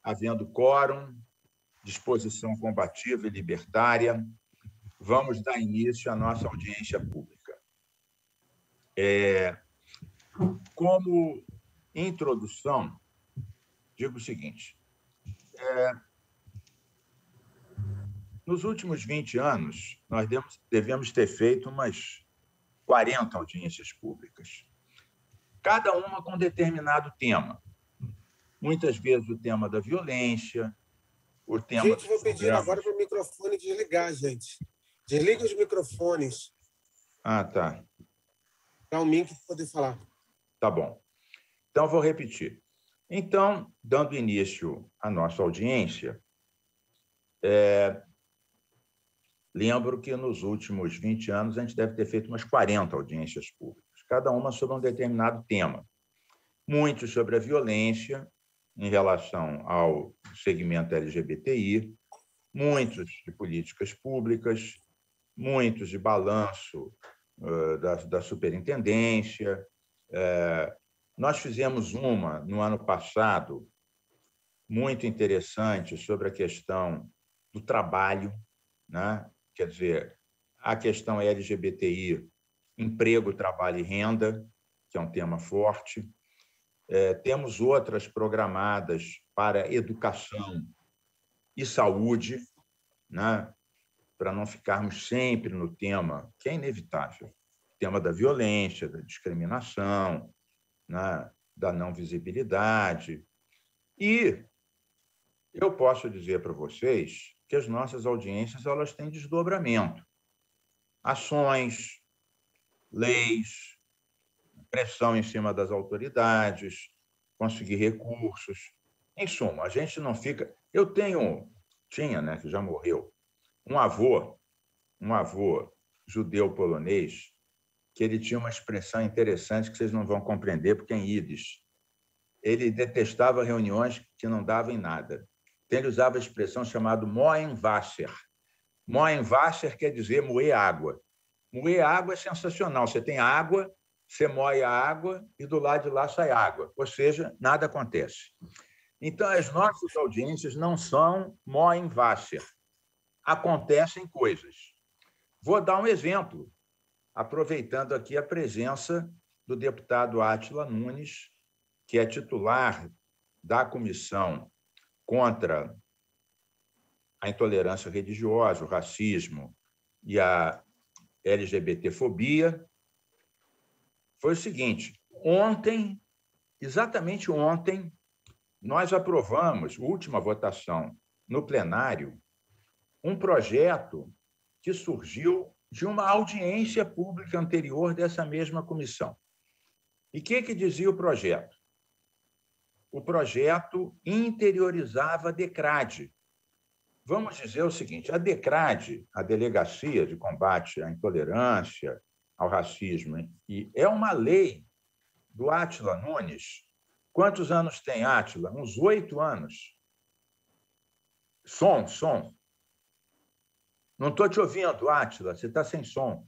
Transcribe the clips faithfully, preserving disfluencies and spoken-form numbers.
Havendo quórum, disposição combativa e libertária, vamos dar início à nossa audiência pública. É, como introdução, digo o seguinte: é, nos últimos vinte anos, nós devemos ter feito umas quarenta audiências públicas, cada uma com determinado tema. Muitas vezes o tema da violência, o tema... Gente, vou pedir agora para o microfone desligar, gente. Desliga os microfones. Ah, tá. Para o Mink poder falar. Tá bom. Então, vou repetir. Então, dando início à nossa audiência, é... lembro que nos últimos vinte anos a gente deve ter feito umas quarenta audiências públicas, cada uma sobre um determinado tema. Muitos sobre a violência em relação ao segmento L G B T I, muitos de políticas públicas, muitos de balanço uh, da, da superintendência. Uh, nós fizemos uma, no ano passado, muito interessante sobre a questão do trabalho, né? Quer dizer, a questão L G B T I, emprego, trabalho e renda, que é um tema forte. É, temos outras programadas para educação e saúde, né? Para não ficarmos sempre no tema, que é inevitável, tema da violência, da discriminação, né? Da não visibilidade. E eu posso dizer para vocês que as nossas audiências elas têm desdobramento. Ações, leis, pressão em cima das autoridades, conseguir recursos. Em suma, a gente não fica... Eu tenho, tinha, né, que já morreu, um avô, um avô judeu-polonês, que ele tinha uma expressão interessante que vocês não vão compreender, porque é em Yiddish. Ele detestava reuniões que não davam em nada. Então, ele usava a expressão chamada moen Wasser. Moen Wasser quer dizer moer água. Moer água é sensacional. Você tem água, você moe a água e do lado de lá sai água. Ou seja, nada acontece. Então, as nossas audiências não são moen Wasser. Acontecem coisas. Vou dar um exemplo, aproveitando aqui a presença do deputado Átila Nunes, que é titular da Comissão contra a Intolerância Religiosa, o Racismo e a L G B T fobia. Foi o seguinte: ontem, exatamente ontem, nós aprovamos, última votação no plenário, um projeto que surgiu de uma audiência pública anterior dessa mesma comissão. E o que, que dizia o projeto? O projeto interiorizava a DECRADE. Vamos dizer o seguinte: a DECRADE, a Delegacia de Combate à Intolerância, ao Racismo, e é uma lei do Átila Nunes. Quantos anos tem Átila? Uns oito anos. Som, som. Não estou te ouvindo, Átila, você está sem som.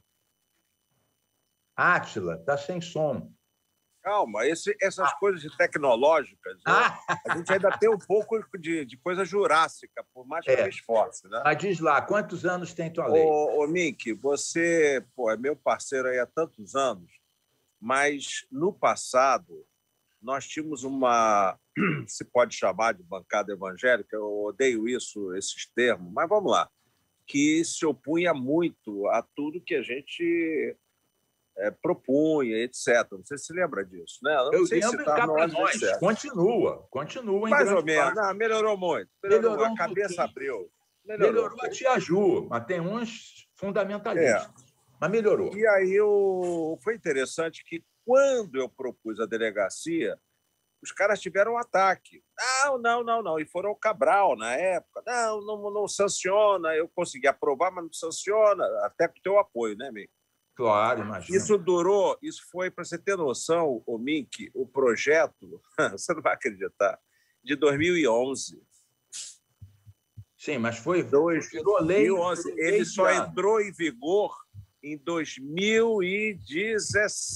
Átila, está sem som. Calma, esse, essas ah. coisas tecnológicas, ah. né? A gente ainda tem um pouco de, de coisa jurássica, por mais que é. eu me esforce. Né? Mas diz lá, quantos anos tem tua lei? Ô, ô Mink, você pô, é meu parceiro aí há tantos anos, mas no passado nós tínhamos uma, se pode chamar de bancada evangélica, eu odeio isso, esses termos, mas vamos lá, que se opunha muito a tudo que a gente... É, propunha, etcétera. Você se lembra disso, né? Eu, não eu sei lembro se tá cá para nós. Certo. Continua, continua. Mais ou menos. Não, melhorou muito. Melorou, melhorou um a cabeça abriu. Melhorou, melhorou a tia Ju, mas tem uns fundamentalistas. É. Mas melhorou. E aí eu... foi interessante que, quando eu propus a delegacia, os caras tiveram um ataque. Não, não, não, não. E foram ao Cabral, na época. Não, não, não sanciona. Eu consegui aprovar, mas não sanciona. Até com o teu apoio, né, amigo? Claro, imagina. Isso durou, isso foi, para você ter noção, o Mink, o projeto, você não vai acreditar, de dois mil e onze. Sim, mas foi... Dois, virou lei. Ele só ano. entrou em vigor em dois mil e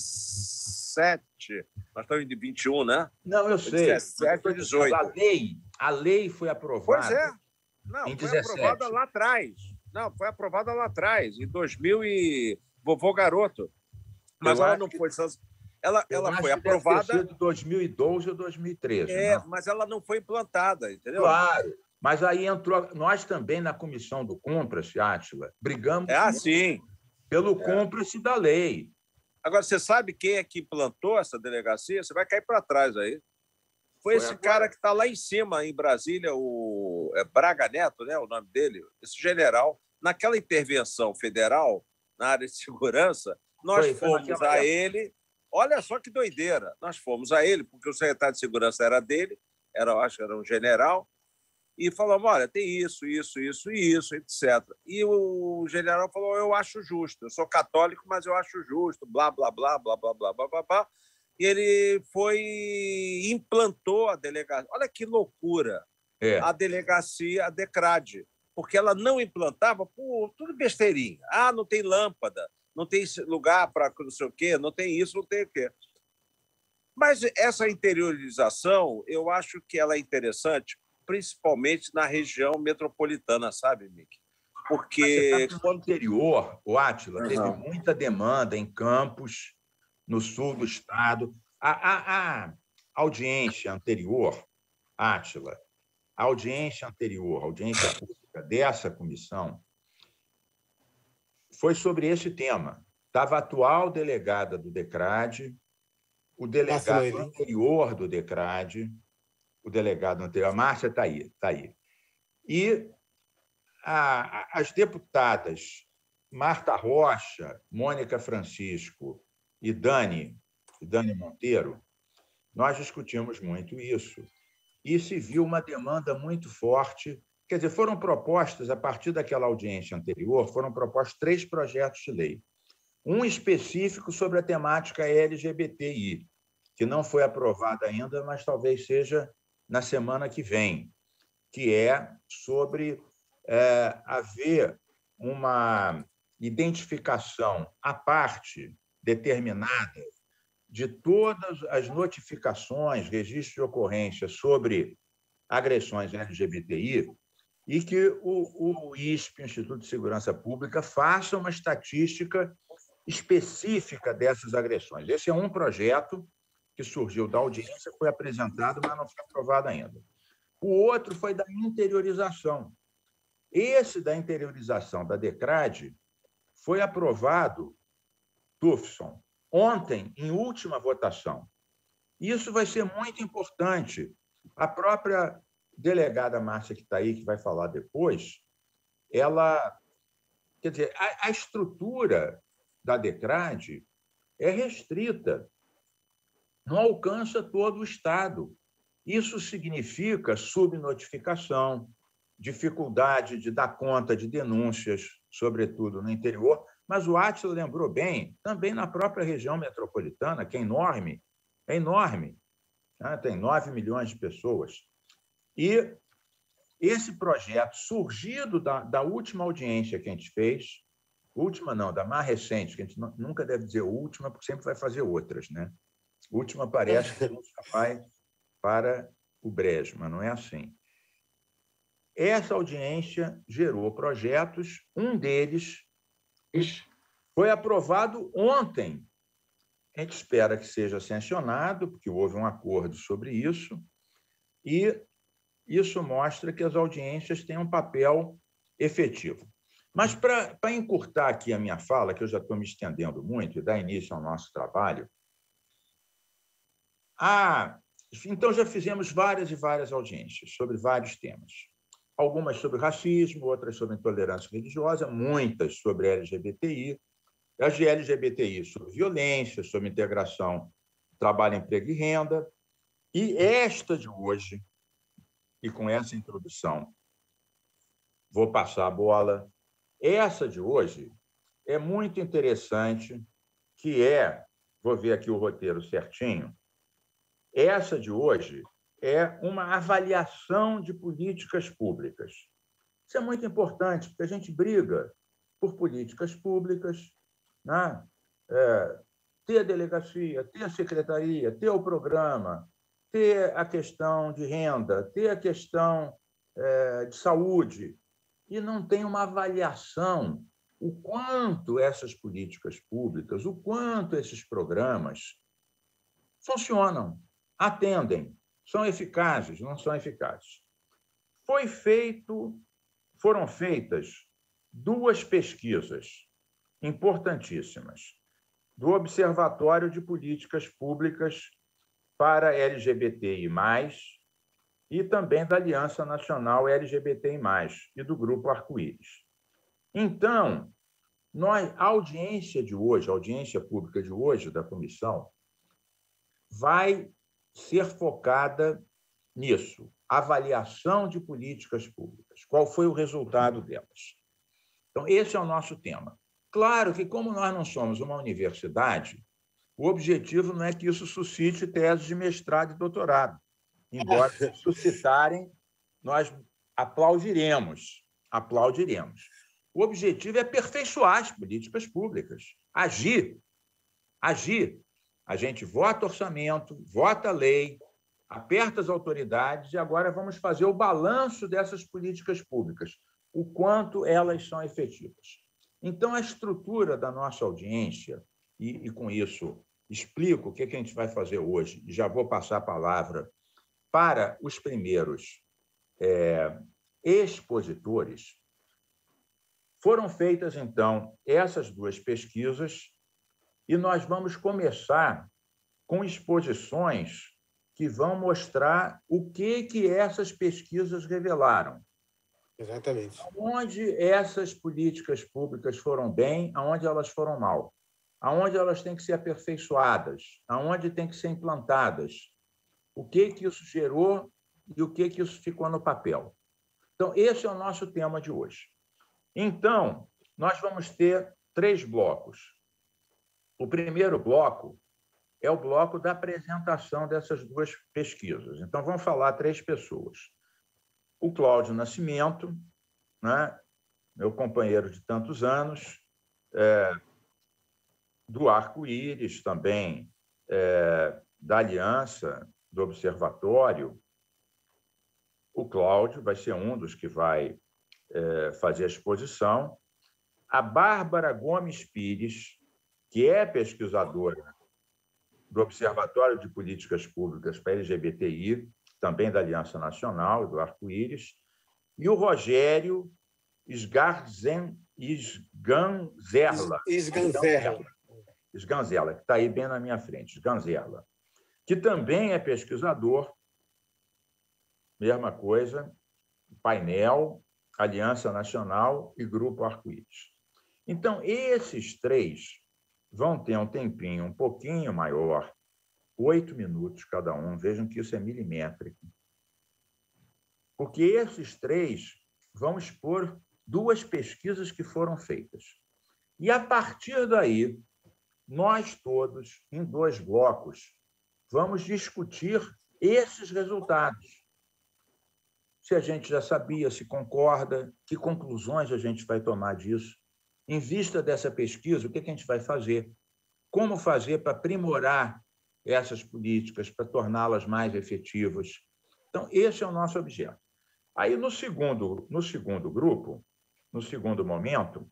dezessete. Nós estamos em vinte e um, né? Não, eu sei. dezessete, dezoito. A lei, A lei foi aprovada. Pois é. Não, em foi dezessete. aprovada lá atrás. Não, foi aprovada lá atrás, em dois mil e vovô garoto. Mas Eu ela acho não que- foi sanc- ela, Eu ela acho foi que deve ter aprovada, sido dois mil e doze ou dois mil e treze. é, Não? mas ela não foi implantada, entendeu? Claro, mas aí entrou. Nós também, na comissão do Compras, Átila, brigamos É muito assim. pelo Compras da lei. Agora, você sabe quem é que implantou essa delegacia? Você vai cair para trás aí. Foi, Foi esse agora. cara que está lá em cima, em Brasília, o é Braga Neto, né, o nome dele, esse general. Naquela intervenção federal, na área de segurança, nós Foi- foi fomos naquela a época. ele. Olha só que doideira. Nós fomos a ele, porque o secretário de segurança era dele, era, eu acho que era um general, e falamos: olha, tem isso, isso, isso e isso, etcétera. E o general falou: eu acho justo, eu sou católico, mas eu acho justo, blá, blá, blá, blá, blá, blá, blá, blá, blá. E ele foi implantou a delegacia. Olha que loucura! É. A delegacia, a DECRAD, porque ela não implantava por tudo besteirinha. Ah, não tem lâmpada, não tem lugar para não sei o quê, não tem isso, não tem o quê. Mas essa interiorização, eu acho que ela é interessante, principalmente na região metropolitana, sabe, Mick? Porque No interior, o Átila, teve Uhum. muita demanda em Campos, no sul do estado. A, a, a audiência anterior, Átila, a audiência anterior, a audiência pública dessa comissão, foi sobre esse tema. Estava a atual delegada do DECRAD, o delegado Márcia anterior do DECRAD, o delegado anterior, a Márcia está aí, está aí. E a, a, as deputadas Marta Rocha, Mônica Francisco e Dani, Dani Monteiro, nós discutimos muito isso. E se viu uma demanda muito forte. Quer dizer, foram propostas, a partir daquela audiência anterior, foram propostos três projetos de lei. Um específico sobre a temática L G B T I, que não foi aprovado ainda, mas talvez seja na semana que vem, que é sobre é, haver uma identificação à parte determinada de todas as notificações, registros de ocorrência sobre agressões L G B T I e que o, o I S P, Instituto de Segurança Pública, faça uma estatística específica dessas agressões. Esse é um projeto que surgiu da audiência, foi apresentado, mas não foi aprovado ainda. O outro foi da interiorização. Esse da interiorização da DECRAD foi aprovado, Tufson, ontem, em última votação. Isso vai ser muito importante. A própria delegada Márcia, que está aí, que vai falar depois, ela... Quer dizer, a, a estrutura da DECRAD é restrita, não alcança todo o Estado. Isso significa subnotificação, dificuldade de dar conta de denúncias, sobretudo no interior, mas o Átila lembrou bem, também na própria região metropolitana, que é enorme, é enorme, né? Tem nove milhões de pessoas. E esse projeto, surgido da, da última audiência que a gente fez, última não, da mais recente, que a gente nunca deve dizer última, porque sempre vai fazer outras, né? Última parece que não vai para o brejo, mas não é assim. Essa audiência gerou projetos, um deles foi aprovado ontem. A gente espera que seja sancionado, porque houve um acordo sobre isso, e isso mostra que as audiências têm um papel efetivo. Mas, para encurtar aqui a minha fala, que eu já estou me estendendo muito, e dar início ao nosso trabalho, ah, então já fizemos várias e várias audiências sobre vários temas. Algumas sobre racismo, outras sobre intolerância religiosa, muitas sobre L G B T I, as de L G B T I sobre violência, sobre integração, trabalho, emprego e renda. E esta de hoje, e com essa introdução, vou passar a bola. Essa de hoje é muito interessante, que é, vou ver aqui o roteiro certinho, essa de hoje é uma avaliação de políticas públicas. Isso é muito importante, porque a gente briga por políticas públicas, né? É, ter a delegacia, ter a secretaria, ter o programa, ter a questão de renda, ter a questão é, de saúde, e não tem uma avaliação o quanto essas políticas públicas, o quanto esses programas funcionam, atendem, são eficazes, não são eficazes. Foi feito, foram feitas duas pesquisas importantíssimas do Observatório de Políticas Públicas para L G B T I mais, e também da Aliança Nacional L G B T I mais, e do Grupo Arco-Íris. Então, nós, a audiência de hoje, a audiência pública de hoje da comissão, vai ser focada nisso, avaliação de políticas públicas. Qual foi o resultado delas? Então, esse é o nosso tema. Claro que, como nós não somos uma universidade, o objetivo não é que isso suscite teses de mestrado e doutorado. Embora suscitarem, nós aplaudiremos, aplaudiremos. O objetivo é aperfeiçoar as políticas públicas, agir, agir. A gente vota orçamento, vota lei, aperta as autoridades e agora vamos fazer o balanço dessas políticas públicas, o quanto elas são efetivas. Então, a estrutura da nossa audiência, e, e com isso explico o que, que a gente vai fazer hoje, e já vou passar a palavra para os primeiros é, expositores. Foram feitas, então, essas duas pesquisas e nós vamos começar com exposições que vão mostrar o que, que essas pesquisas revelaram. Exatamente. Onde essas políticas públicas foram bem, aonde elas foram mal, aonde elas têm que ser aperfeiçoadas, aonde têm que ser implantadas, o que, que isso gerou e o que, que isso ficou no papel. Então, esse é o nosso tema de hoje. Então, nós vamos ter três blocos. O primeiro bloco é o bloco da apresentação dessas duas pesquisas. Então, vão falar três pessoas. O Cláudio Nascimento, né, meu companheiro de tantos anos, é, do Arco-Íris, também é, da Aliança, do Observatório. O Cláudio vai ser um dos que vai é, fazer a exposição. A Bárbara Gomes Pires, que é pesquisadora do Observatório de Políticas Públicas para L G B T I, também da Aliança Nacional, do Arco-Íris, e o Rogério Sgarzen, Sganzerla, Sganzerla, Sganzerla, que está aí bem na minha frente, Sganzerla, que também é pesquisador, mesma coisa, painel, Aliança Nacional e Grupo Arco-Íris. Então, esses três vão ter um tempinho um pouquinho maior, oito minutos cada um, vejam que isso é milimétrico, porque esses três vão expor duas pesquisas que foram feitas. E, a partir daí, nós todos, em dois blocos, vamos discutir esses resultados. Se a gente já sabia, se concorda, que conclusões a gente vai tomar disso. Em vista dessa pesquisa, o que a gente vai fazer? Como fazer para aprimorar essas políticas, para torná-las mais efetivas? Então, esse é o nosso objeto. Aí, no segundo, no segundo grupo, no segundo momento,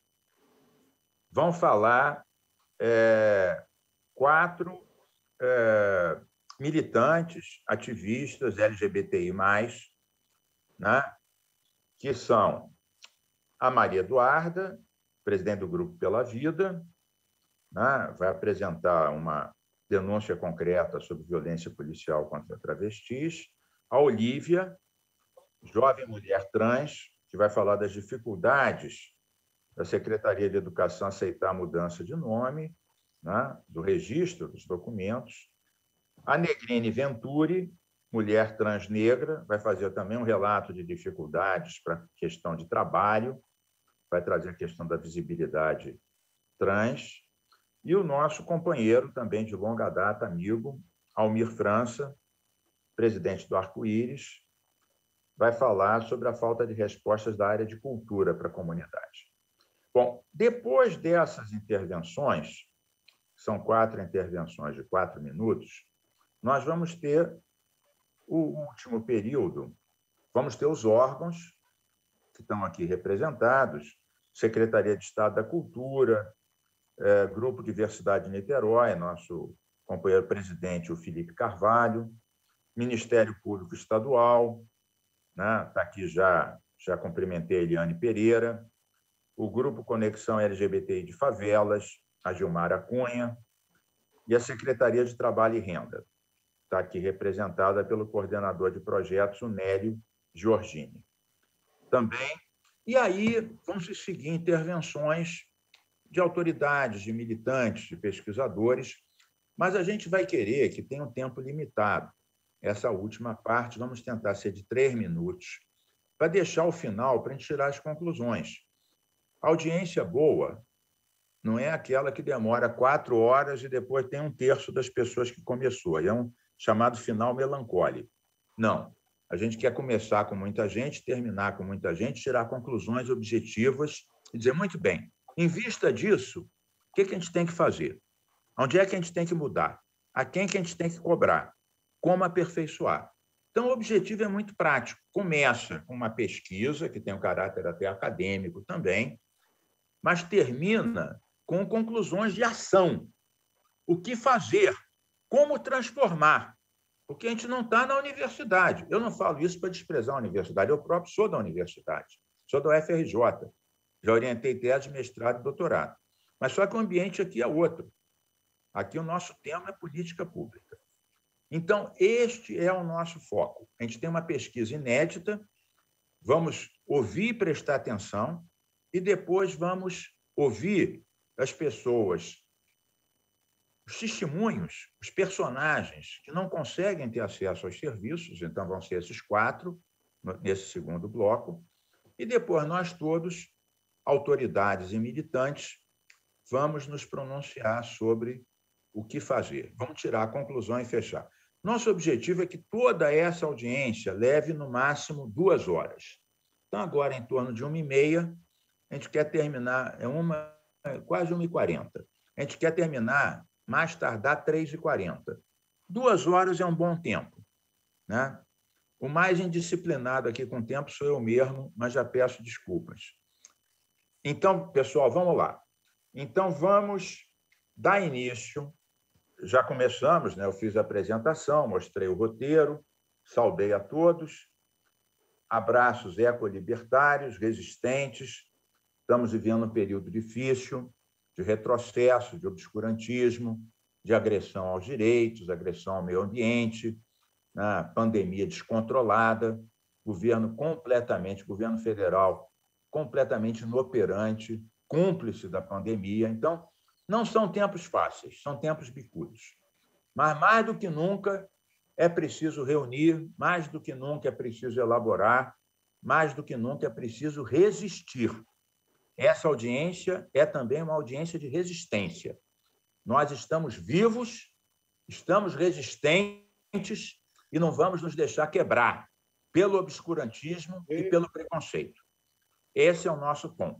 vão falar é, quatro é, militantes, ativistas L G B T I mais, né, que são a Maria Eduarda, presidente do Grupo Pela Vida, né, vai apresentar uma denúncia concreta sobre violência policial contra travestis, a Olívia, jovem mulher trans, que vai falar das dificuldades da Secretaria de Educação aceitar a mudança de nome, né, do registro dos documentos, a Negrine Venturi, mulher trans negra, vai fazer também um relato de dificuldades para a questão de trabalho, vai trazer a questão da visibilidade trans, e o nosso companheiro também de longa data, amigo, Almir França, presidente do Arco-Íris, vai falar sobre a falta de respostas da área de cultura para a comunidade. Bom, depois dessas intervenções, são quatro intervenções de quatro minutos, nós vamos ter o último período, vamos ter os órgãos que estão aqui representados, Secretaria de Estado da Cultura, é, Grupo Diversidade de Niterói, nosso companheiro presidente, o Felipe Carvalho, Ministério Público Estadual, né? Está aqui já, já cumprimentei a Eliane Pereira, o Grupo Conexão L G B T I de Favelas, a Gilmara Cunha, e a Secretaria de Trabalho e Renda. Está aqui representada pelo coordenador de projetos, o Nélio Giorgini. Também, e aí vão se seguir intervenções de autoridades, de militantes, de pesquisadores, mas a gente vai querer que tenha um tempo limitado. Essa última parte, vamos tentar ser de três minutos, para deixar o final, para a gente tirar as conclusões. A audiência boa não é aquela que demora quatro horas e depois tem um terço das pessoas que começou. É um chamado final melancólico. Não. A gente quer começar com muita gente, terminar com muita gente, tirar conclusões objetivas e dizer, muito bem, em vista disso, o que a gente tem que fazer? Onde é que a gente tem que mudar? A quem que a gente tem que cobrar? Como aperfeiçoar? Então, o objetivo é muito prático. Começa com uma pesquisa, que tem um caráter até acadêmico também, mas termina com conclusões de ação. O que fazer? Como transformar? Porque a gente não está na universidade. Eu não falo isso para desprezar a universidade, eu próprio sou da universidade, sou da U F R J, já orientei tese, mestrado e doutorado. Mas só que o ambiente aqui é outro. Aqui o nosso tema é política pública. Então, este é o nosso foco. A gente tem uma pesquisa inédita, vamos ouvir e prestar atenção, e depois vamos ouvir as pessoas, os testemunhos, os personagens que não conseguem ter acesso aos serviços, então vão ser esses quatro, nesse segundo bloco, e depois nós todos, autoridades e militantes, vamos nos pronunciar sobre o que fazer. Vamos tirar a conclusão e fechar. Nosso objetivo é que toda essa audiência leve, no máximo, duas horas. Então, agora, em torno de uma e meia, a gente quer terminar, é uma, quase uma e quarenta. A gente quer terminar, mais tardar, três e quarenta. Duas horas é um bom tempo, né? O mais indisciplinado aqui com o tempo sou eu mesmo, mas já peço desculpas. Então, pessoal, vamos lá. Então, vamos dar início. Já começamos, né? Eu fiz a apresentação, mostrei o roteiro, saudei a todos. Abraços ecolibertários, resistentes. Estamos vivendo um período difícil, de retrocesso, de obscurantismo, de agressão aos direitos, agressão ao meio ambiente, né? Pandemia descontrolada, governo completamente, governo federal completamente inoperante, cúmplice da pandemia. Então, não são tempos fáceis, são tempos bicudos. Mas, mais do que nunca, é preciso reunir, mais do que nunca é preciso elaborar, mais do que nunca é preciso resistir. Essa audiência é também uma audiência de resistência. Nós estamos vivos, estamos resistentes e não vamos nos deixar quebrar pelo obscurantismo e pelo preconceito. Esse é o nosso ponto.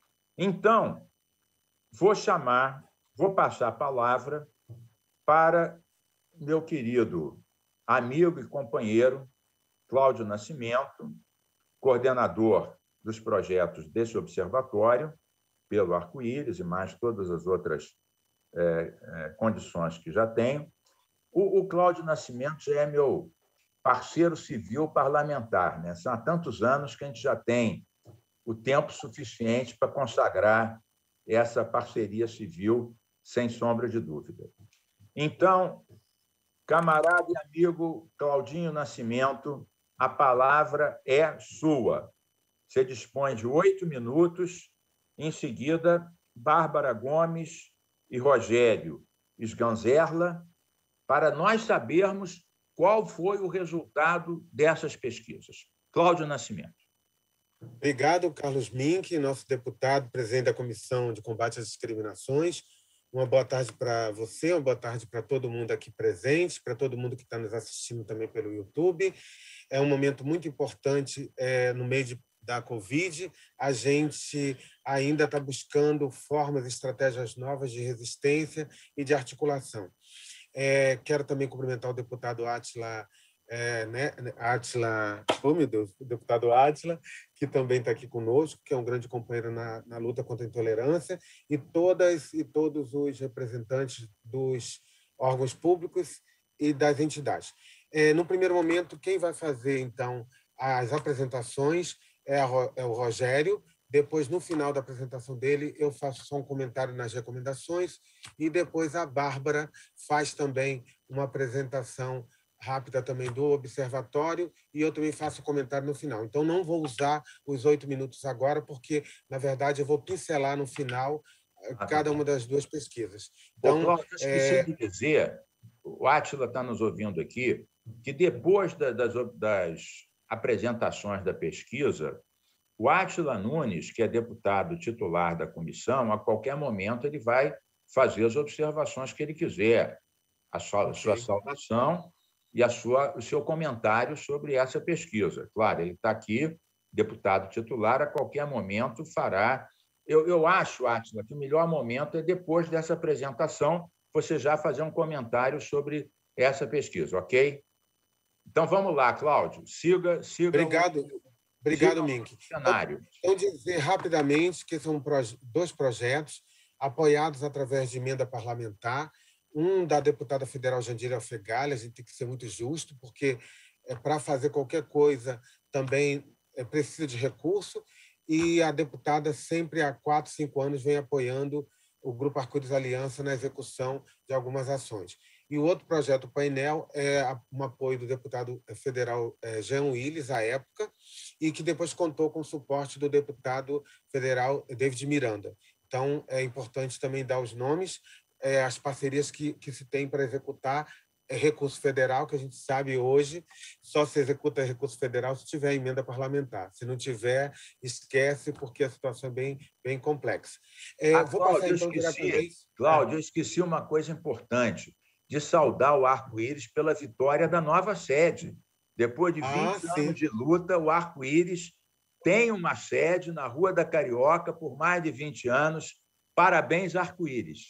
Então, vou chamar, vou passar a palavra para meu querido amigo e companheiro Cláudio Nascimento, coordenador dos projetos desse observatório, pelo Arco-Íris e mais todas as outras é, é, condições que já tenho. O, o Cláudio Nascimento já é meu parceiro civil parlamentar, né? São há tantos anos que a gente já tem o tempo suficiente para consagrar essa parceria civil, sem sombra de dúvida. Então, camarada e amigo Claudinho Nascimento, a palavra é sua. Você dispõe de oito minutos, em seguida, Bárbara Gomes e Rogério Sganzerla, para nós sabermos qual foi o resultado dessas pesquisas. Cláudio Nascimento. Obrigado, Carlos Mink, nosso deputado, presidente da Comissão de Combate às Discriminações. Uma boa tarde para você, uma boa tarde para todo mundo aqui presente, para todo mundo que está nos assistindo também pelo YouTube. É um momento muito importante é, no meio de, da Covid. A gente ainda está buscando formas, estratégias novas de resistência e de articulação. É, quero também cumprimentar o deputado Átila, é, né, Átila, oh, meu Deus, o deputado Átila, que também está aqui conosco, que é um grande companheiro na, na luta contra a intolerância, e todas e todos os representantes dos órgãos públicos e das entidades. É, no primeiro momento, quem vai fazer, então, as apresentações é, a, é o Rogério. Depois, no final da apresentação dele, eu faço só um comentário nas recomendações e depois a Bárbara faz também uma apresentação rápida também do observatório e eu também faço comentário no final. Então, não vou usar os oito minutos agora, porque, na verdade, eu vou pincelar no final ah, cada uma das duas pesquisas. Então, Ô, Cláudio, eu esqueci é... de dizer, o Átila está nos ouvindo aqui, que depois da, das, das apresentações da pesquisa, o Átila Nunes, que é deputado titular da comissão, a qualquer momento ele vai fazer as observações que ele quiser, a sua, a sua saudação e a sua, o seu comentário sobre essa pesquisa. Claro, ele está aqui, deputado titular, a qualquer momento fará. Eu, eu acho, Átila, que o melhor momento é depois dessa apresentação você já fazer um comentário sobre essa pesquisa, ok? Então, vamos lá, Cláudio. Siga, siga Obrigado. O... Obrigado, Mink. Então, dizer rapidamente que são dois projetos apoiados através de emenda parlamentar, um da deputada federal Jandira Fegali, a gente tem que ser muito justo, porque é, para fazer qualquer coisa também é, precisa de recurso, e a deputada sempre há quatro, cinco anos vem apoiando o Grupo Arco-Íris Aliança na execução de algumas ações. E o outro projeto, o painel, é um apoio do deputado federal Jean Willis, à época, e que depois contou com o suporte do deputado federal David Miranda. Então, é importante também dar os nomes, é, as parcerias que, que se tem para executar é recurso federal, que a gente sabe hoje, só se executa recurso federal se tiver emenda parlamentar. Se não tiver, esquece, porque a situação é bem, bem complexa. É, ah, vou Cláudio, passar, então, eu esqueci, diretamente... Cláudio, eu esqueci uma coisa importante, de saudar o Arco-Íris pela vitória da nova sede. Depois de vinte ah, anos de luta, o Arco-Íris tem uma sede na Rua da Carioca por mais de vinte anos. Parabéns, Arco-Íris.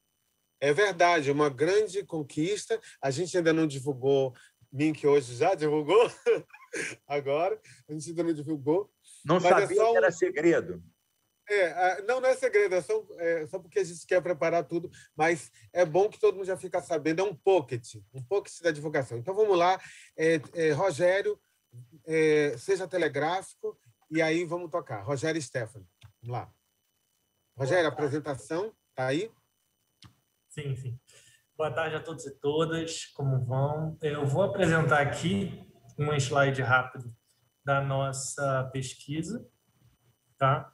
É verdade, uma grande conquista. A gente ainda não divulgou, Mink hoje já divulgou, agora, a gente ainda não divulgou. Não sabia é só um... que era segredo. É, não, não é segredo, é só, é só porque a gente quer preparar tudo, mas é bom que todo mundo já fica sabendo, é um pocket, um pocket da divulgação. Então, vamos lá, é, é, Rogério, é, seja telegráfico, e aí vamos tocar. Rogério e Stephanie, vamos lá. Rogério, a apresentação, está aí? Sim, sim. Boa tarde a todos e todas, como vão? Eu vou apresentar aqui um slide rápido da nossa pesquisa, tá?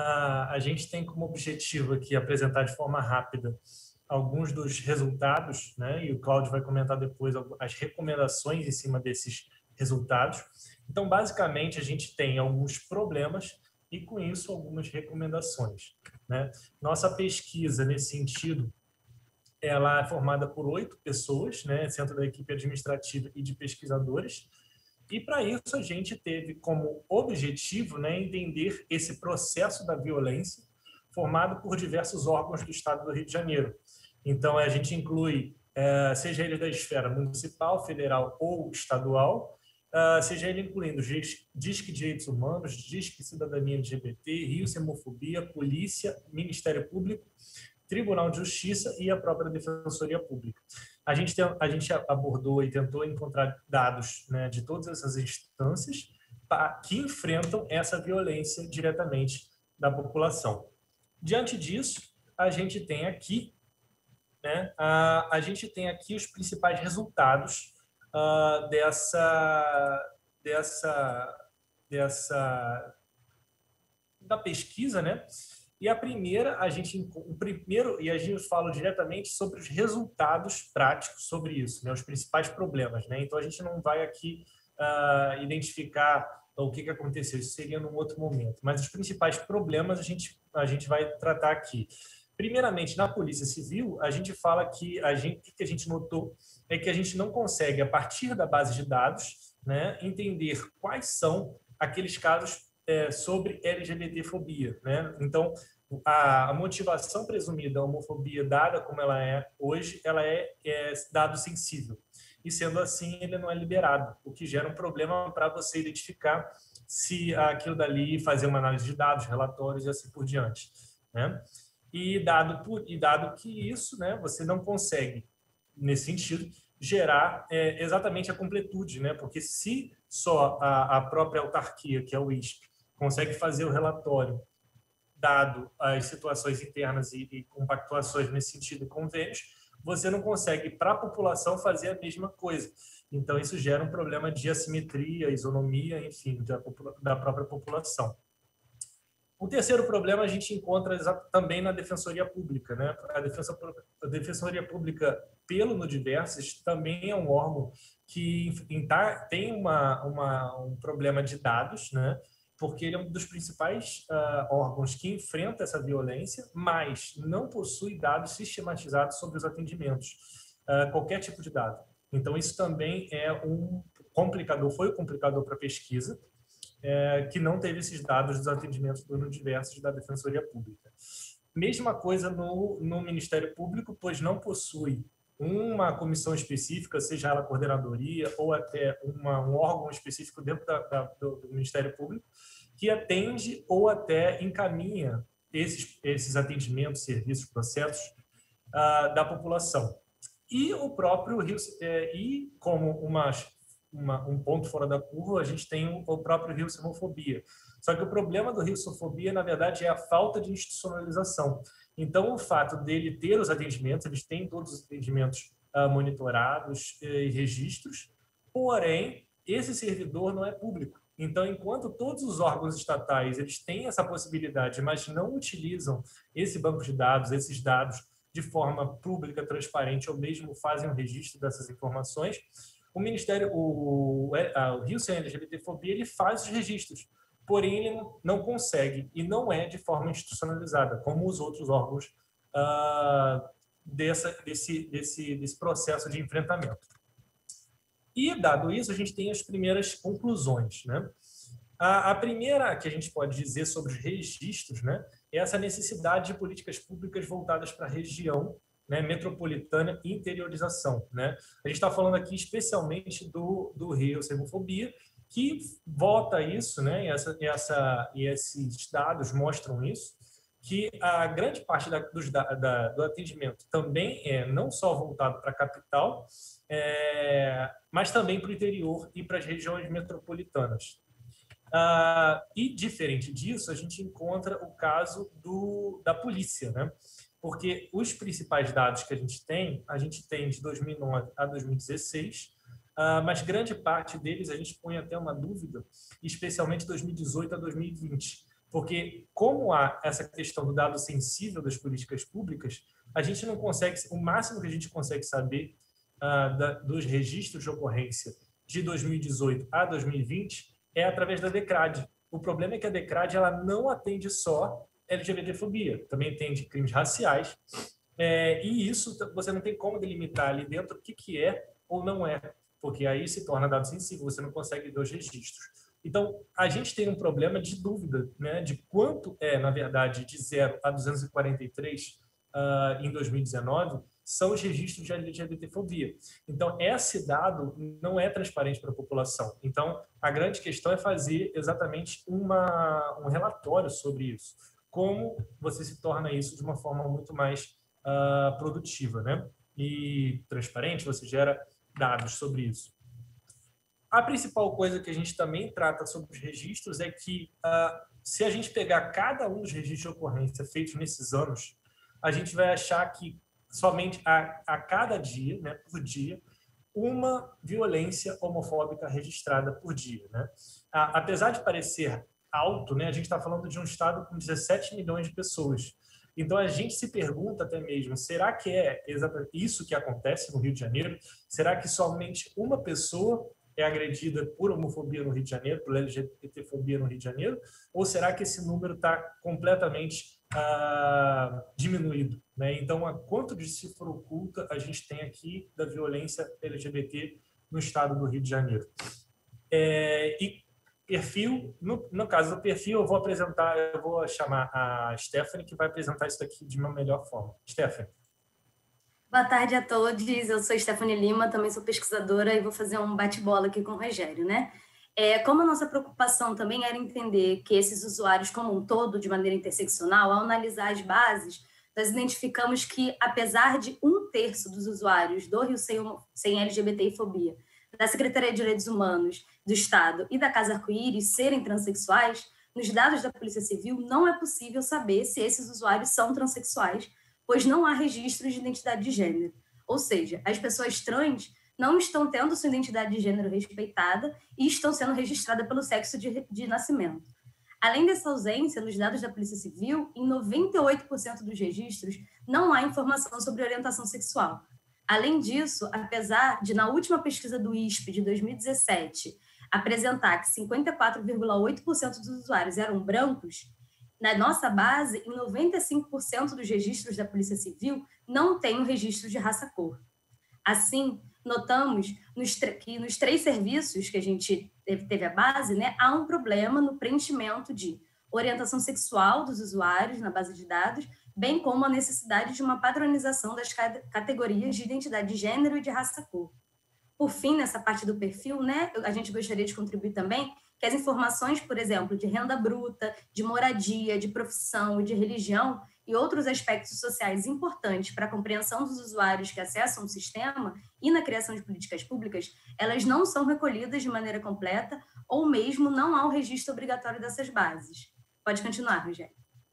A gente tem como objetivo aqui apresentar de forma rápida alguns dos resultados, né? E o Cláudio vai comentar depois as recomendações em cima desses resultados. Então, basicamente, a gente tem alguns problemas e, com isso, algumas recomendações, né? Nossa pesquisa, nesse sentido, ela é formada por oito pessoas, né? Centro da equipe administrativa e de pesquisadores. E, para isso, a gente teve como objetivo, né, entender esse processo da violência formado por diversos órgãos do Estado do Rio de Janeiro. Então, a gente inclui, é, seja ele da esfera municipal, federal ou estadual, é, seja ele incluindo Disque Direitos Humanos, Disque Cidadania L G B T, Rio Semofobia, Polícia, Ministério Público, Tribunal de Justiça e a própria Defensoria Pública. A gente, tem, a gente abordou e tentou encontrar dados, né, de todas essas instâncias pra, que enfrentam essa violência diretamente da população. Diante disso, a gente tem aqui, né, a, a gente tem aqui os principais resultados uh, dessa, dessa, dessa da pesquisa, né? E a primeira, a gente, o primeiro, e a gente fala diretamente sobre os resultados práticos sobre isso, né, os principais problemas, né? Então a gente não vai aqui uh, identificar o que que aconteceu, isso seria num outro momento, mas os principais problemas a gente a gente vai tratar aqui. Primeiramente, na Polícia Civil, a gente fala que a gente, o que a gente notou é que a gente não consegue, a partir da base de dados, né, entender quais são aqueles casos É, sobre L G B T fobia, né? Então, a, a motivação presumida da homofobia, dada como ela é hoje, ela é, é dado sensível. E, sendo assim, ele não é liberado, o que gera um problema para você identificar se aquilo dali, fazer uma análise de dados, relatórios e assim por diante, né? E dado, por, e dado que isso, né, você não consegue, nesse sentido, gerar é, exatamente a completude, né? Porque se só a, a própria autarquia, que é o I S P, consegue fazer o relatório, dado as situações internas e, e compactuações nesse sentido e convênios, você não consegue, para a população, fazer a mesma coisa. Então, isso gera um problema de assimetria, isonomia, enfim, da, da própria população. O terceiro problema a gente encontra também na Defensoria Pública, né? A, Defensa, a Defensoria Pública, pelo No Diversas, também é um órgão que tem uma, uma, um problema de dados, né? Porque ele é um dos principais uh, órgãos que enfrenta essa violência, mas não possui dados sistematizados sobre os atendimentos, uh, qualquer tipo de dado. Então, isso também é um complicador, foi um complicador para a pesquisa, é, que não teve esses dados dos atendimentos do diversos da Defensoria Pública. Mesma coisa no, no Ministério Público, pois não possui uma comissão específica, seja ela coordenadoria ou até uma, um órgão específico dentro da, da, do, do Ministério Público, que atende ou até encaminha esses, esses atendimentos, serviços, processos uh, da população. E o próprio Rio, é, e como uma, uma, um ponto fora da curva, a gente tem o, o próprio Rio-Homofobia. Só que o problema do Rio-Homofobia, na verdade, é a falta de institucionalização. Então, o fato dele ter os atendimentos, eles têm todos os atendimentos uh, monitorados e registros, porém, esse servidor não é público. Então, enquanto todos os órgãos estatais eles têm essa possibilidade, mas não utilizam esse banco de dados, esses dados, de forma pública, transparente, ou mesmo fazem um registro dessas informações, o Ministério, o, o Rio Sem LGBTfobia, ele faz os registros, porém ele não consegue e não é de forma institucionalizada, como os outros órgãos uh, dessa, desse, desse, desse processo de enfrentamento. E, dado isso, a gente tem as primeiras conclusões, né? A, a primeira que a gente pode dizer sobre os registros, né, é essa necessidade de políticas públicas voltadas para a região, né, metropolitana e interiorização, né? A gente está falando aqui especialmente do, do Rio Sem Homofobia, que vota isso, né, e, essa, e, essa, e esses dados mostram isso, que a grande parte da, dos, da, da, do atendimento também é não só voltado para a capital, é, mas também para o interior e para as regiões metropolitanas. Ah, e, diferente disso, a gente encontra o caso do, da polícia, né? Porque os principais dados que a gente tem, a gente tem de dois mil e nove a dois mil e dezesseis, ah, mas grande parte deles a gente põe até uma dúvida, especialmente de dois mil e dezoito a dois mil e vinte, porque como há essa questão do dado sensível das políticas públicas, a gente não consegue, o máximo que a gente consegue saber ah, da, dos registros de ocorrência de dois mil e dezoito a dois mil e vinte é através da DECRAD. O problema é que a DECRAD ela não atende só LGBTfobia, também atende crimes raciais, é, e isso você não tem como delimitar ali dentro o que, que é ou não é, porque aí se torna dado sensível, você não consegue ver os registros. Então, a gente tem um problema de dúvida, né, de quanto é, na verdade, de zero a duzentos e quarenta e três uh, em dois mil e dezenove, são os registros de LGBTfobia. Então, esse dado não é transparente para a população. Então, a grande questão é fazer exatamente uma, um relatório sobre isso. Como você se torna isso de uma forma muito mais uh, produtiva, né? E transparente, você gera dados sobre isso. A principal coisa que a gente também trata sobre os registros é que, uh, se a gente pegar cada um dos registros de ocorrência feitos nesses anos, a gente vai achar que somente a, a cada dia, né, por dia, uma violência homofóbica registrada por dia, né? A, apesar de parecer alto, né, a gente está falando de um estado com dezessete milhões de pessoas. Então, a gente se pergunta até mesmo, será que é exatamente isso que acontece no Rio de Janeiro? Será que somente uma pessoa é agredida por homofobia no Rio de Janeiro, por LGBTfobia no Rio de Janeiro? Ou será que esse número está completamente ah, diminuído, né? Então, a quanto de cifra oculta a gente tem aqui da violência L G B T no estado do Rio de Janeiro? É, e perfil, no, no caso do perfil, eu vou apresentar, eu vou chamar a Stephanie, que vai apresentar isso aqui de uma melhor forma. Stephanie. Boa tarde a todos, eu sou Stephanie Lima, também sou pesquisadora e vou fazer um bate-bola aqui com o Rogério, né? É, como a nossa preocupação também era entender que esses usuários como um todo, de maneira interseccional, ao analisar as bases, nós identificamos que, apesar de um terço dos usuários do Rio Sem, Sem L G B T e Fobia, da Secretaria de Direitos Humanos do Estado e da Casa Arco-Íris serem transexuais, nos dados da Polícia Civil não é possível saber se esses usuários são transexuais, pois não há registros de identidade de gênero. Ou seja, as pessoas trans não estão tendo sua identidade de gênero respeitada e estão sendo registradas pelo sexo de, de nascimento. Além dessa ausência, nos dados da Polícia Civil, em noventa e oito por cento dos registros não há informação sobre orientação sexual. Além disso, apesar de, na última pesquisa do I S P de dois mil e dezessete, apresentar que cinquenta e quatro vírgula oito por cento dos usuários eram brancos, na nossa base, em noventa e cinco por cento dos registros da Polícia Civil, não tem o registro de raça-cor. Assim, notamos nos que nos três serviços que a gente teve a base, né, há um problema no preenchimento de orientação sexual dos usuários na base de dados, bem como a necessidade de uma padronização das categorias de identidade de gênero e de raça-cor. Por fim, nessa parte do perfil, né, a gente gostaria de contribuir também que as informações, por exemplo, de renda bruta, de moradia, de profissão e de religião e outros aspectos sociais importantes para a compreensão dos usuários que acessam o sistema e na criação de políticas públicas, elas não são recolhidas de maneira completa ou mesmo não há um registro obrigatório dessas bases. Pode continuar, Rogério.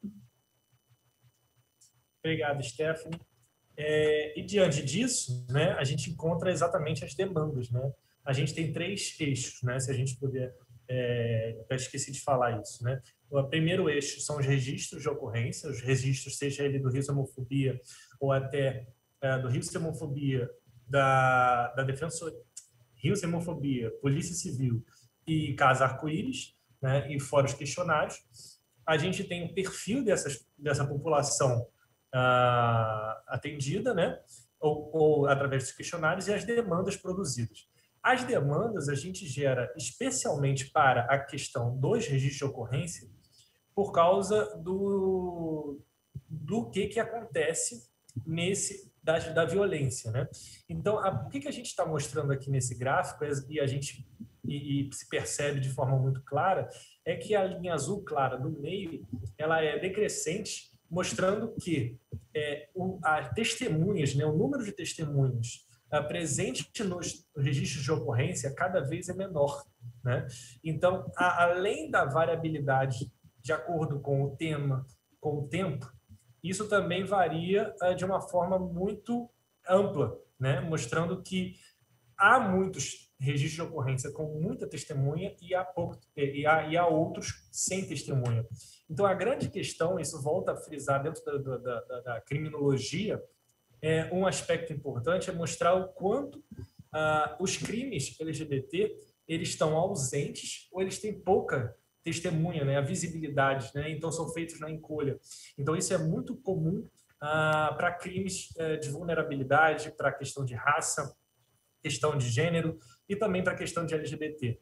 Obrigado, Stephanie. É, e diante disso, né, a gente encontra exatamente as demandas, né? A gente tem três eixos, né, se a gente puder, é, até esqueci de falar isso, né? O primeiro eixo são os registros de ocorrência, os registros, seja ele do Rio Sem Homofobia ou até é, do Rio Sem Homofobia, da, da Defensoria, Rio Sem Homofobia, Polícia Civil e Casa Arco-Íris, né, e fora os questionários. A gente tem o perfil dessas, dessa população Uh, atendida, né? ou, ou através dos questionários, e as demandas produzidas. As demandas a gente gera especialmente para a questão dos registros de ocorrência por causa do, do que, que acontece nesse da, da violência. Né? Então, a, o que, que a gente está mostrando aqui nesse gráfico, e a gente e, e se percebe de forma muito clara, é que a linha azul clara do meio ela é decrescente, mostrando que é, o, a testemunhas, né, o número de testemunhas a, presente nos registros de ocorrência cada vez é menor. Né? Então, a, além da variabilidade de acordo com o tema, com o tempo, isso também varia a, de uma forma muito ampla, né? Mostrando que há muitos registros de ocorrência com muita testemunha e há, pouco, e há, e há outros sem testemunha. Então, a grande questão, isso volta a frisar dentro da, da, da, da criminologia, é, um aspecto importante é mostrar o quanto ah, os crimes L G B T eles estão ausentes ou eles têm pouca testemunha, né, a visibilidade, né, então são feitos na encolha. Então, isso é muito comum ah, para crimes eh, de vulnerabilidade, para a questão de raça, questão de gênero e também para a questão de L G B T.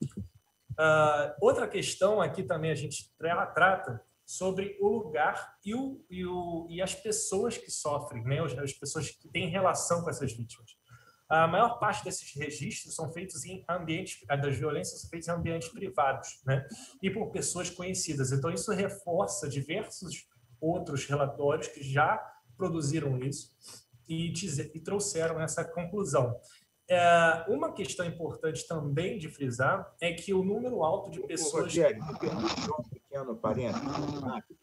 Uh, outra questão aqui também a gente tra trata sobre o lugar e, o, e, o, e as pessoas que sofrem, né? As pessoas que têm relação com essas vítimas. A maior parte desses registros são feitos em ambientes, das violências são feitas em ambientes privados, né? E por pessoas conhecidas. Então, isso reforça diversos outros relatórios que já produziram isso e, e trouxeram essa conclusão. É, uma questão importante também de frisar é que o número alto de pessoas... Rogério, um pequeno parênteses rápido.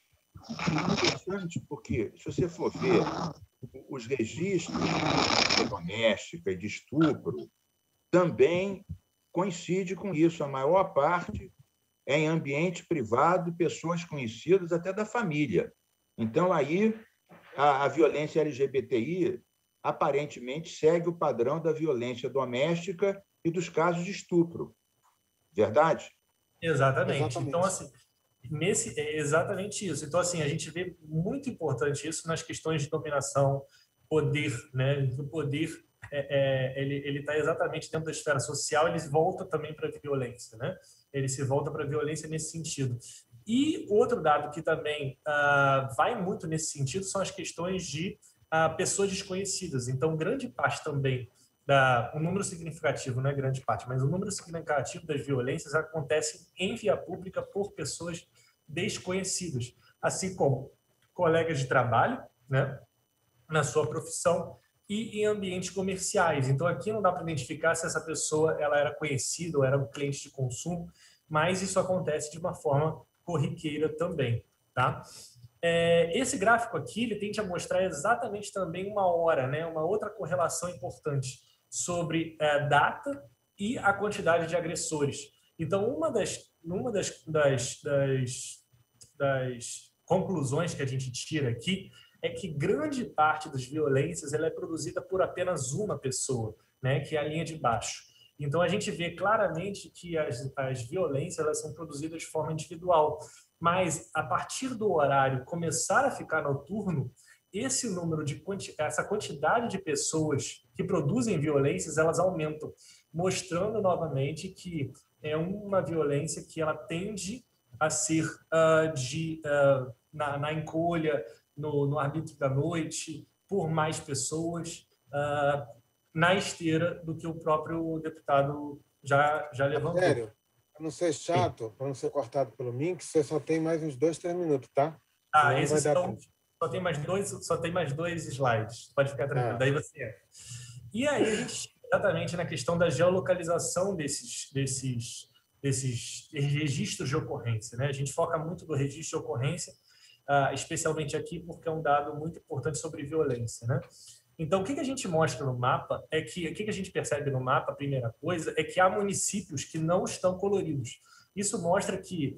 É interessante porque, se você for ver, os registros de doméstica e de estupro também coincidem com isso. A maior parte é em ambiente privado, pessoas conhecidas até da família. Então, aí, a, a violência L G B T I aparentemente segue o padrão da violência doméstica e dos casos de estupro. Verdade? Exatamente. Exatamente. Então, assim, nesse, é exatamente isso. Então, assim, a gente vê muito importante isso nas questões de dominação, poder, né? O poder, é, é, ele ele está exatamente dentro da esfera social, ele volta também para a violência, né? ele se volta para a violência nesse sentido. E outro dado que também uh, vai muito nesse sentido são as questões de uh, pessoas desconhecidas. Então, grande parte também, da, um número significativo, não é grande parte, mas um número significativo das violências acontecem em via pública por pessoas desconhecidas, assim como colegas de trabalho, né, na sua profissão, e em ambientes comerciais. Então, aqui não dá para identificar se essa pessoa ela era conhecida ou era um cliente de consumo, mas isso acontece de uma forma corriqueira também, tá? É, esse gráfico aqui, ele tende a mostrar exatamente também uma hora, né? Uma outra correlação importante sobre é, data e a quantidade de agressores. Então, uma das, uma das, das, das, das conclusões que a gente tira aqui é que grande parte das violências ela é produzida por apenas uma pessoa, né? Que é a linha de baixo. Então, a gente vê claramente que as, as violências elas são produzidas de forma individual, mas a partir do horário começar a ficar noturno, esse número de essa quantidade de pessoas que produzem violências, elas aumentam, mostrando novamente que é uma violência que ela tende a ser uh, de, uh, na, na encolha, no, no arbítrio da noite, por mais pessoas, uh, na esteira do que o próprio deputado já, já levantou. Sério, para não ser chato, para não ser cortado pelo Mink, você só tem mais uns dois, três minutos, tá? Ah, esses são, só tem mais dois, só tem mais dois slides. Pode ficar tranquilo. Ah. Daí você é. E aí a gente exatamente na questão da geolocalização desses, desses, desses registros de ocorrência, né? A gente foca muito no registro de ocorrência, uh, especialmente aqui porque é um dado muito importante sobre violência, né? Então, o que a gente mostra no mapa é que, o que a gente percebe no mapa, a primeira coisa, é que há municípios que não estão coloridos. Isso mostra que,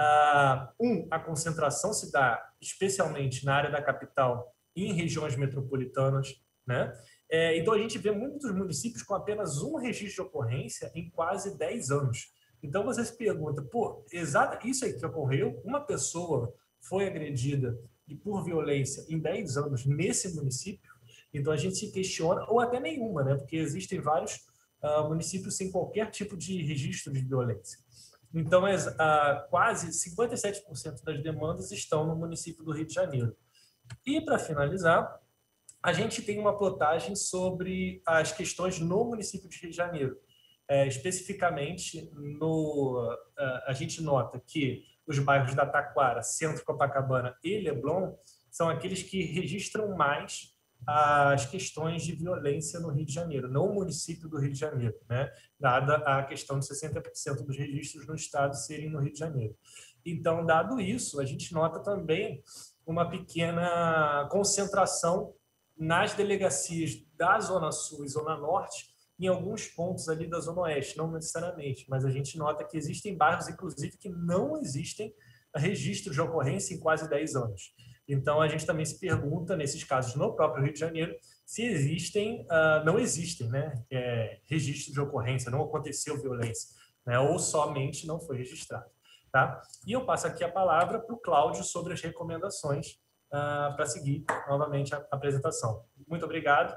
uh, um, a concentração se dá especialmente na área da capital e em regiões metropolitanas, né? É, então, a gente vê muitos municípios com apenas um registro de ocorrência em quase dez anos. Então, você se pergunta, pô, exato, isso aí que ocorreu, uma pessoa foi agredida e por violência em dez anos nesse município. Então, a gente se questiona, ou até nenhuma, né? Porque existem vários uh, municípios sem qualquer tipo de registro de violência. Então, é, uh, quase cinquenta e sete por cento das demandas estão no município do Rio de Janeiro. E, para finalizar, a gente tem uma plotagem sobre as questões no município de Rio de Janeiro. É, especificamente, no, uh, a gente nota que os bairros da Taquara, Centro, Copacabana e Leblon são aqueles que registram mais as questões de violência no Rio de Janeiro, não o município do Rio de Janeiro, né? Dada a questão de sessenta por cento dos registros no estado serem no Rio de Janeiro. Então, dado isso, a gente nota também uma pequena concentração nas delegacias da Zona Sul e Zona Norte, em alguns pontos ali da Zona Oeste, não necessariamente, mas a gente nota que existem bairros, inclusive, que não existem registros de ocorrência em quase dez anos. Então, a gente também se pergunta, nesses casos no próprio Rio de Janeiro, se existem, uh, não existem, né, é, registros de ocorrência, não aconteceu violência, né, ou somente não foi registrado. Tá? E eu passo aqui a palavra para o Cláudio sobre as recomendações uh, para seguir novamente a apresentação. Muito obrigado.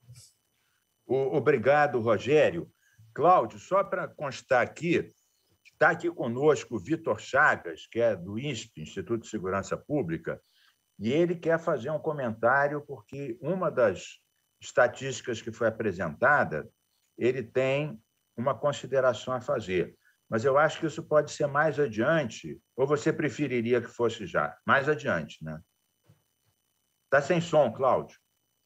Obrigado, Rogério. Cláudio, só para constar aqui, está aqui conosco o Vitor Chagas, que é do I N S P, Instituto de Segurança Pública, e ele quer fazer um comentário porque uma das estatísticas que foi apresentada, ele tem uma consideração a fazer. Mas eu acho que isso pode ser mais adiante, ou você preferiria que fosse já? Mais adiante, né? Está sem som, Cláudio.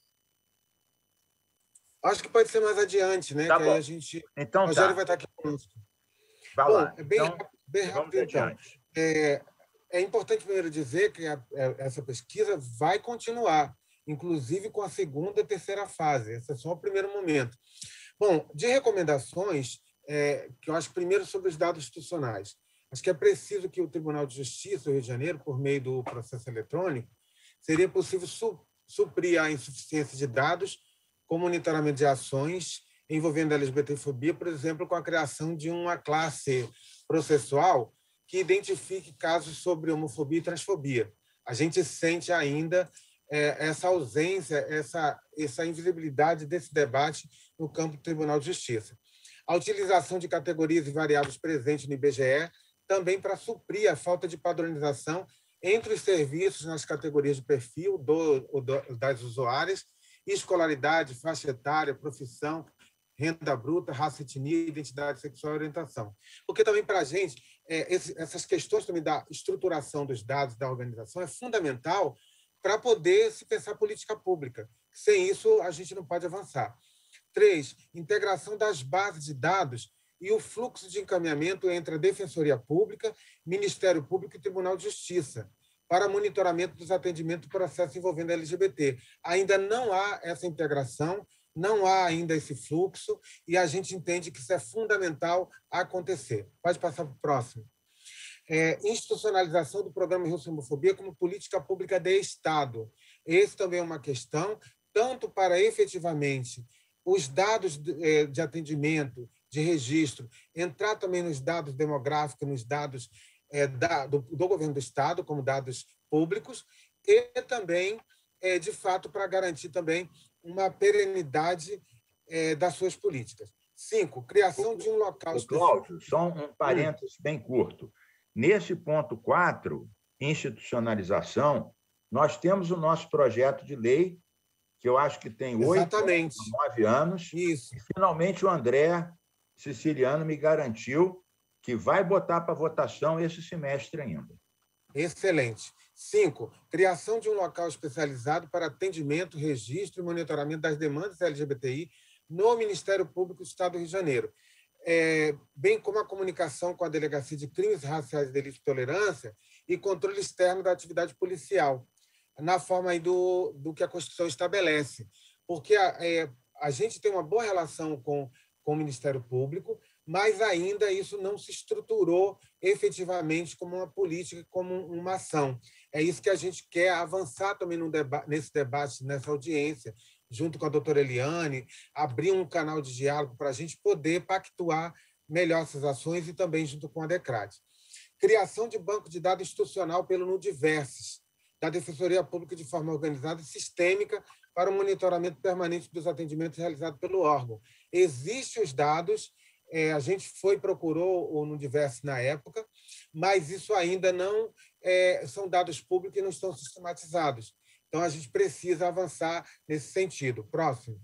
Acho que pode ser mais adiante, né? Tá que bom. Aí a gente... Então, o Rogério tá. vai estar aqui conosco. Vai Bom, lá. é bem, então, bem rápido, então. É, é importante primeiro dizer que a, essa pesquisa vai continuar, inclusive com a segunda e terceira fase. Esse é só o primeiro momento. Bom, de recomendações, é, que eu acho primeiro sobre os dados institucionais. Acho que é preciso que o Tribunal de Justiça do Rio de Janeiro, por meio do processo eletrônico, seria possível su, suprir a insuficiência de dados com monitoramento de ações envolvendo a LGBTfobia, por exemplo, com a criação de uma classe processual que identifique casos sobre homofobia e transfobia. A gente sente ainda é, essa ausência, essa, essa invisibilidade desse debate no campo do Tribunal de Justiça. A utilização de categorias e variáveis presentes no I B G E, também para suprir a falta de padronização entre os serviços nas categorias de perfil do, do, das usuárias, escolaridade, faixa etária, profissão, renda bruta, raça, etnia, identidade sexual e orientação. Porque também, para a gente, é, esse, essas questões também da estruturação dos dados da organização é fundamental para poder se pensar política pública. Sem isso, a gente não pode avançar. Três, integração das bases de dados e o fluxo de encaminhamento entre a Defensoria Pública, Ministério Público e Tribunal de Justiça, para monitoramento dos atendimentos do processo envolvendo a L G B T. Ainda não há essa integração, não há ainda esse fluxo, e a gente entende que isso é fundamental acontecer. Pode passar para o próximo. É, institucionalização do programa Rio Sem Homofobia como política pública de Estado. Esse também é uma questão, tanto para efetivamente os dados de, de atendimento, de registro, entrar também nos dados demográficos, nos dados é, da, do, do governo do Estado, como dados públicos, e também, é, de fato, para garantir também uma perenidade é, das suas políticas. Cinco, criação de um local... O Cláudio, só um parênteses bem curto. Nesse ponto quatro, institucionalização, nós temos o nosso projeto de lei, que eu acho que tem oito, nove anos. Isso. E, finalmente, o André Siciliano me garantiu que vai botar para votação esse semestre ainda. Excelente. Cinco, criação de um local especializado para atendimento, registro e monitoramento das demandas L G B T I no Ministério Público do Estado do Rio de Janeiro, é, bem como a comunicação com a Delegacia de Crimes Raciais e Delitos de Tolerância e controle externo da atividade policial, na forma aí do, do que a Constituição estabelece. Porque a, é, a gente tem uma boa relação com, com o Ministério Público, mas ainda isso não se estruturou efetivamente como uma política, como uma ação. É isso que a gente quer avançar também no deba- nesse debate, nessa audiência, junto com a doutora Eliane, abrir um canal de diálogo para a gente poder pactuar melhor essas ações e também junto com a DECRAT. Criação de banco de dados institucional pelo Nudiverses, da Defensoria Pública de forma organizada e sistêmica para o monitoramento permanente dos atendimentos realizados pelo órgão. Existem os dados, é, a gente foi procurou o Nudiverses na época, mas isso ainda não é, são dados públicos e não estão sistematizados. Então, a gente precisa avançar nesse sentido. Próximo.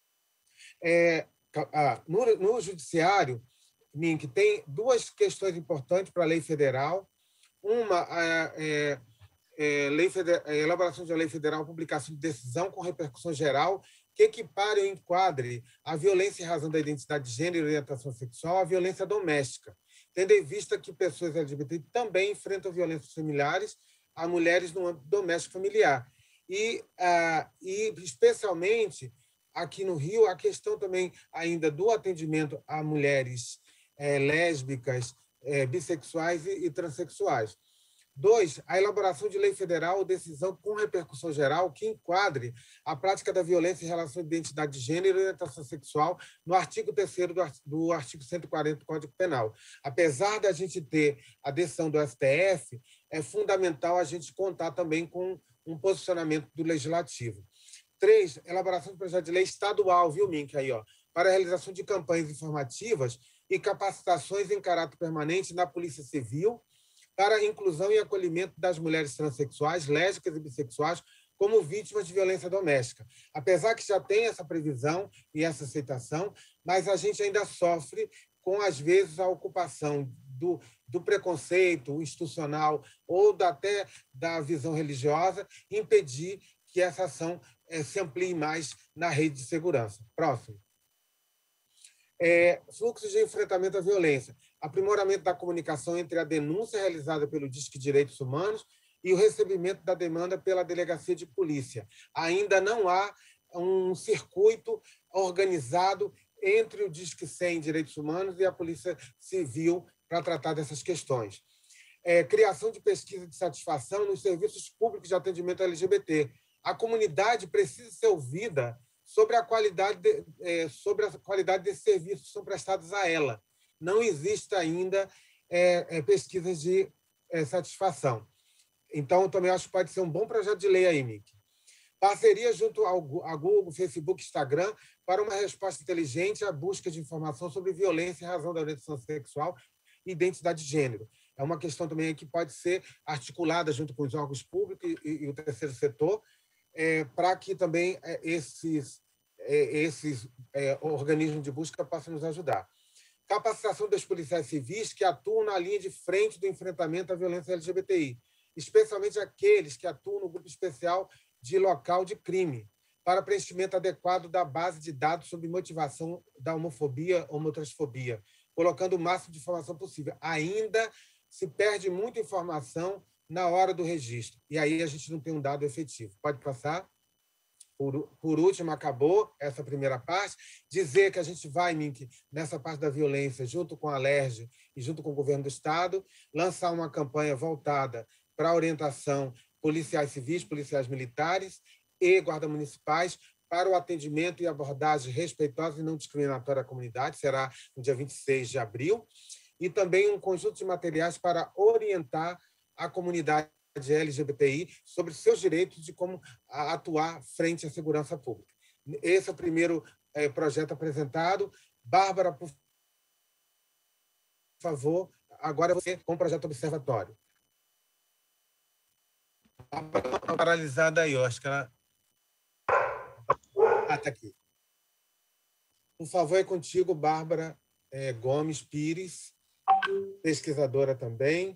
É, no, no Judiciário, Mink, tem duas questões importantes para a lei federal. Uma é, é, é, lei federal, é, elaboração de uma lei federal, publicação de decisão com repercussão geral que equipare ou enquadre a violência em razão da identidade de gênero e orientação sexual à violência doméstica, tendo em vista que pessoas L G B T também enfrentam violências similares a mulheres no âmbito doméstico familiar. E, ah, e, especialmente, aqui no Rio, a questão também ainda do atendimento a mulheres é, lésbicas, é, bissexuais e, e transexuais. Dois, a elaboração de lei federal ou decisão com repercussão geral que enquadre a prática da violência em relação à identidade de gênero e orientação sexual no artigo terceiro do artigo cento e quarenta do Código Penal. Apesar da gente ter a decisão do S T F, é fundamental a gente contar também com um posicionamento do Legislativo. Três, elaboração de projeto de lei estadual, viu, Mink, aí, ó, para a realização de campanhas informativas e capacitações em caráter permanente na Polícia Civil para a inclusão e acolhimento das mulheres transexuais, lésbicas e bissexuais como vítimas de violência doméstica. Apesar que já tem essa previsão e essa aceitação, mas a gente ainda sofre com, às vezes, a ocupação do, do preconceito institucional ou da, até da visão religiosa, impedir que essa ação é, se amplie mais na rede de segurança. Próximo. É, fluxos de enfrentamento à violência. Aprimoramento da comunicação entre a denúncia realizada pelo Disque Direitos Humanos e o recebimento da demanda pela Delegacia de Polícia. Ainda não há um circuito organizado entre o Disque cem Direitos Humanos e a Polícia Civil para tratar dessas questões. É, criação de pesquisa de satisfação nos serviços públicos de atendimento L G B T. A comunidade precisa ser ouvida sobre a qualidade, de, é, sobre a qualidade desses serviços que são prestados a ela. Não existe ainda é, é, pesquisas de é, satisfação. Então, também acho que pode ser um bom projeto de lei aí, Mick. Parceria junto ao a Google, Facebook, Instagram, para uma resposta inteligente à busca de informação sobre violência em razão da orientação sexual e identidade de gênero. É uma questão também que pode ser articulada junto com os órgãos públicos e, e o terceiro setor, é, para que também é, esses, é, esses é, organismos de busca possam nos ajudar. Capacitação dos policiais civis que atuam na linha de frente do enfrentamento à violência L G B T I, especialmente aqueles que atuam no grupo especial de local de crime, para preenchimento adequado da base de dados sobre motivação da homofobia, homotransfobia, colocando o máximo de informação possível. Ainda se perde muita informação na hora do registro, e aí a gente não tem um dado efetivo. Pode passar? Por, por último, acabou essa primeira parte. Dizer que a gente vai, Mink, nessa parte da violência, junto com a Alerj e junto com o governo do Estado, lançar uma campanha voltada para a orientação policiais civis, policiais militares e guardas municipais para o atendimento e abordagem respeitosa e não discriminatória à comunidade, será no dia vinte e seis de abril, e também um conjunto de materiais para orientar a comunidade L G B T I sobre seus direitos de como atuar frente à segurança pública. Esse é o primeiro é, projeto apresentado. Bárbara, por favor, agora você com o projeto Observatório. A paralisada aí, eu acho que ela... Ah, está aqui. Por favor, é contigo, Bárbara é, Gomes Pires, pesquisadora também.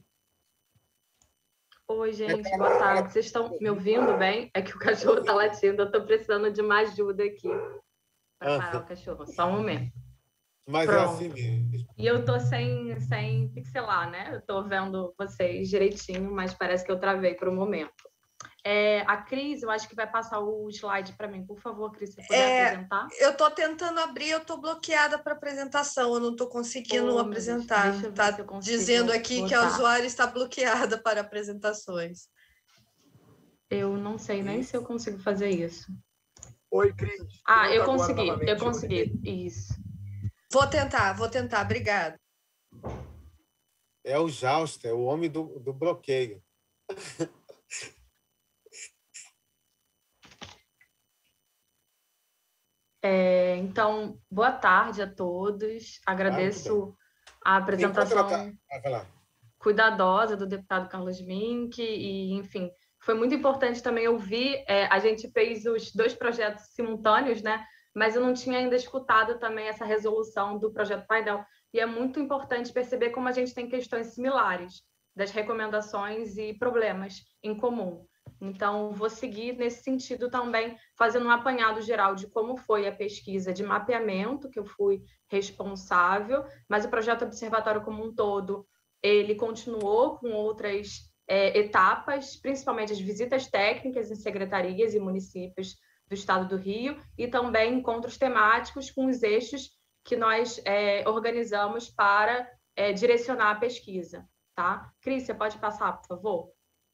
Oi, gente, boa tarde. Vocês estão me ouvindo bem? É que o cachorro está latindo, eu estou precisando de uma ajuda aqui para parar o cachorro. Só um momento. Mas Pronto. É assim mesmo. E eu estou sem, sem pixelar, né? Eu estou vendo vocês direitinho, mas parece que eu travei por um momento. É, a Cris, eu acho que vai passar o slide para mim. Por favor, Cris, você puder é, apresentar? Eu estou tentando abrir, eu estou bloqueada para apresentação, eu não estou conseguindo oh, apresentar. Está dizendo aqui botar. que a usuária está bloqueada para apresentações. Eu não sei nem se eu consigo fazer isso. Oi, Cris. Ah, eu consegui, eu consegui. Isso. Vou tentar, vou tentar. Obrigada. É o Jausta, é o homem do, do bloqueio. É, então, boa tarde a todos. Agradeço ah, a apresentação cuidadosa do deputado Carlos Mink e, enfim, foi muito importante também ouvir. É, a gente fez os dois projetos simultâneos, né? Mas eu não tinha ainda escutado também essa resolução do projeto painel. E é muito importante perceber como a gente tem questões similares das recomendações e problemas em comum. Então, vou seguir nesse sentido também, fazendo um apanhado geral de como foi a pesquisa de mapeamento, que eu fui responsável, mas o projeto Observatório como um todo, ele continuou com outras é, etapas, principalmente as visitas técnicas em secretarias e municípios do Estado do Rio, e também encontros temáticos com os eixos que nós é, organizamos para é, direcionar a pesquisa. Tá? Cris, você pode passar, por favor?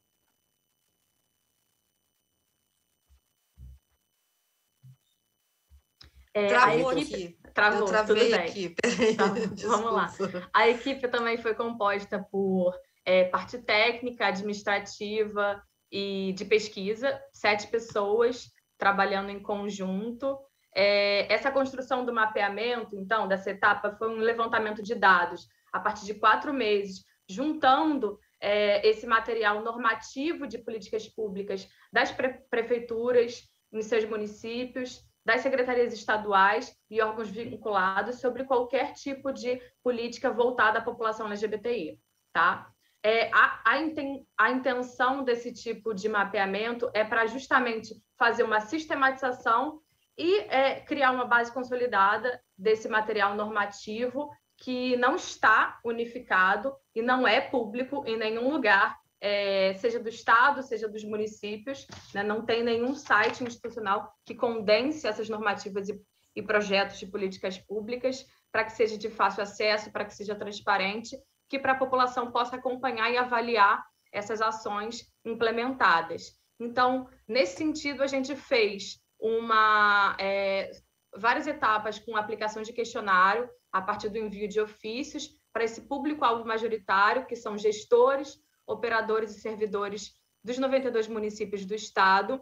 É, Travou a equipe... aqui. Travou, Eu travei tudo bem. Aqui. Então, vamos lá. A equipe também foi composta por é, parte técnica, administrativa e de pesquisa, sete pessoas trabalhando em conjunto. É, essa construção do mapeamento, então, dessa etapa, foi um levantamento de dados a partir de quatro meses, juntando é, esse material normativo de políticas públicas das pre prefeituras em seus municípios, das secretarias estaduais e órgãos vinculados sobre qualquer tipo de política voltada à população L G B T I. Tá? É, a, a, inten, a intenção desse tipo de mapeamento é para justamente fazer uma sistematização e é, criar uma base consolidada desse material normativo que não está unificado e não é público em nenhum lugar, É, seja do Estado, seja dos municípios, né? Não tem nenhum site institucional que condense essas normativas e, e projetos de políticas públicas para que seja de fácil acesso, para que seja transparente, que para a população possa acompanhar e avaliar essas ações implementadas. Então, nesse sentido, a gente fez uma, é, várias etapas com aplicação de questionário a partir do envio de ofícios para esse público-alvo majoritário, que são gestores, operadores e servidores dos noventa e dois municípios do Estado,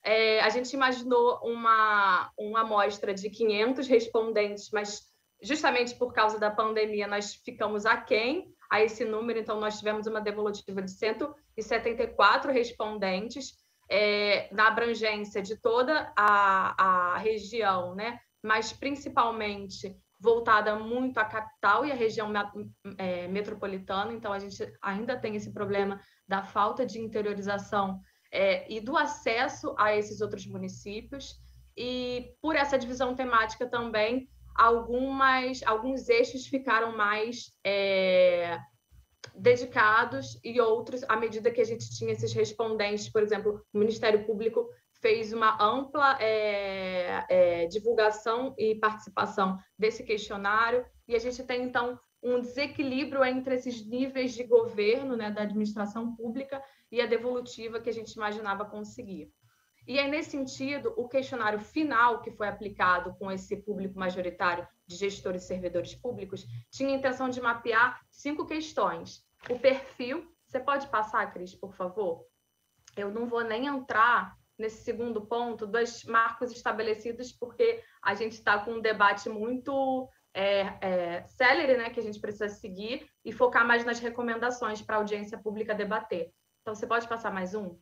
é, a gente imaginou uma, uma amostra de quinhentos respondentes, mas justamente por causa da pandemia nós ficamos aquém a esse número, então nós tivemos uma devolutiva de cento e setenta e quatro respondentes, é, na abrangência de toda a, a região, né? Mas principalmente voltada muito à capital e à região é, metropolitana, então a gente ainda tem esse problema da falta de interiorização é, e do acesso a esses outros municípios, e por essa divisão temática também, algumas, alguns eixos ficaram mais é, dedicados e outros, à medida que a gente tinha esses respondentes, por exemplo, o Ministério Público fez uma ampla é, é, divulgação e participação desse questionário, e a gente tem, então, um desequilíbrio entre esses níveis de governo, né, da administração pública e a devolutiva que a gente imaginava conseguir. E aí, nesse sentido, o questionário final que foi aplicado com esse público majoritário de gestores e servidores públicos tinha a intenção de mapear cinco questões. O perfil, você pode passar, Cris, por favor? Eu não vou nem entrar nesse segundo ponto dos marcos estabelecidos, porque a gente está com um debate muito é, é, célere, né, que a gente precisa seguir e focar mais nas recomendações para a audiência pública debater. Então, você pode passar mais um?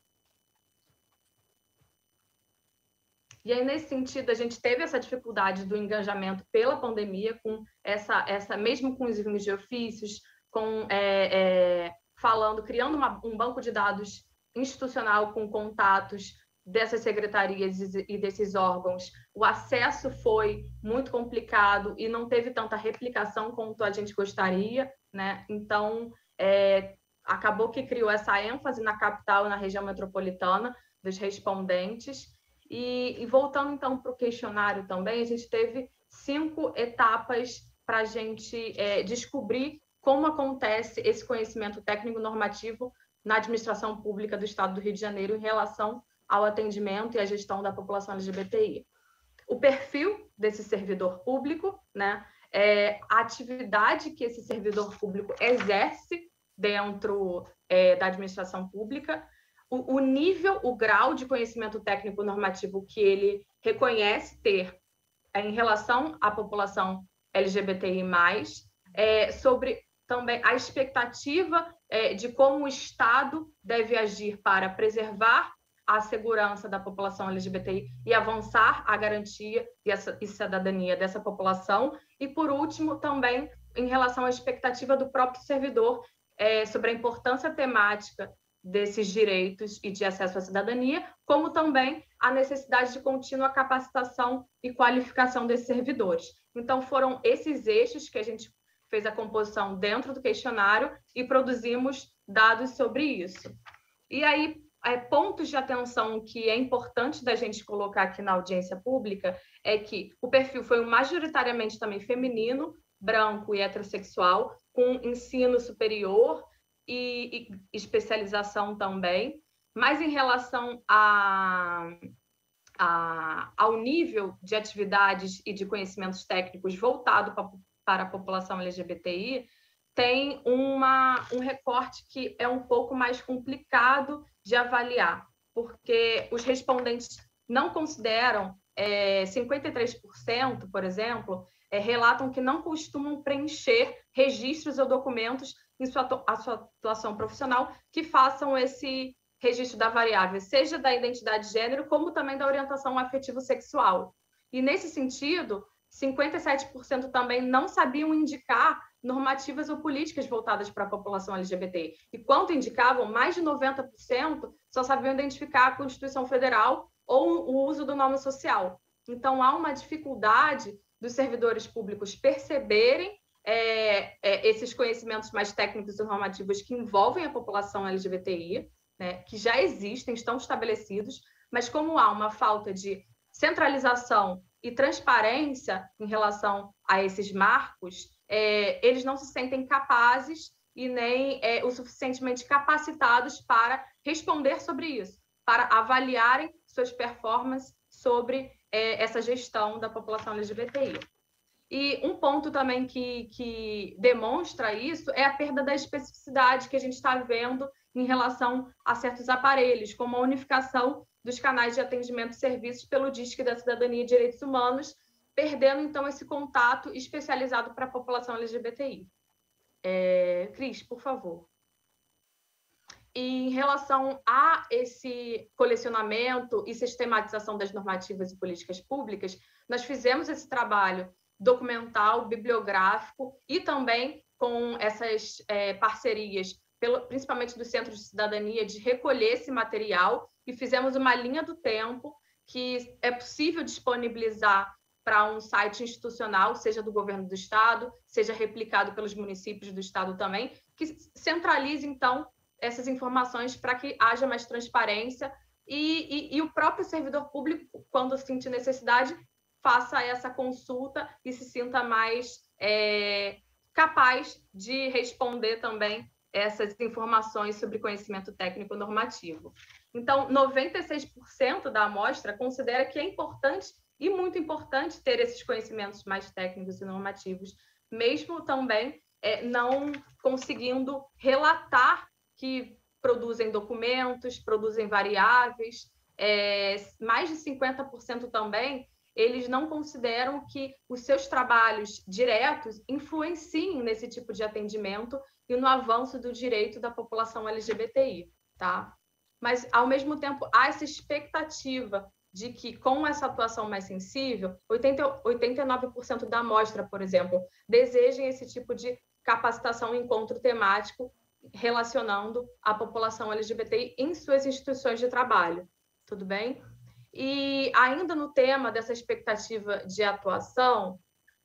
E aí, nesse sentido, a gente teve essa dificuldade do engajamento pela pandemia, com essa, essa mesmo com os envios de ofícios, com, é, é, falando, criando uma, um banco de dados institucional com contatos dessas secretarias e desses órgãos. O acesso foi muito complicado e não teve tanta replicação quanto a gente gostaria, né? Então, é, acabou que criou essa ênfase na capital e na região metropolitana dos respondentes. E, e voltando, então, para o questionário também, a gente teve cinco etapas para a gente é, descobrir como acontece esse conhecimento técnico-normativo na administração pública do Estado do Rio de Janeiro em relação ao atendimento e à gestão da população L G B T I. O perfil desse servidor público, né, é a atividade que esse servidor público exerce dentro é, da administração pública, o, o nível, o grau de conhecimento técnico-normativo que ele reconhece ter em relação à população L G B T I mais, é, sobre também a expectativa é, de como o Estado deve agir para preservar a segurança da população L G B T I e avançar a garantia e a, e cidadania dessa população. E, por último, também em relação à expectativa do próprio servidor é, sobre a importância temática desses direitos e de acesso à cidadania, como também a necessidade de contínua capacitação e qualificação desses servidores. Então, foram esses eixos que a gente fez a composição dentro do questionário e produzimos dados sobre isso. E aí, é, pontos de atenção que é importante da gente colocar aqui na audiência pública é que o perfil foi majoritariamente também feminino, branco e heterossexual, com ensino superior e, e especialização também, mas em relação a, a, ao nível de atividades e de conhecimentos técnicos voltado para para a população L G B T I, tem uma, um recorte que é um pouco mais complicado de avaliar, porque os respondentes não consideram, é, cinquenta e três por cento, por exemplo, é, relatam que não costumam preencher registros ou documentos em sua, a sua atuação profissional que façam esse registro da variável, seja da identidade de gênero, como também da orientação afetivo-sexual. E, nesse sentido, cinquenta e sete por cento também não sabiam indicar normativas ou políticas voltadas para a população L G B T I. E quanto indicavam, mais de noventa por cento só sabiam identificar a Constituição Federal ou o uso do nome social. Então, há uma dificuldade dos servidores públicos perceberem é, é, esses conhecimentos mais técnicos e normativos que envolvem a população L G B T I, né, que já existem, estão estabelecidos, mas como há uma falta de centralização e transparência em relação a esses marcos, é, eles não se sentem capazes e nem é, o suficientemente capacitados para responder sobre isso, para avaliarem suas performances sobre é, essa gestão da população L G B T I. E um ponto também que, que demonstra isso é a perda da especificidade que a gente está vendo em relação a certos aparelhos, como a unificação dos canais de atendimento e serviços pelo Disque da Cidadania e Direitos Humanos, perdendo, então, esse contato especializado para a população L G B T I. É... Cris, por favor. E em relação a esse colecionamento e sistematização das normativas e políticas públicas, nós fizemos esse trabalho documental, bibliográfico e também com essas é, parcerias, pelo, principalmente do Centro de Cidadania, de recolher esse material e fizemos uma linha do tempo que é possível disponibilizar para um site institucional, seja do governo do estado, seja replicado pelos municípios do estado também, que centralize, então, essas informações para que haja mais transparência e, e, e o próprio servidor público, quando sentir necessidade, faça essa consulta e se sinta mais é, capaz de responder também essas informações sobre conhecimento técnico normativo. Então, noventa e seis por cento da amostra considera que é importante e muito importante ter esses conhecimentos mais técnicos e normativos, mesmo também é, não conseguindo relatar que produzem documentos, produzem variáveis. É, mais de cinquenta por cento também, eles não consideram que os seus trabalhos diretos influenciem nesse tipo de atendimento e no avanço do direito da população L G B T I, tá? Mas, ao mesmo tempo, há essa expectativa de que, com essa atuação mais sensível, oitenta, oitenta e nove por cento da amostra, por exemplo, desejem esse tipo de capacitação e encontro temático relacionando a população L G B T I em suas instituições de trabalho. Tudo bem? E ainda no tema dessa expectativa de atuação,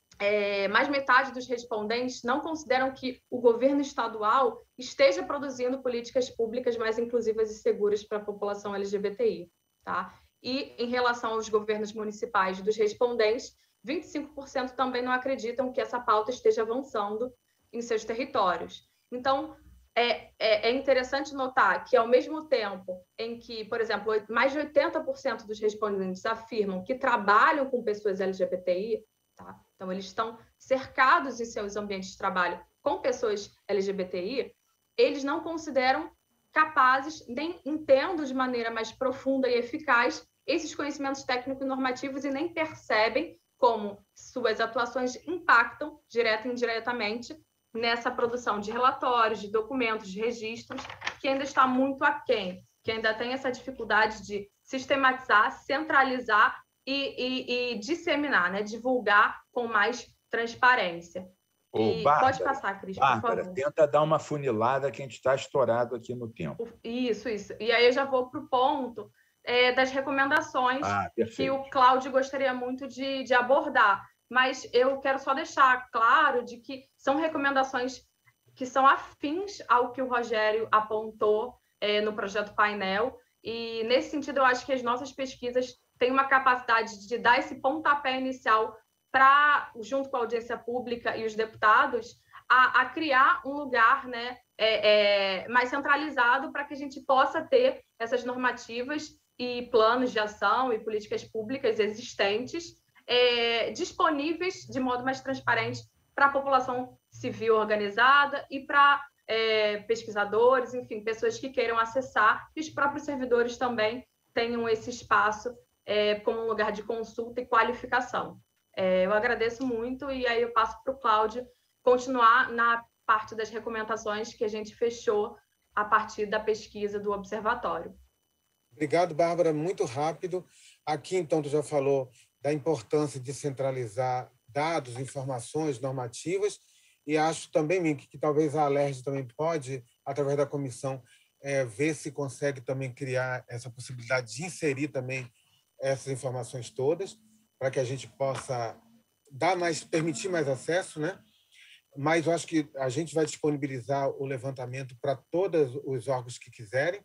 é, mais metade dos respondentes não consideram que o governo estadual esteja produzindo políticas públicas mais inclusivas e seguras para a população L G B T I, tá? E em relação aos governos municipais dos respondentes, vinte e cinco por cento também não acreditam que essa pauta esteja avançando em seus territórios. Então, É, é interessante notar que, ao mesmo tempo em que, por exemplo, mais de oitenta por cento dos respondentes afirmam que trabalham com pessoas L G B T I, tá? Então, eles estão cercados em seus ambientes de trabalho com pessoas L G B T I, eles não consideram capazes, nem entendem de maneira mais profunda e eficaz esses conhecimentos técnicos e normativos e nem percebem como suas atuações impactam, direta e indiretamente, nessa produção de relatórios, de documentos, de registros, que ainda está muito aquém, que ainda tem essa dificuldade de sistematizar, centralizar e, e, e disseminar, né? Divulgar com mais transparência. Ô, e Bárbara, pode passar, Cris, Bárbara, por favor. Tenta dar uma funilada que a gente está estourado aqui no tempo. Isso, isso. E aí eu já vou para o ponto é, das recomendações ah, que o Cláudio gostaria muito de, de abordar. Mas eu quero só deixar claro de que são recomendações que são afins ao que o Rogério apontou é, no projeto Painel, e, nesse sentido, eu acho que as nossas pesquisas têm uma capacidade de dar esse pontapé inicial para, junto com a audiência pública e os deputados, a, a criar um lugar, né, é, é, mais centralizado para que a gente possa ter essas normativas e planos de ação e políticas públicas existentes É, disponíveis de modo mais transparente para a população civil organizada e para é, pesquisadores, enfim, pessoas que queiram acessar, e os próprios servidores também tenham esse espaço é, como um lugar de consulta e qualificação. É, eu agradeço muito e aí eu passo para o Cláudio continuar na parte das recomendações que a gente fechou a partir da pesquisa do Observatório. Obrigado, Bárbara. Muito rápido. Aqui, então, tu já falou da importância de centralizar dados, informações normativas, e acho também, Mink, que talvez a Alerj também pode, através da comissão, é, ver se consegue também criar essa possibilidade de inserir também essas informações todas, para que a gente possa dar mais, permitir mais acesso, né? Mas eu acho que a gente vai disponibilizar o levantamento para todos os órgãos que quiserem.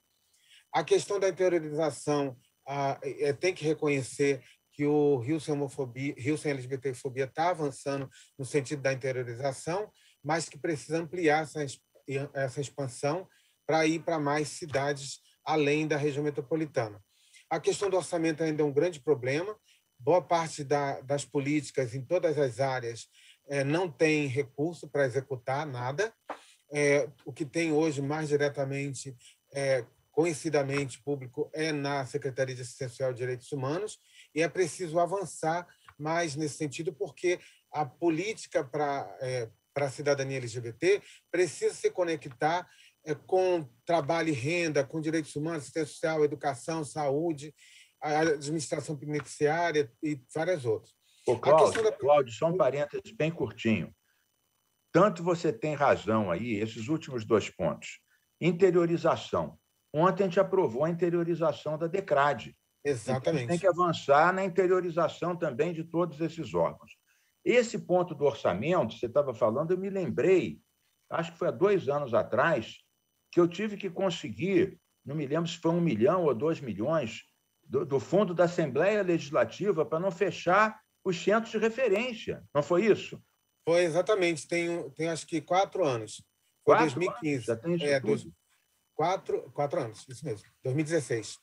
A questão da interiorização, ah, é, tem que reconhecer que o Rio Sem Homofobia, Rio Sem L G B T Fobia está avançando no sentido da interiorização, mas que precisa ampliar essa, essa expansão para ir para mais cidades além da região metropolitana. A questão do orçamento ainda é um grande problema. Boa parte da, das políticas em todas as áreas é, não tem recurso para executar nada. É, o que tem hoje mais diretamente é conhecidamente público é na Secretaria de Assistência Social e Direitos Humanos, e é preciso avançar mais nesse sentido, porque a política para é, para a cidadania L G B T precisa se conectar é, com trabalho e renda, com direitos humanos, assistência social, educação, saúde, a administração penitenciária e várias outras. Ô, Cláudio, da... Cláudio, só um parênteses bem curtinho. Tanto você tem razão aí, esses últimos dois pontos. Interiorização. Ontem a gente aprovou a interiorização da DECRAD. Exatamente. Então, tem que avançar na interiorização também de todos esses órgãos. Esse ponto do orçamento, você estava falando, eu me lembrei, acho que foi há dois anos atrás, que eu tive que conseguir, não me lembro se foi um milhão ou dois milhões, do, do fundo da Assembleia Legislativa para não fechar os centros de referência. Não foi isso? Foi, exatamente. Tem, tem acho que quatro anos. Foi quatro dois mil e quinze. Anos? Já tem isso é, tudo? Dois, quatro, quatro anos, isso mesmo. dois mil e dezesseis.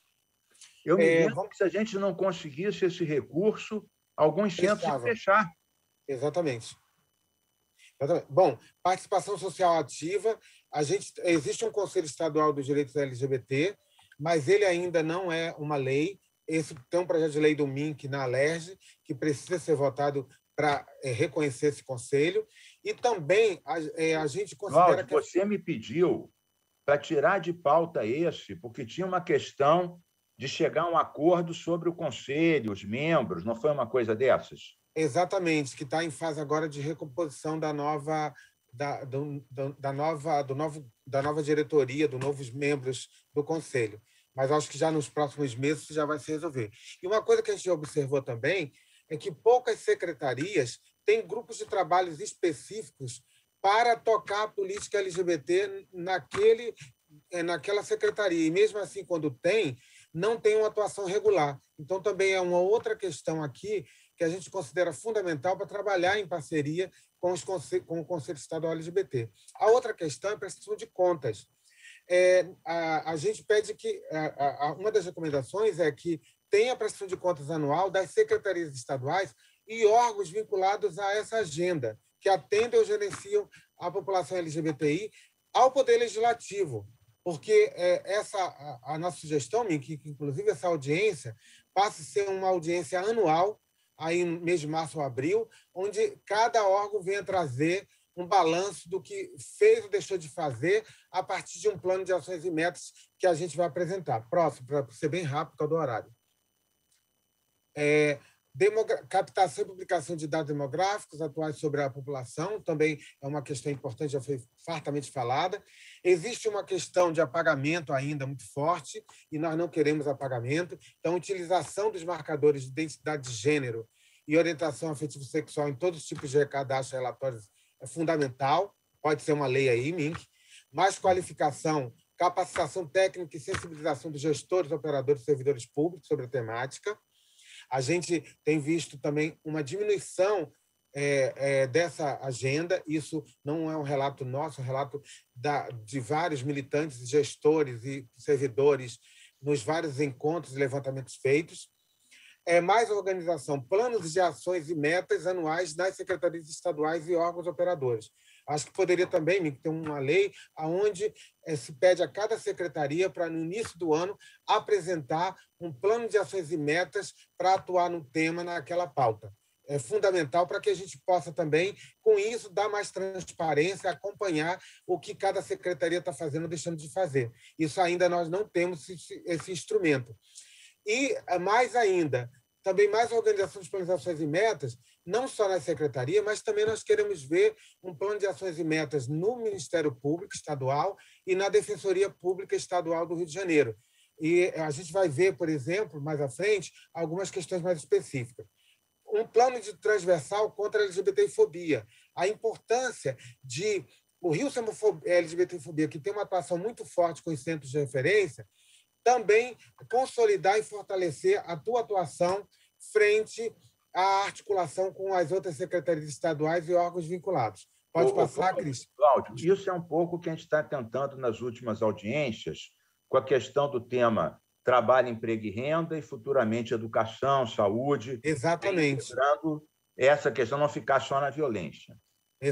Eu me é, lembro vamos... que se a gente não conseguisse esse recurso, alguns centros iam fechar. Exatamente. Exatamente. Bom, participação social ativa. A gente, existe um Conselho Estadual dos Direitos L G B T, mas ele ainda não é uma lei. Esse, tem um projeto de lei do M I N C na Alerj, que precisa ser votado para é, reconhecer esse conselho. E também a, é, a gente considera... Cláudio, que... você me pediu para tirar de pauta esse, porque tinha uma questão de chegar a um acordo sobre o conselho, os membros, não foi uma coisa dessas? Exatamente, que está em fase agora de recomposição da nova, da, do, da, nova, do novo, da nova diretoria, dos novos membros do conselho. Mas acho que já nos próximos meses já vai se resolver. E uma coisa que a gente observou também é que poucas secretarias têm grupos de trabalhos específicos para tocar a política L G B T naquele, naquela secretaria. E mesmo assim, quando tem, não tem uma atuação regular. Então, também é uma outra questão aqui que a gente considera fundamental para trabalhar em parceria com, os conselho, com o Conselho Estadual L G B T. A outra questão é a prestação de contas. É, a, a gente pede que... A, a, uma das recomendações é que tenha a prestação de contas anual das secretarias estaduais e órgãos vinculados a essa agenda, que atendem ou gerenciam a população L G B T I ao Poder Legislativo. Porque é, essa, a, a nossa sugestão, que, que inclusive essa audiência passe a ser uma audiência anual, aí no mês de março ou abril, onde cada órgão venha trazer um balanço do que fez ou deixou de fazer a partir de um plano de ações e metas que a gente vai apresentar. Próximo, para ser bem rápido, por causa do horário. É, demogra- captação e publicação de dados demográficos atuais sobre a população, também é uma questão importante, já foi fartamente falada. Existe uma questão de apagamento ainda muito forte, e nós não queremos apagamento. Então, a utilização dos marcadores de identidade de gênero e orientação afetivo-sexual em todos os tipos de cadastros e relatórios é fundamental, pode ser uma lei aí, M I N C. Mais qualificação, capacitação técnica e sensibilização dos gestores, operadores e servidores públicos sobre a temática. A gente tem visto também uma diminuição é, é, dessa agenda. Isso não é um relato nosso, é um relato da, de vários militantes, gestores e servidores nos vários encontros e levantamentos feitos. É mais organização, planos de ações e metas anuais das secretarias estaduais e órgãos operadores. Acho que poderia também ter uma lei onde se pede a cada secretaria para, no início do ano, apresentar um plano de ações e metas para atuar no tema naquela pauta. É fundamental para que a gente possa também, com isso, dar mais transparência, acompanhar o que cada secretaria está fazendo ou deixando de fazer. Isso ainda nós não temos esse, esse instrumento. E, mais ainda, também mais organização de planos de ações e metas, não só na secretaria, mas também nós queremos ver um plano de ações e metas no Ministério Público Estadual e na Defensoria Pública Estadual do Rio de Janeiro. E a gente vai ver, por exemplo, mais à frente, algumas questões mais específicas. Um plano de transversal contra a LGBTfobia. A importância de o Rio ser LGBTfobia, que tem uma atuação muito forte com os centros de referência, também consolidar e fortalecer a tua atuação frente à articulação com as outras secretarias estaduais e órgãos vinculados. Pode ô, passar, Cris? Cláudio, isso é um pouco o que a gente está tentando nas últimas audiências, com a questão do tema trabalho, emprego e renda, e futuramente educação, saúde. Exatamente. Lembrando essa questão não ficar só na violência.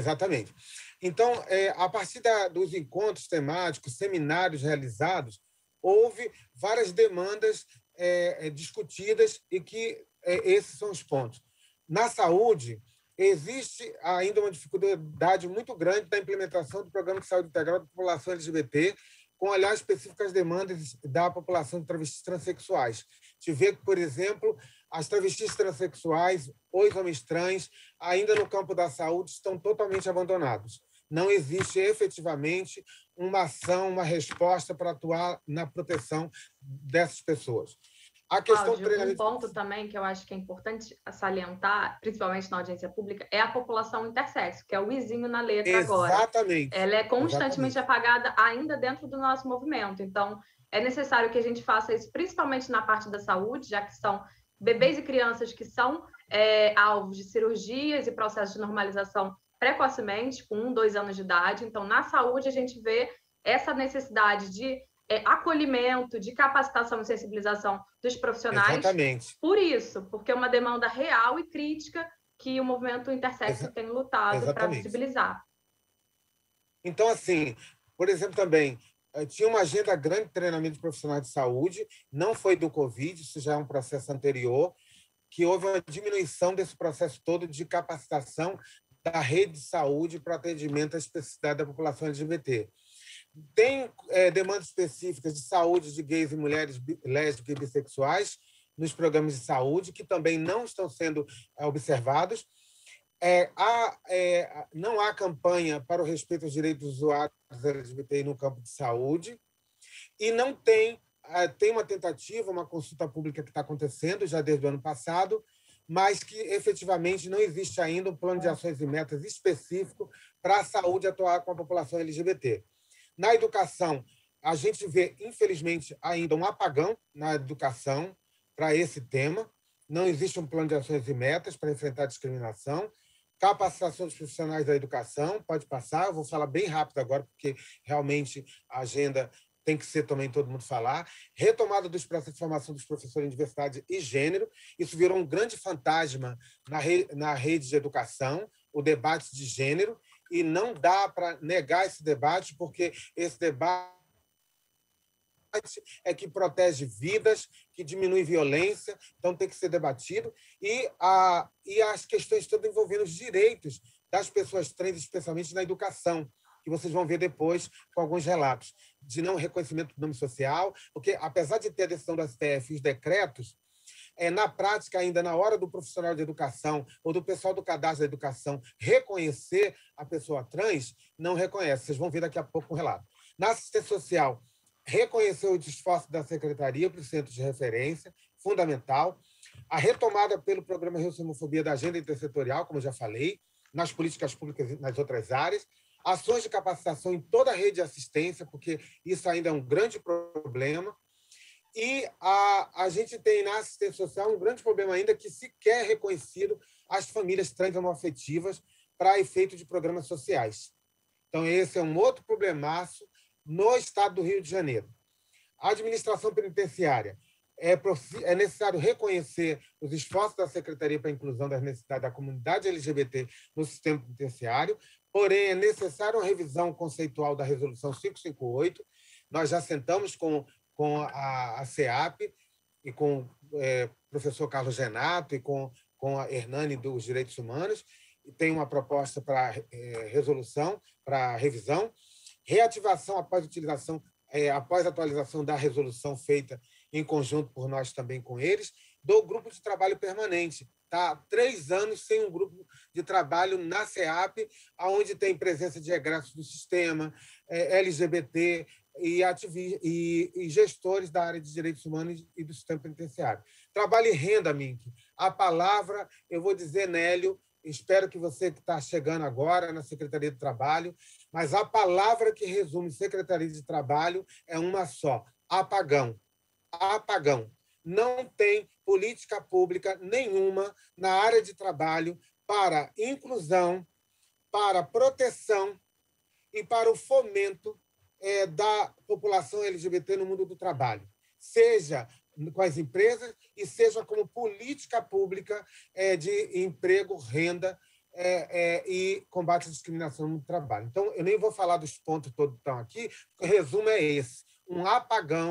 Exatamente. Então, é, a partir da, dos encontros temáticos, seminários realizados, houve várias demandas é, discutidas e que é, esses são os pontos. Na saúde, existe ainda uma dificuldade muito grande da implementação do Programa de Saúde Integral da população L G B T, com olhar específico às demandas da população de travestis transexuais. Te vê que, por exemplo, as travestis transexuais, os homens trans, ainda no campo da saúde, estão totalmente abandonados. Não existe efetivamente uma ação, uma resposta para atuar na proteção dessas pessoas. A questão Cláudio, do treinamento... Um ponto também que eu acho que é importante salientar, principalmente na audiência pública, é a população intersexo, que é o izinho na letra Exatamente. agora. Exatamente. Ela é constantemente Exatamente. apagada ainda dentro do nosso movimento. Então, é necessário que a gente faça isso, principalmente na parte da saúde, já que são bebês e crianças que são é, alvos de cirurgias e processos de normalização precocemente, com um, dois anos de idade. Então, na saúde, a gente vê essa necessidade de É, acolhimento, de capacitação e sensibilização dos profissionais. Exatamente. Por isso, porque é uma demanda real e crítica que o movimento intersexo Exa- tem lutado para visibilizar. Então, assim, por exemplo, também, tinha uma agenda grande de treinamento de profissionais de saúde, não foi do Covid, isso já é um processo anterior, que houve uma diminuição desse processo todo de capacitação da rede de saúde para atendimento à especificidade da população L G B T. Tem é, demandas específicas de saúde de gays e mulheres lésbicas e bissexuais nos programas de saúde, que também não estão sendo é, observados. É, há, é, não há campanha para o respeito aos direitos dos usuários L G B T I no campo de saúde, e não tem, é, tem uma tentativa, uma consulta pública que está acontecendo já desde o ano passado, mas que efetivamente não existe ainda um plano de ações e metas específico para a saúde atuar com a população L G B T. Na educação, a gente vê, infelizmente, ainda um apagão na educação para esse tema. Não existe um plano de ações e metas para enfrentar a discriminação. Capacitação dos profissionais da educação, pode passar. Eu vou falar bem rápido agora, porque realmente a agenda tem que ser também todo mundo falar. Retomada dos processos de formação dos professores em diversidade e gênero. Isso virou um grande fantasma na rede, na rede de educação, o debate de gênero. E não dá para negar esse debate, porque esse debate é que protege vidas, que diminui violência, então tem que ser debatido. E, a, e as questões todas envolvendo os direitos das pessoas trans, especialmente na educação, que vocês vão ver depois com alguns relatos, de não reconhecimento do nome social, porque, apesar de ter a decisão do S T F e os decretos, É, na prática, ainda na hora do profissional de educação ou do pessoal do cadastro da educação reconhecer a pessoa trans, não reconhece. Vocês vão ver daqui a pouco um relato. Na assistência social, reconhecer o esforço da Secretaria para os centros de referência, fundamental. A retomada pelo programa Rio Sem Homofobia da agenda intersetorial, como eu já falei, nas políticas públicas e nas outras áreas. Ações de capacitação em toda a rede de assistência, porque isso ainda é um grande problema. E a, a gente tem na assistência social um grande problema ainda que sequer é reconhecido as famílias trans homoafetivas para efeito de programas sociais. Então, esse é um outro problemaço no estado do Rio de Janeiro. A administração penitenciária. É, é necessário reconhecer os esforços da Secretaria para a Inclusão das Necessidades da Comunidade L G B T no sistema penitenciário, porém, é necessária uma revisão conceitual da Resolução quinhentos e cinquenta e oito. Nós já sentamos com com a, a CEAP e com o é, professor Carlos Renato e com, com a Hernani dos Direitos Humanos, e tem uma proposta para é, resolução, para revisão, reativação após utilização, é, após atualização da resolução feita em conjunto por nós também com eles, do grupo de trabalho permanente. Está há três anos sem um grupo de trabalho na CEAP, onde tem presença de egressos do sistema, é, L G B T, E, ativi- e, e gestores da área de direitos humanos e do sistema penitenciário. Trabalho e renda, Mink. A palavra, eu vou dizer, Nélio, espero que você que está chegando agora na Secretaria do Trabalho, mas a palavra que resume Secretaria de Trabalho é uma só: apagão. Apagão. Não tem política pública nenhuma na área de trabalho para inclusão, para proteção e para o fomento É, da população L G B T no mundo do trabalho, seja com as empresas e seja como política pública é, de emprego, renda é, é, e combate à discriminação no trabalho. Então, eu nem vou falar dos pontos todos que estão aqui, porque o resumo é esse: um apagão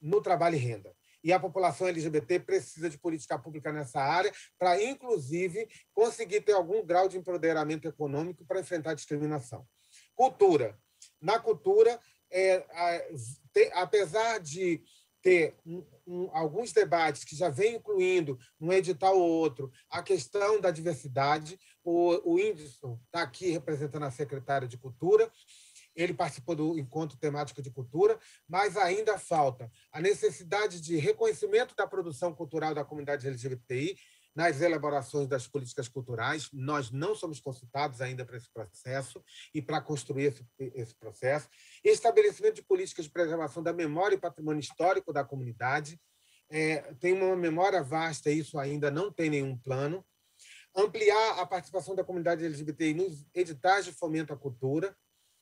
no trabalho e renda. E a população L G B T precisa de política pública nessa área para, inclusive, conseguir ter algum grau de empoderamento econômico para enfrentar a discriminação. Cultura. Na cultura, é, a, te, apesar de ter um, um, alguns debates que já vem incluindo, um edital ou outro, a questão da diversidade, o, o Whindersson está aqui representando a secretária de Cultura, ele participou do encontro temático de cultura, mas ainda falta a necessidade de reconhecimento da produção cultural da comunidade L G B T I nas elaborações das políticas culturais. Nós não somos consultados ainda para esse processo e para construir esse, esse processo. Estabelecimento de políticas de preservação da memória e patrimônio histórico da comunidade. É, tem uma memória vasta, isso ainda não tem nenhum plano. Ampliar a participação da comunidade L G B T I nos editais de fomento à cultura.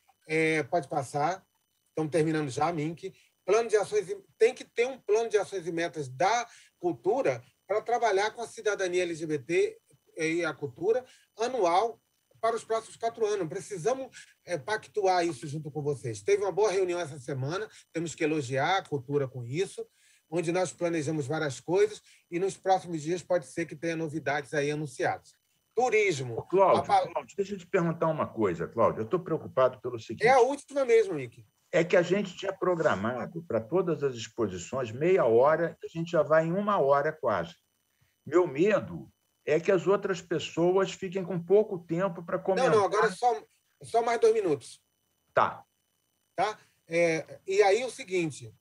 É, pode passar, estamos terminando já, Mink. Plano de ações, tem que ter um plano de ações e metas da cultura para trabalhar com a cidadania L G B T e a cultura anual para os próximos quatro anos. Precisamos é, pactuar isso junto com vocês. Teve uma boa reunião essa semana, temos que elogiar a cultura com isso, onde nós planejamos várias coisas e nos próximos dias pode ser que tenha novidades aí anunciadas. Turismo. Cláudio, Cláudio, deixa eu te perguntar uma coisa, Cláudio. Eu estou preocupado pelo seguinte... É a última mesmo, Mick. É que a gente tinha programado para todas as exposições meia hora, a gente já vai em uma hora quase. Meu medo é que as outras pessoas fiquem com pouco tempo para comentar. Não, não, agora é só, só mais dois minutos. Tá. Tá? É, e aí o seguinte,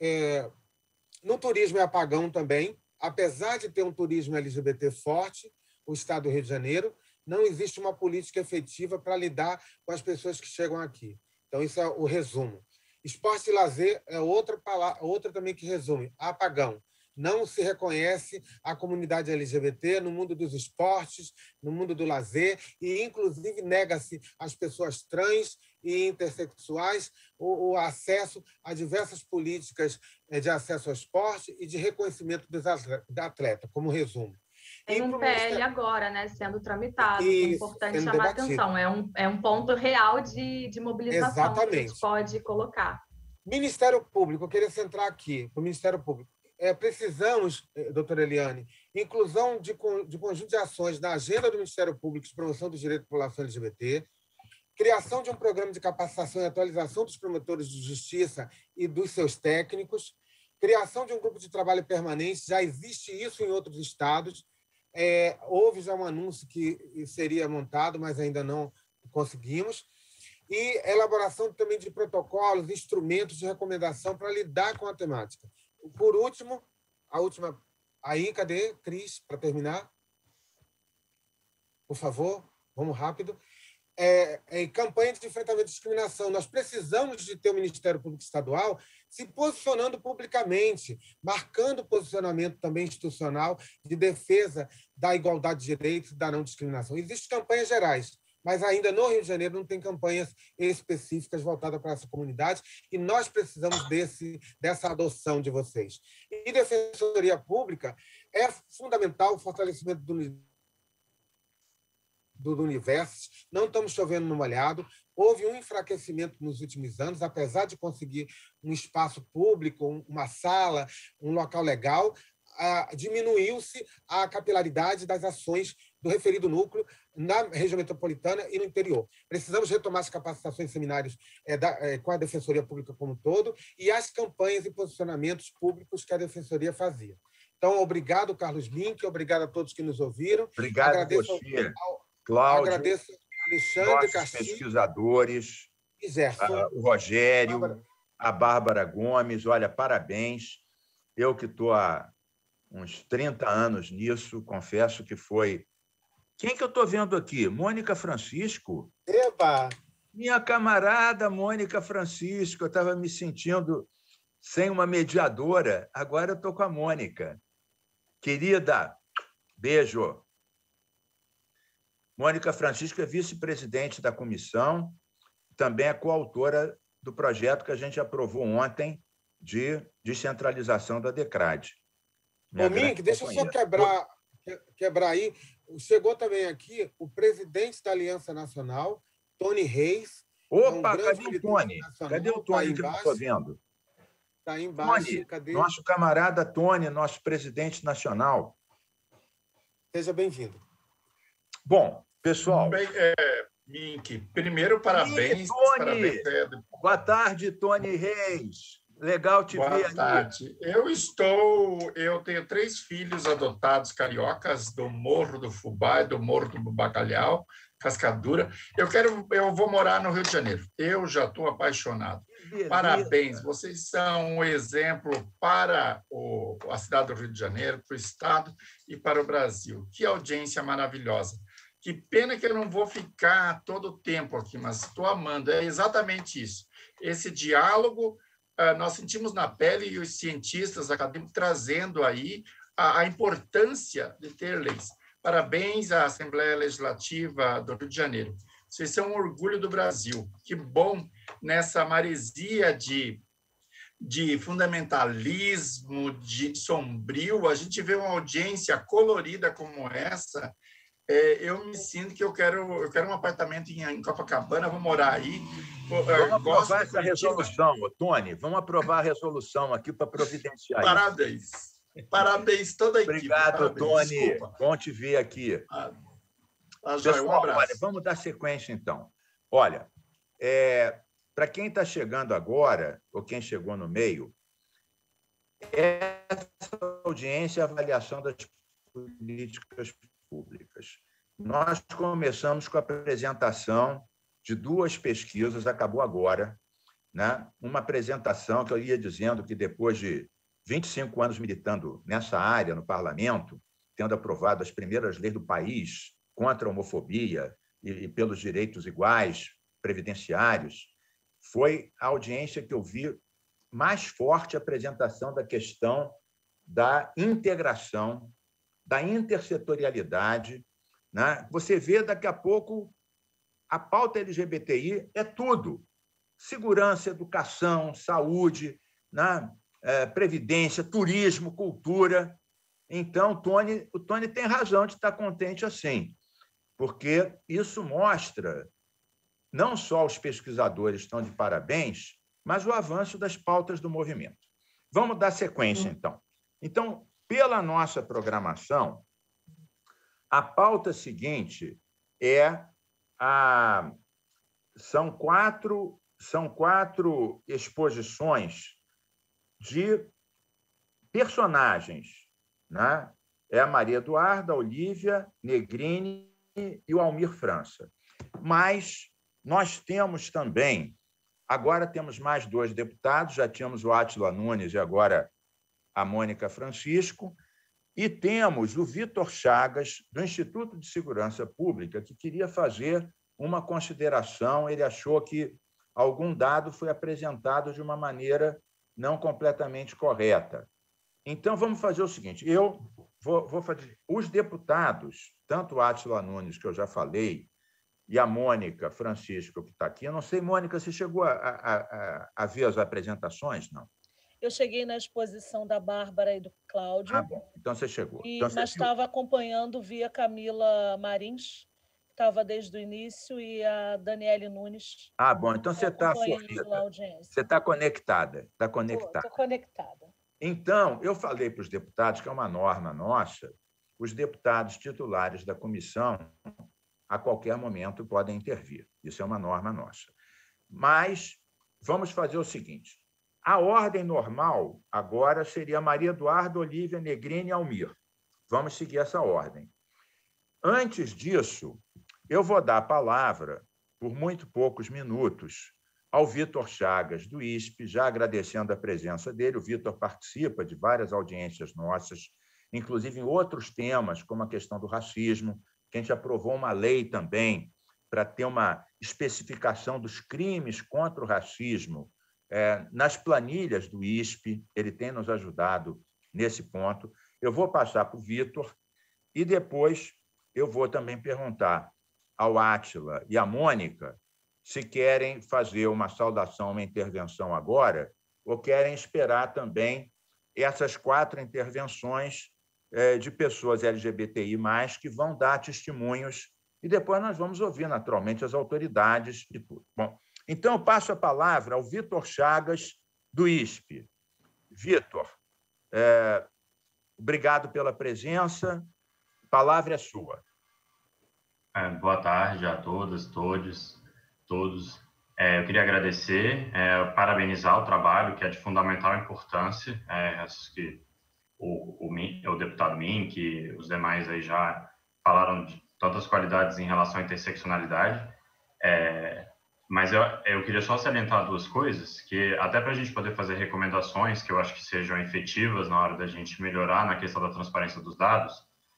é, no turismo é apagão também, apesar de ter um turismo L G B T forte, o Estado do Rio de Janeiro, não existe uma política efetiva para lidar com as pessoas que chegam aqui. Então, isso é o resumo. Esporte e lazer é outra, palavra, outra também que resume. Apagão. Não se reconhece a comunidade L G B T no mundo dos esportes, no mundo do lazer, e, inclusive, nega-se às pessoas trans e intersexuais o, o acesso a diversas políticas de acesso ao esporte e de reconhecimento dos atletas, como resumo. Tem um P L agora, né, sendo tramitado, e, é importante chamar a atenção. É um, é um ponto real de, de mobilização. Exatamente. Que a gente pode colocar. Ministério Público, eu queria centrar aqui para o Ministério Público. É, precisamos, doutora Eliane, inclusão de, de conjunto de ações na agenda do Ministério Público de promoção dos direitos da população L G B T, criação de um programa de capacitação e atualização dos promotores de justiça e dos seus técnicos, criação de um grupo de trabalho permanente, já existe isso em outros estados. É, houve já um anúncio que seria montado, mas ainda não conseguimos. E elaboração também de protocolos, instrumentos de recomendação para lidar com a temática. Por último, a última... Aí, cadê, Cris, para terminar? Por favor, vamos rápido. É, é, campanha de enfrentamento à discriminação. Nós precisamos de ter o Ministério Público Estadual se posicionando publicamente, marcando posicionamento também institucional de defesa da igualdade de direitos e da não discriminação. Existem campanhas gerais, mas ainda no Rio de Janeiro não tem campanhas específicas voltadas para essa comunidade e nós precisamos desse, dessa adoção de vocês. E Defensoria Pública é fundamental o fortalecimento do do universo, não estamos chovendo no molhado, houve um enfraquecimento nos últimos anos, apesar de conseguir um espaço público, uma sala, um local legal, ah, diminuiu-se a capilaridade das ações do referido núcleo na região metropolitana e no interior. Precisamos retomar as capacitações e seminários é, da, é, com a Defensoria Pública como um todo e as campanhas e posicionamentos públicos que a Defensoria fazia. Então, obrigado, Carlos Mink, obrigado a todos que nos ouviram. Obrigado a você. Cláudio, agradeço Alexandre Castilho, pesquisadores, a, o Rogério, Bárbara. a Bárbara Gomes. Olha, parabéns. Eu que estou há uns trinta anos nisso, confesso que foi... Quem que eu estou vendo aqui? Mônica Francisco. Eba! Minha camarada Mônica Francisco. Eu estava me sentindo sem uma mediadora. Agora eu estou com a Mônica. Querida, beijo. Mônica Francisco é vice-presidente da comissão, também é coautora do projeto que a gente aprovou ontem de descentralização da DECRAD. Ô, Mink, deixa eu só quebrar, quebrar aí. Chegou também aqui o presidente da Aliança Nacional, Tony Reis. Opa, é um cadê o Tony? Cadê o Tony que eu não estou vendo? Está aí embaixo. Tony, Cadê? nosso camarada Tony, nosso presidente nacional. Seja bem-vindo. Bom, pessoal... Bem, é, Mink, primeiro, parabéns. Tony, parabéns é, boa tarde, Tony Reis. Legal te boa ver aqui. Boa tarde. Eu estou... Eu tenho três filhos adotados cariocas do Morro do Fubá e do Morro do Bacalhau, Cascadura. Eu quero, eu vou morar no Rio de Janeiro. Eu já estou apaixonado. Parabéns, vocês são um exemplo para o, a cidade do Rio de Janeiro, para o Estado e para o Brasil. Que audiência maravilhosa. Que pena que eu não vou ficar todo o tempo aqui, mas estou amando. É exatamente isso. Esse diálogo, nós sentimos na pele e os cientistas acadêmicos trazendo aí a, a importância de ter leis. Parabéns à Assembleia Legislativa do Rio de Janeiro. Vocês são um orgulho do Brasil. Que bom nessa maresia de, de fundamentalismo, de sombrio, a gente vê uma audiência colorida como essa. É, eu me sinto que eu quero, eu quero um apartamento em, em Copacabana, vou morar aí. Vamos aprovar essa resolução, Tony. Vamos aprovar a resolução aqui para providenciar. Parabéns. Isso. Parabéns toda a equipe. Obrigado, Parabéns. Tony. Desculpa. Bom te ver aqui. Ah, ah, Pessoal, um abraço. olha, vamos dar sequência, então. Olha, é, para quem está chegando agora, ou quem chegou no meio, essa audiência é a avaliação das políticas públicas. Nós começamos com a apresentação de duas pesquisas, acabou agora, né? Uma apresentação que eu ia dizendo que depois de vinte e cinco anos militando nessa área, no parlamento, tendo aprovado as primeiras leis do país contra a homofobia e, e pelos direitos iguais, previdenciários, foi a audiência que eu vi mais forte a apresentação da questão da integração, da intersetorialidade. Né? Você vê, daqui a pouco, a pauta L G B T I é tudo. Segurança, educação, saúde, né? é, previdência, turismo, cultura. Então, Tony, o Tony tem razão de estar contente assim, porque isso mostra não só os pesquisadores estão de parabéns, mas o avanço das pautas do movimento. Vamos dar sequência, então. Então, pela nossa programação, a pauta seguinte é a... são quatro, são quatro exposições de personagens, né? É a Maria Eduarda, a Olívia Negrini e o Almir França. Mas nós temos também, agora temos mais dois deputados, já tínhamos o Átila Nunes e agora a Mônica Francisco, e temos o Vitor Chagas, do Instituto de Segurança Pública, que queria fazer uma consideração. Ele achou que algum dado foi apresentado de uma maneira não completamente correta. Então, vamos fazer o seguinte, eu vou, vou fazer... Os deputados, tanto o Átila Nunes, que eu já falei, e a Mônica Francisco, que está aqui, eu não sei, Mônica, você chegou a, a, a, a ver as apresentações? Não. Eu cheguei na exposição da Bárbara e do Cláudio. Ah, bom. Então você chegou. E, então, você mas estava acompanhando via Camila Marins, que estava desde o início, e a Daniele Nunes. Ah, bom. Então você está Você está conectada. Está conectada. Estou conectada. Então, eu falei para os deputados, que é uma norma nossa, os deputados titulares da comissão, a qualquer momento, podem intervir. Isso é uma norma nossa. Mas vamos fazer o seguinte. A ordem normal agora seria Maria Eduarda, Olívia, Negrini e Almir. Vamos seguir essa ordem. Antes disso, eu vou dar a palavra, por muito poucos minutos, ao Vitor Chagas, do I S P, já agradecendo a presença dele. O Vitor participa de várias audiências nossas, inclusive em outros temas, como a questão do racismo, que a gente aprovou uma lei também para ter uma especificação dos crimes contra o racismo É, nas planilhas do I S P, ele tem nos ajudado nesse ponto. Eu vou passar para o Vitor e depois eu vou também perguntar ao Átila e à Mônica se querem fazer uma saudação, uma intervenção agora, ou querem esperar também essas quatro intervenções é, de pessoas L G B T I mais, que vão dar testemunhos, e depois nós vamos ouvir, naturalmente, as autoridades e tudo. Bom, então, eu passo a palavra ao Vitor Chagas, do I S P. Vitor, é, obrigado pela presença. A palavra é sua. É, boa tarde a todas, todos, todos. É, eu queria agradecer, é, parabenizar o trabalho, que é de fundamental importância. É, acho que o, o, o deputado Mink, os demais aí já falaram de tantas qualidades em relação à interseccionalidade. É, mas eu, eu queria só salientar duas coisas, que até para a gente poder fazer recomendações que eu acho que sejam efetivas na hora da gente melhorar na questão da transparência dos dados,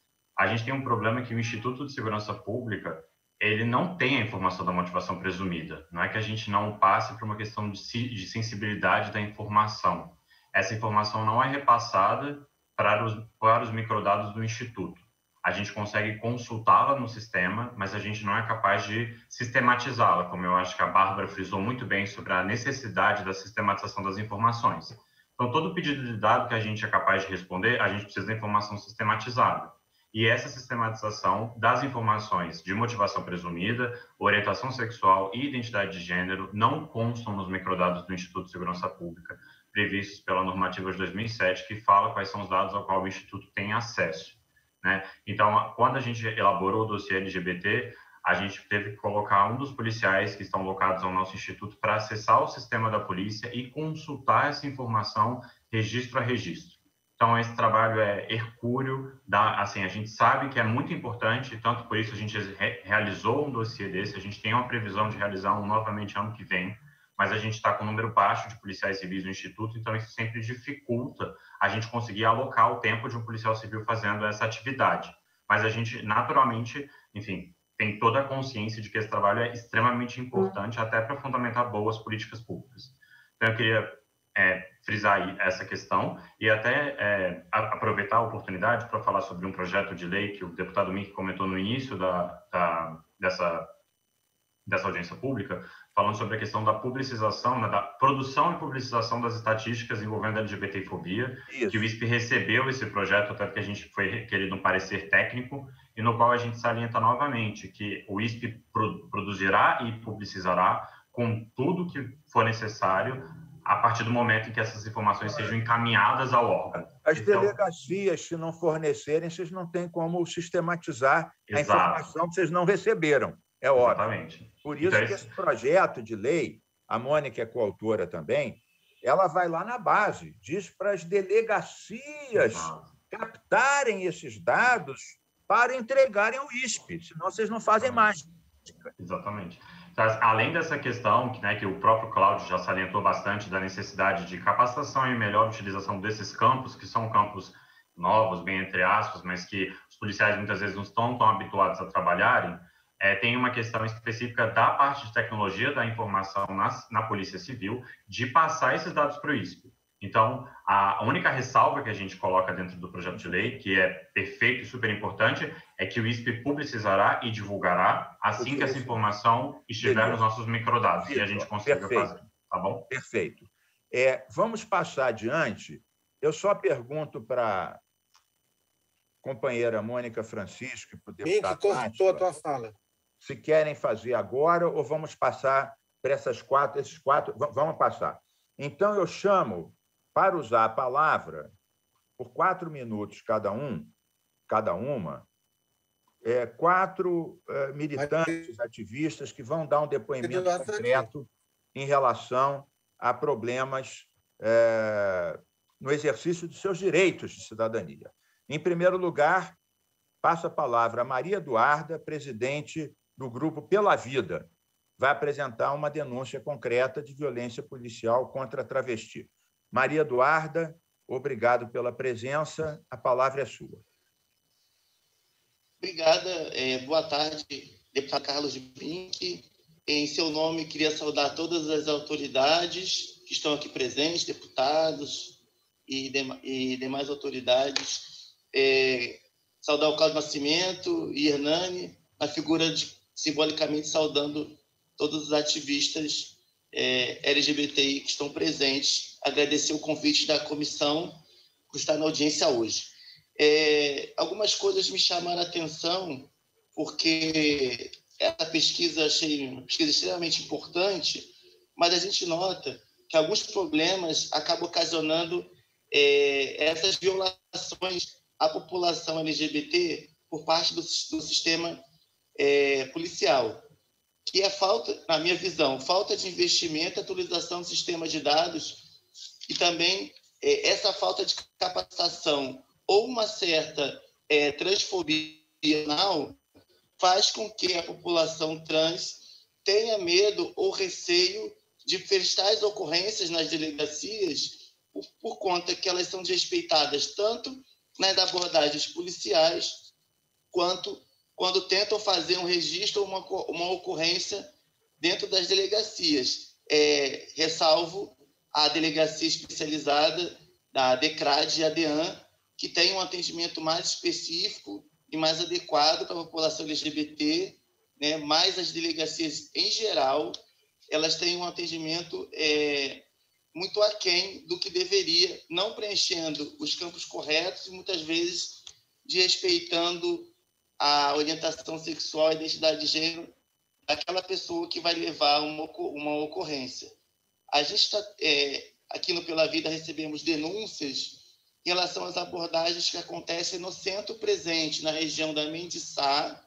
a gente tem um problema que o Instituto de Segurança Pública, ele não tem a informação da motivação presumida. Não é que a gente não passe por uma questão de, de sensibilidade da informação. Essa informação não é repassada para os, para os microdados do Instituto. A gente consegue consultá-la no sistema, mas a gente não é capaz de sistematizá-la, como eu acho que a Bárbara frisou muito bem sobre a necessidade da sistematização das informações. Então, todo pedido de dado que a gente é capaz de responder, a gente precisa da informação sistematizada. E essa sistematização das informações de motivação presumida, orientação sexual e identidade de gênero não constam nos microdados do Instituto de Segurança Pública, previstos pela normativa de dois mil e sete, que fala quais são os dados ao qual o Instituto tem acesso, né? Então, quando a gente elaborou o dossiê L G B T, a gente teve que colocar um dos policiais que estão locados ao nosso instituto para acessar o sistema da polícia e consultar essa informação registro a registro. Então, esse trabalho é hercúleo, dá, assim, a gente sabe que é muito importante, tanto por isso a gente re realizou um dossiê desse, a gente tem uma previsão de realizar um novamente ano que vem, mas a gente está com um número baixo de policiais civis no Instituto, então isso sempre dificulta a gente conseguir alocar o tempo de um policial civil fazendo essa atividade. Mas a gente, naturalmente, enfim, tem toda a consciência de que esse trabalho é extremamente importante, até para fundamentar boas políticas públicas. Então, eu queria é, frisar aí essa questão e até é, aproveitar a oportunidade para falar sobre um projeto de lei que o deputado Mink comentou no início da, da, dessa, dessa audiência pública, falando sobre a questão da publicização, né, da produção e publicização das estatísticas envolvendo a LGBTfobia, Isso. que o I S P recebeu esse projeto, até porque a gente foi requerido um parecer técnico, e no qual a gente salienta novamente que o I S P pro, produzirá e publicizará com tudo que for necessário a partir do momento em que essas informações sejam encaminhadas ao órgão. As então, delegacias, se não fornecerem, vocês não têm como sistematizar Exato. a informação que vocês não receberam. É óbvio. Exatamente. Por isso então, que esse projeto de lei, a Mônica é coautora também, ela vai lá na base, diz para as delegacias ah. captarem esses dados para entregarem ao I S P, senão vocês não fazem ah. mais. Exatamente. Além dessa questão, que, né, que o próprio Cláudio já salientou bastante da necessidade de capacitação e melhor utilização desses campos, que são campos novos, bem entre aspas, mas que os policiais muitas vezes não estão tão habituados a trabalharem, é, tem uma questão específica da parte de tecnologia da informação na, na Polícia Civil, de passar esses dados para o I S P. Então, a única ressalva que a gente coloca dentro do projeto de lei, que é perfeito e super importante, é que o I S P publicizará e divulgará assim que essa informação estiver nos nossos microdados e a gente consiga fazer. Tá bom? Perfeito. É, vamos passar adiante. Eu só pergunto para a companheira Mônica Francisco e para o deputado Mink, cortou a tua fala. Se querem fazer agora ou vamos passar para essas quatro, esses quatro, vamos passar. Então, eu chamo para usar a palavra por quatro minutos cada um, cada uma, é, quatro é, militantes, ativistas que vão dar um depoimento concreto em relação a problemas é, no exercício de seus direitos de cidadania. Em primeiro lugar, passo a palavra a Maria Eduarda, presidente do Grupo Pela Vida, vai apresentar uma denúncia concreta de violência policial contra travesti. Maria Eduarda, obrigado pela presença. A palavra é sua. Obrigada. É, boa tarde, deputado Carlos Mink. Em seu nome, queria saudar todas as autoridades que estão aqui presentes, deputados e, dem e demais autoridades. É, saudar o Cláudio Nascimento e Hernani, a figura de, simbolicamente saudando todos os ativistas é, L G B T I que estão presentes. Agradecer o convite da comissão por estar na audiência hoje. É, algumas coisas me chamaram a atenção, porque essa pesquisa achei uma pesquisa extremamente importante, mas a gente nota que alguns problemas acabam ocasionando é, essas violações à população L G B T por parte do, do sistema é, policial, que é falta, na minha visão, falta de investimento, atualização do sistema de dados e também é, essa falta de capacitação ou uma certa é, transfobia faz com que a população trans tenha medo ou receio de prestar as ocorrências nas delegacias por, por conta que elas são desrespeitadas tanto nas abordagens policiais quanto quando tentam fazer um registro ou uma, uma ocorrência dentro das delegacias. É, ressalvo a delegacia especializada da DECRAD e a DEAN, que tem um atendimento mais específico e mais adequado para a população L G B T, né? Mas as delegacias, em geral, elas têm um atendimento é, muito aquém do que deveria, não preenchendo os campos corretos e, muitas vezes, desrespeitando a orientação sexual e identidade de gênero daquela pessoa que vai levar uma, uma ocorrência. A gente está, é, aqui no Pela Vida, recebemos denúncias em relação às abordagens que acontecem no centro presente, na região da Mendiçá,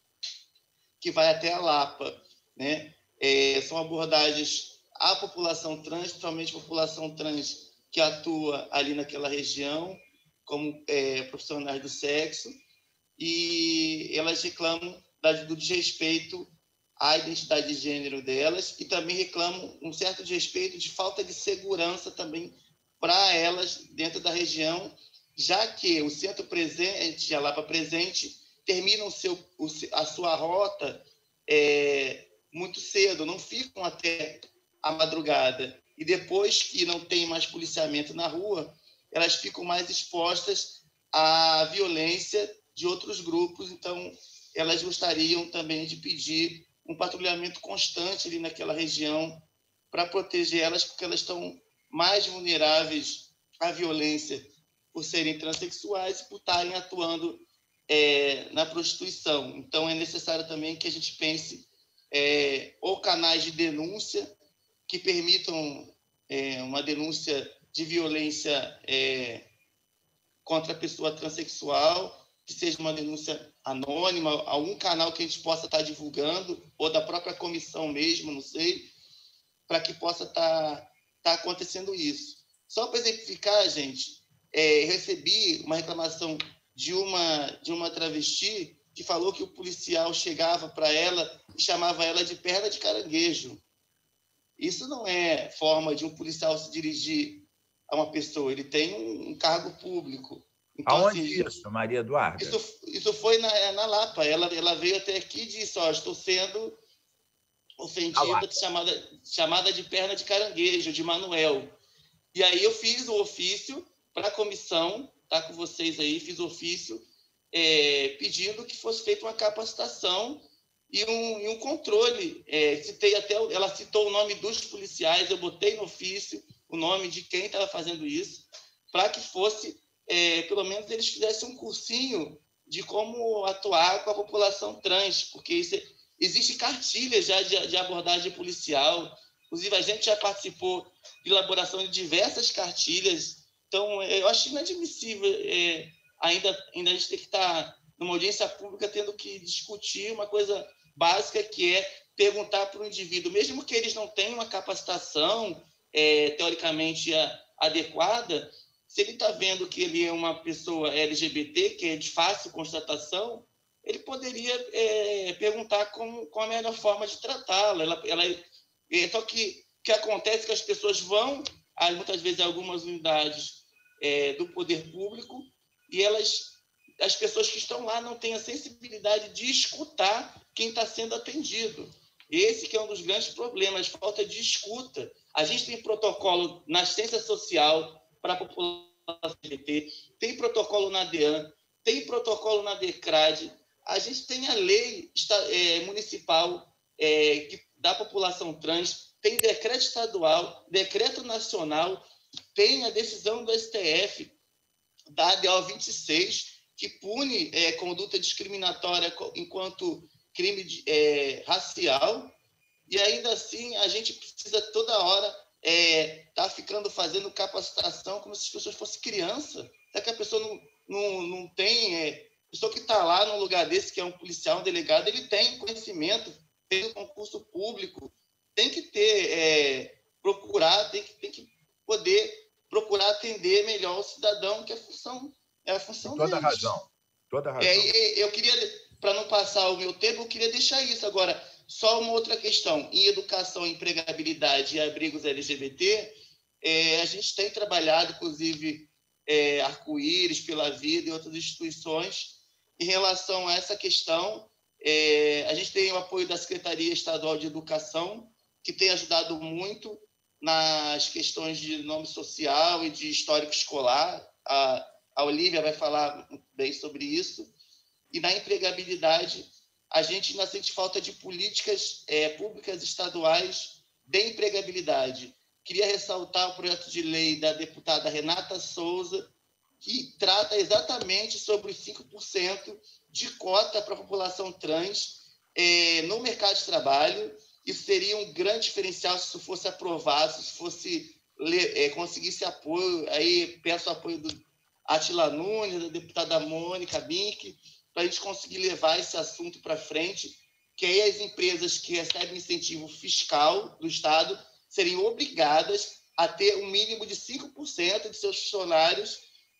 que vai até a Lapa, né? É, são abordagens à população trans, principalmente a população trans que atua ali naquela região, como é, profissionais do sexo, e elas reclamam do desrespeito à identidade de gênero delas e também reclamam um certo desrespeito de falta de segurança também para elas dentro da região, já que o centro presente, a Lapa presente, termina o seu, a sua rota é, muito cedo, não ficam até a madrugada. E depois que não tem mais policiamento na rua, elas ficam mais expostas à violência de outros grupos. Então, elas gostariam também de pedir um patrulhamento constante ali naquela região para proteger elas, porque elas estão mais vulneráveis à violência por serem transexuais e por estarem atuando é, na prostituição. Então, é necessário também que a gente pense é, ou canais de denúncia que permitam é, uma denúncia de violência é, contra a pessoa transexual, que seja uma denúncia anônima, algum canal que a gente possa estar divulgando, ou da própria comissão mesmo, não sei, para que possa estar, estar acontecendo isso. Só para exemplificar, gente, é, recebi uma reclamação de uma, de uma travesti que falou que o policial chegava para ela e chamava ela de perna de caranguejo. Isso não é forma de um policial se dirigir a uma pessoa, ele tem um, um cargo público. Então, aonde assim, isso, Maria Eduarda? Isso, isso foi na, na Lapa. Ela, ela veio até aqui e disse, ó, estou sendo ofendida, chamada, chamada de perna de caranguejo, de Manuel. E aí eu fiz o ofício para a comissão, tá com vocês aí, fiz o ofício é, pedindo que fosse feita uma capacitação e um, e um controle. É, citei até, ela citou o nome dos policiais, eu botei no ofício o nome de quem estava fazendo isso, para que fosse, é, pelo menos eles fizessem um cursinho de como atuar com a população trans, porque isso é, existe cartilha já de, de abordagem policial, inclusive a gente já participou de elaboração de diversas cartilhas. Então, eu acho inadmissível é, ainda, ainda a gente ter que estar numa audiência pública tendo que discutir uma coisa básica, que é perguntar para o indivíduo, mesmo que eles não tenham uma capacitação é, teoricamente adequada, se ele está vendo que ele é uma pessoa L G B T, que é de fácil constatação, ele poderia é, perguntar como, qual a melhor forma de tratá-la. Ela, ela, é, só que o que acontece é que as pessoas vão, muitas vezes, a algumas unidades é, do poder público, e elas, as pessoas que estão lá não têm a sensibilidade de escutar quem está sendo atendido. Esse que é um dos grandes problemas, falta de escuta. A gente tem protocolo na assistência social para a população L G B T, tem protocolo na DEAN, tem protocolo na DECRAD, a gente tem a lei é, municipal é, que, da população trans, tem decreto estadual, decreto nacional, tem a decisão do S T F, da A D O vinte e seis, que pune é, conduta discriminatória enquanto crime de, é, racial, e ainda assim a gente precisa toda hora está é, ficando fazendo capacitação como se as pessoas fossem criança. Será que a pessoa não, não, não tem... É, a pessoa que está lá num lugar desse, que é um policial, um delegado, ele tem conhecimento, tem um concurso público, tem que ter, é, procurar, tem que, tem que poder procurar atender melhor o cidadão, que é a função, é a função toda deles. razão, toda razão. É, eu queria, para não passar o meu tempo, eu queria deixar isso. Agora, só uma outra questão. Em educação, empregabilidade e abrigos L G B T, é, a gente tem trabalhado, inclusive, é, Arco-Íris, Pela Vida e outras instituições, em relação a essa questão. É, a gente tem o apoio da Secretaria Estadual de Educação, que tem ajudado muito nas questões de nome social e de histórico escolar. A, a Olívia vai falar bem sobre isso. E na empregabilidade, a gente ainda sente falta de políticas é, públicas estaduais de empregabilidade. Queria ressaltar o projeto de lei da deputada Renata Souza, que trata exatamente sobre os cinco por cento de cota para a população trans é, no mercado de trabalho. Isso seria um grande diferencial se isso fosse aprovado, se fosse é, conseguisse apoio. Aí peço apoio do Atila Nunes, da deputada Mônica Bink, para a gente conseguir levar esse assunto para frente, que aí as empresas que recebem incentivo fiscal do Estado seriam obrigadas a ter um mínimo de cinco por cento de seus funcionários,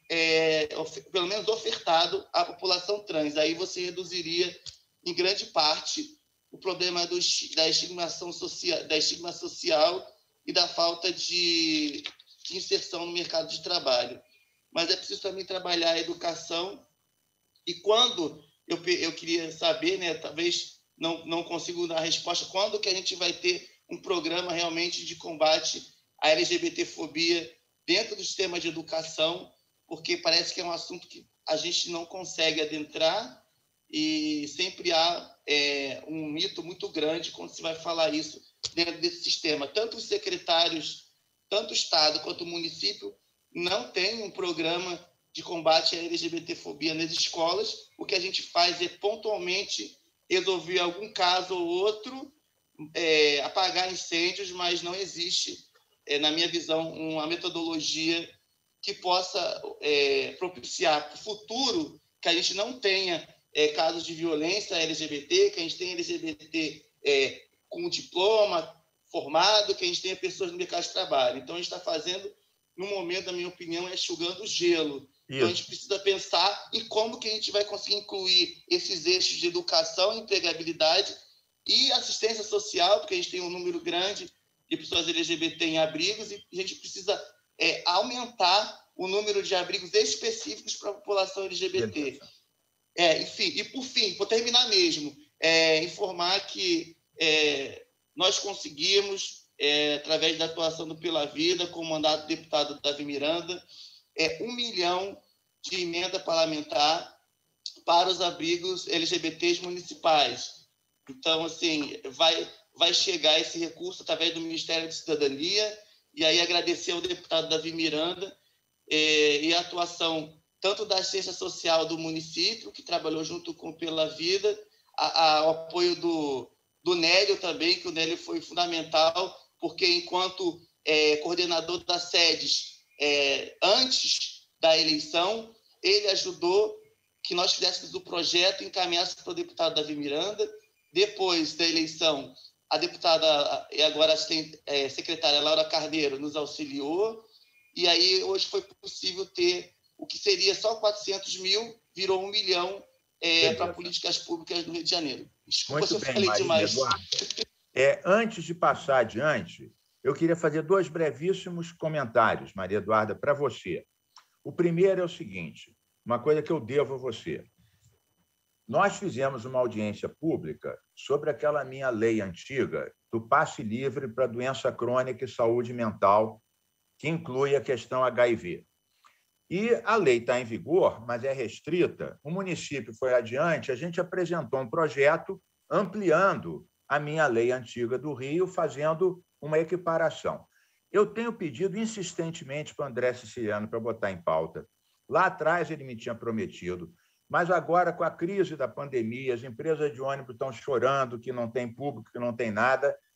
é, pelo menos ofertado à população trans. Aí você reduziria, em grande parte, o problema do, da, estigmação social, da estigma social e da falta de, de inserção no mercado de trabalho. Mas é preciso também trabalhar a educação. E quando, eu, eu queria saber, né, talvez não, não consigo dar a resposta, quando que a gente vai ter um programa realmente de combate à L G B T fobia dentro do sistema de educação, porque parece que é um assunto que a gente não consegue adentrar e sempre há é, um mito muito grande quando se vai falar isso dentro desse sistema. Tanto os secretários, tanto o Estado quanto o município, não tem um programa de combate à L G B T fobia nas escolas. O que a gente faz é pontualmente resolver algum caso ou outro, é, apagar incêndios, mas não existe, é, na minha visão, uma metodologia que possa é, propiciar para o futuro que a gente não tenha é, casos de violência L G B T, que a gente tenha L G B T é, com diploma formado, que a gente tenha pessoas no mercado de trabalho. Então, a gente está fazendo, no momento, na minha opinião, é enxugando o gelo. Isso. Então, a gente precisa pensar em como que a gente vai conseguir incluir esses eixos de educação, empregabilidade e assistência social, porque a gente tem um número grande de pessoas L G B T em abrigos e a gente precisa é, aumentar o número de abrigos específicos para a população L G B T. É, enfim, e por fim, vou terminar mesmo, é, informar que é, nós conseguimos, é, através da atuação do Pela Vida, com o mandato do deputado Davi Miranda, é, um milhão de emenda parlamentar para os abrigos L G B Ts municipais. Então, assim, vai, vai chegar esse recurso através do Ministério da Cidadania, e aí agradecer ao deputado Davi Miranda é, e a atuação tanto da assistência social do município, que trabalhou junto com o Pela Vida, ao apoio do, do Nélio também, que o Nélio foi fundamental, porque enquanto é, coordenador das sedes, é, antes da eleição, ele ajudou que nós fizéssemos o projeto e encaminhássemos para o deputado Davi Miranda. Depois da eleição, a deputada, e agora assistente, é, secretária Laura Carneiro, nos auxiliou, e aí hoje foi possível ter o que seria só quatrocentos mil, virou um milhão é, para políticas públicas do Rio de Janeiro. Desculpa se eu falei Maria demais. É, antes de passar adiante, eu queria fazer dois brevíssimos comentários, Maria Eduarda, para você. O primeiro é o seguinte, uma coisa que eu devo a você. Nós fizemos uma audiência pública sobre aquela minha lei antiga do passe livre para doença crônica e saúde mental, que inclui a questão H I V. E a lei está em vigor, mas é restrita. O município foi adiante, a gente apresentou um projeto ampliando a minha lei antiga do Rio, fazendo uma equiparação. Eu tenho pedido insistentemente para o André Siciliano para botar em pauta. Lá atrás ele me tinha prometido, mas agora, com a crise da pandemia, as empresas de ônibus estão chorando que não tem público, que não tem nada,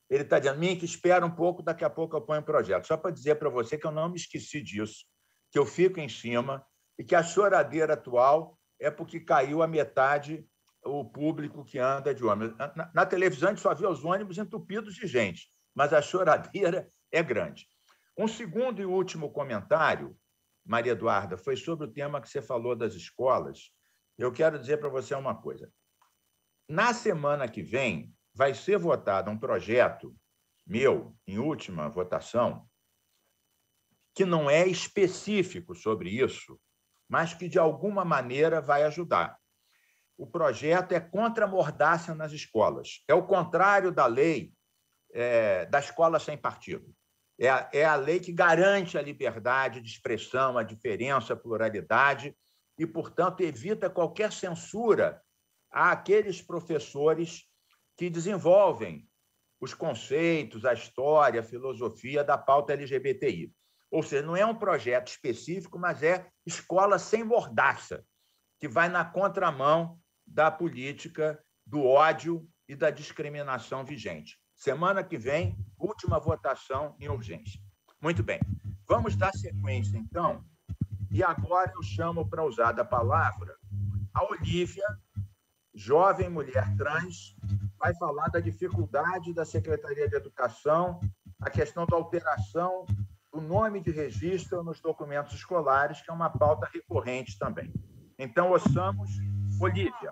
Ele está dizendo, Mink, espera um pouco, daqui a pouco eu ponho o projeto. Só para dizer para você que eu não me esqueci disso, que eu fico em cima e que a choradeira atual é porque caiu a metade o público que anda de ônibus. Na, na televisão, a gente só vê os ônibus entupidos de gente, mas a choradeira é grande. Um segundo e último comentário, Maria Eduarda, foi sobre o tema que você falou das escolas. Eu quero dizer para você uma coisa. Na semana que vem, vai ser votado um projeto meu, em última votação, que não é específico sobre isso, mas que, de alguma maneira, vai ajudar. O projeto é contra a mordácia nas escolas. É o contrário da lei é, da escola sem partido. É a, é a lei que garante a liberdade de expressão, a diferença, a pluralidade e, portanto, evita qualquer censura àqueles professores que desenvolvem os conceitos, a história, a filosofia da pauta L G B T I. Ou seja, não é um projeto específico, mas é escola sem mordaça, que vai na contramão da política do ódio e da discriminação vigente. Semana que vem, última votação em urgência. Muito bem. Vamos dar sequência, então. E agora eu chamo para usar da palavra a Olívia, jovem mulher trans, vai falar da dificuldade da Secretaria de Educação, a questão da alteração do nome de registro nos documentos escolares, que é uma pauta recorrente também. Então, ouçamos Olívia.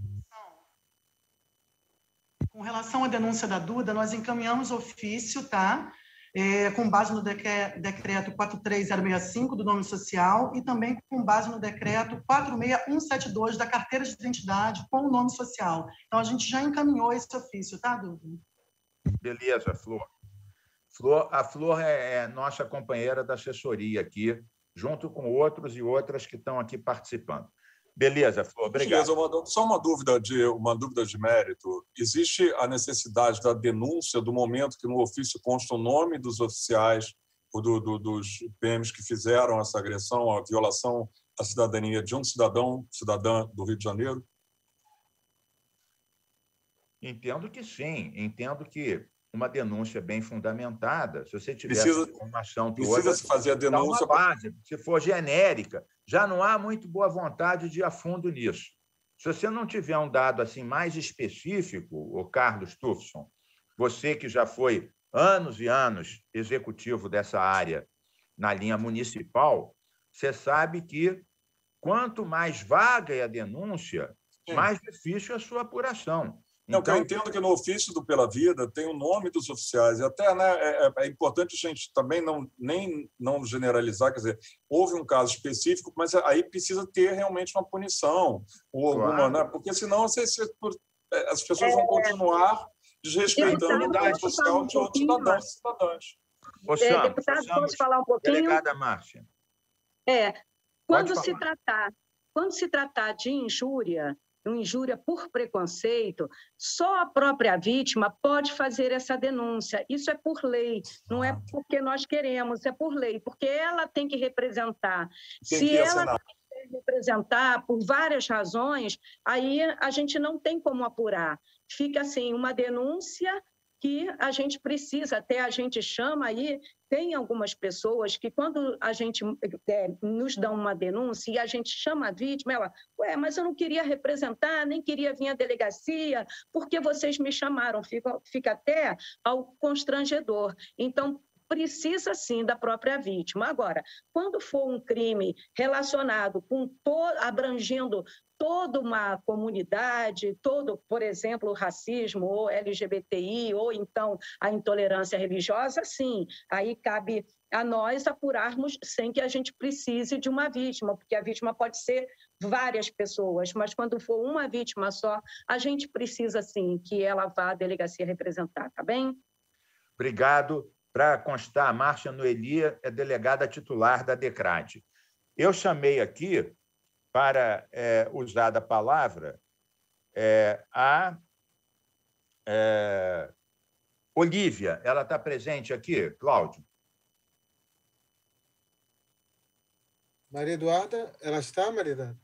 Com relação à denúncia da Duda, nós encaminhamos ofício, tá? É, com base no decreto quatro três zero seis cinco do nome social e também com base no decreto quatro seis um sete dois da carteira de identidade com o nome social. Então, a gente já encaminhou esse ofício, tá, Duda? Beleza, Flor. Flor a Flor é, é nossa companheira da assessoria aqui, junto com outros e outras que estão aqui participando. Beleza, Flor, obrigado. Uma, só uma dúvida, de, uma dúvida de mérito. Existe a necessidade da denúncia do momento que no ofício consta o nome dos oficiais ou do, do, dos P Ms que fizeram essa agressão, a violação à cidadania de um cidadão, cidadã do Rio de Janeiro? Entendo que sim. Entendo que uma denúncia bem fundamentada, se você tiver precisa, informação toda... Precisa se fazer a denúncia... Dá uma base. Se for genérica, já não há muito boa vontade de ir a fundo nisso. Se você não tiver um dado assim mais específico, o Carlos Tufson, você que já foi anos e anos executivo dessa área na linha municipal, você sabe que quanto mais vaga é a denúncia, Sim. mais difícil é a sua apuração. Não, então, eu entendo que no ofício do Pela Vida tem o nome dos oficiais, e até né, é, é importante a gente também não, nem não generalizar, quer dizer, houve um caso específico, mas aí precisa ter realmente uma punição, ou alguma, claro. né, porque senão você, as pessoas vão continuar desrespeitando a unidade social de outros cidadãos e cidadãs. É, deputado, posso falar um pouquinho? Delegada Márcia. É, quando se tratar, quando se tratar de injúria, injúria por preconceito, só a própria vítima pode fazer essa denúncia. Isso é por lei, não é porque nós queremos, é por lei, porque ela tem que representar. Tem Se que ela não representar por várias razões, aí a gente não tem como apurar. Fica assim, uma denúncia que a gente precisa, até a gente chama aí, tem algumas pessoas que quando a gente é, nos dá uma denúncia e a gente chama a vítima, ela, ué, mas eu não queria representar, nem queria vir à delegacia, porque vocês me chamaram, fica, fica até ao constrangedor. Então, precisa, sim, da própria vítima. Agora, quando for um crime relacionado com, to, abrangendo toda uma comunidade, todo, por exemplo, o racismo, ou L G B T I, ou então a intolerância religiosa, sim, aí cabe a nós apurarmos sem que a gente precise de uma vítima, porque a vítima pode ser várias pessoas, mas quando for uma vítima só, a gente precisa, sim, que ela vá à delegacia representar, tá bem? Obrigado. Para constar, a Márcia Noeli é delegada titular da DECRAD. Eu chamei aqui, para é, usar da palavra, é, a é, Olívia. Ela está presente aqui, Cláudio? Maria Eduarda, ela está, Maria Eduarda?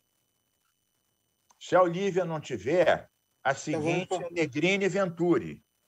Se a Olívia não tiver, a seguinte então vamos... é Negrini Venturi.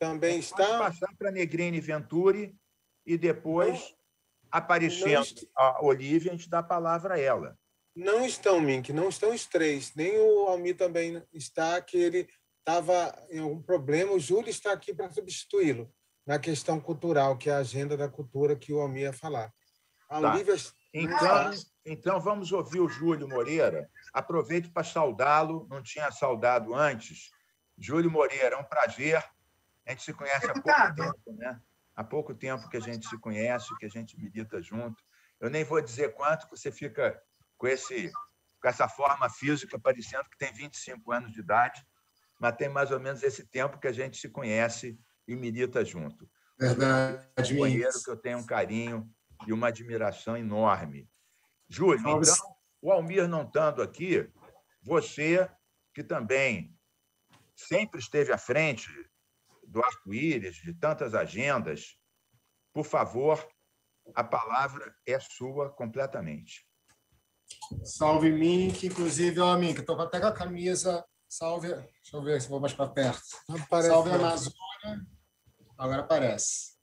também Pode está. passar para Negrini Venturi e depois, não, aparecendo não a Olívia, a gente dá a palavra a ela. Não estão, Mink, não estão os três. Nem o Almir também está, que ele estava em algum problema. O Júlio está aqui para substituí-lo na questão cultural, que é a agenda da cultura que o Almir ia falar. A Tá. Olívia... Então, então, vamos ouvir o Júlio Moreira. Aproveito para saudá-lo, não tinha saudado antes. Júlio Moreira, é um prazer. A gente se conhece há pouco tempo, né? Há pouco tempo que a gente se conhece, que a gente milita junto. Eu nem vou dizer quanto, que você fica com, esse, com essa forma física, parecendo que tem vinte e cinco anos de idade, mas tem mais ou menos esse tempo que a gente se conhece e milita junto. Verdade, é um companheiro que eu tenho um carinho e uma admiração enorme. Júlio, então, o Almir não estando aqui, você, que também sempre esteve à frente do Arco-Íris, de tantas agendas, por favor, a palavra é sua completamente. Salve, Mink. Inclusive, ó, Mink, estou até com a camisa. Salve. Deixa eu ver se vou mais para perto. Salve, Amazônia. Agora aparece.